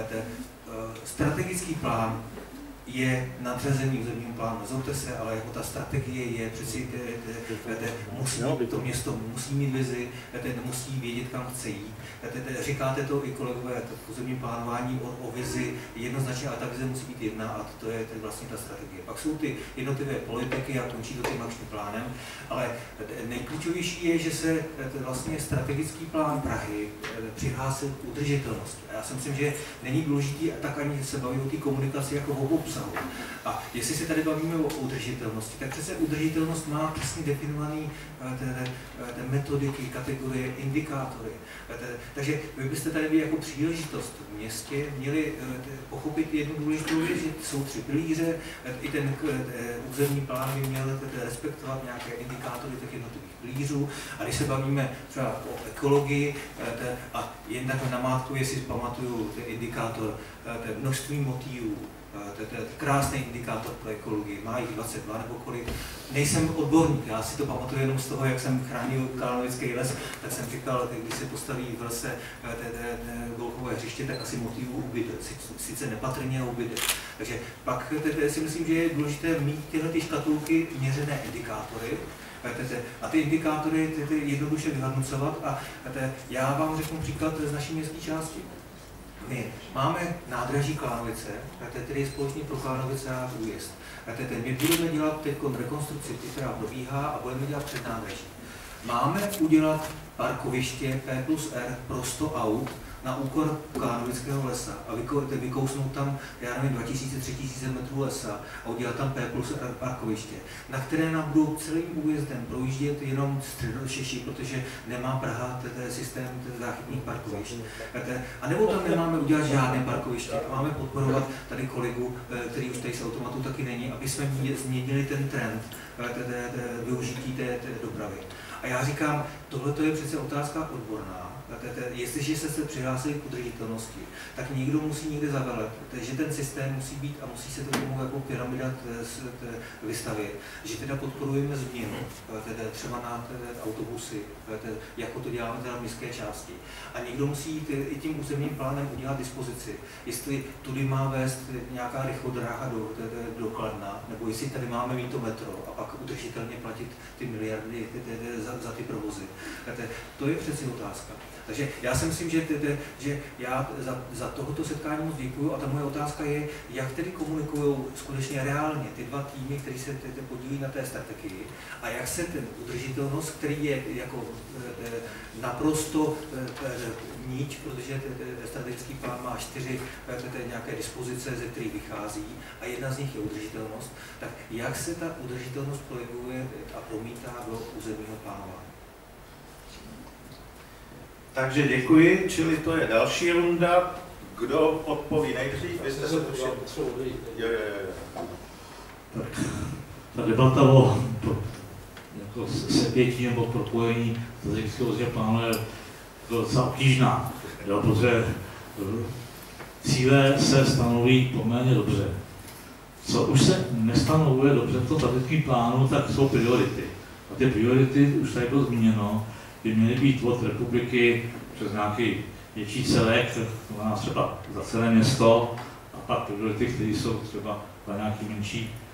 Strategický plán je nadřazený územnímu plánu. Nezlobte se, ale jako ta strategie je přeci, musí, to město musí mít vizi, musí vědět, kam chce jít. Říkáte to i kolegové, v územním plánování o, o vizi jednoznačně, ale ta vize musí být jedna a to je, to je vlastně ta strategie. Pak jsou ty jednotlivé politiky a končí to tím akčním plánem, ale nejklíčovější je, že se vlastně strategický plán Prahy přihlásil k udržitelnosti. A já si myslím, že není důležitý tak ani se baví o té komunikaci jako o obsahu. A jestli se tady bavíme o udržitelnosti, tak přece udržitelnost má přesně definované metodiky, kategorie, indikátory. Takže vy byste tady byli jako příležitost v městě měli pochopit jednu důležitou věc, že jsou tři pilíře, i ten územní plán by měl respektovat nějaké indikátory těch jednotlivých pilířů. A když se bavíme třeba o ekologii a jen takhle namátku, jestli pamatuju ten indikátor, ten množství motivů, to je krásný indikátor pro ekologii, má jich dvacet dva nebo kolik. Nejsem odborník, já si to pamatuju jenom z toho, jak jsem chránil Klánovický les, tak jsem říkal, když se postaví v lese golfové hřiště, tak asi motivů ubyde, sice nepatrně ubyde. Takže pak si myslím, že je důležité mít tyhle ty škatulky měřené indikátory, a ty indikátory jednoduše vyhodnocovat a já vám řeknu příklad z naší městské části. My máme nádraží Klánovice, který je společný pro Klánovice a Újezd. My budeme dělat teď rekonstrukci, která probíhá a budeme dělat před nádraží. Máme udělat parkoviště P plus R pro sto aut na úkor Klánovického lesa a vykousnout tam, já nevím, dva tisíce, tři tisíce metrů lesa a udělat tam P plus parkoviště, na které nám budou celým újezdem projíždět jenom Středočeši, protože nemá Praha ten systém záchytných parkovišť. A nebo tam nemáme udělat žádné parkoviště a máme podporovat tady kolegu, který už tady z automatu taky není, aby jsme změnili ten trend využití té, té dopravy. A já říkám, tohle je přece otázka odborná. Jestliže se se přihlásili k udržitelnosti, tak někdo musí někde zavelet, že ten systém musí být a musí se to tomu jako pyramida vystavit, že teda podporujeme změnu, třeba na autobusy, jako to děláme teda v městské části. A někdo musí i tím územním plánem udělat dispozici, jestli tudy má vést nějaká rychlodráha do, do Kladna, nebo jestli tady máme mít to metro a pak udržitelně platit ty miliardy za, za ty provozy. To je přeci otázka. Takže já si myslím, že, tete, že já za, za tohoto setkání moc děkuju a ta moje otázka je, jak tedy komunikují skutečně reálně ty dva týmy, které se tete podílí na té strategii a jak se ten udržitelnost, který je jako e, naprosto e, níč, protože strategický plán má čtyři e, nějaké dispozice, ze kterých vychází a jedna z nich je udržitelnost, tak jak se ta udržitelnost projevuje a promítá do územního plánování? Takže děkuji, čili to je další runda. Kdo odpoví nejdřív? Vy jste se tušili. Jo, jo, jo. Tak, ta debata o jako sepětí nebo propojení strategického územního plánu je docela obtížná, jo, protože cíle se stanoví poměrně dobře. Co už se nestanovuje dobře v tom strategickém plánu, tak jsou priority. A ty priority, už tady bylo zmíněno, by měly být od republiky přes nějaký větší celek, to má třeba za celé město, a pak priority, které jsou třeba na nějaký menší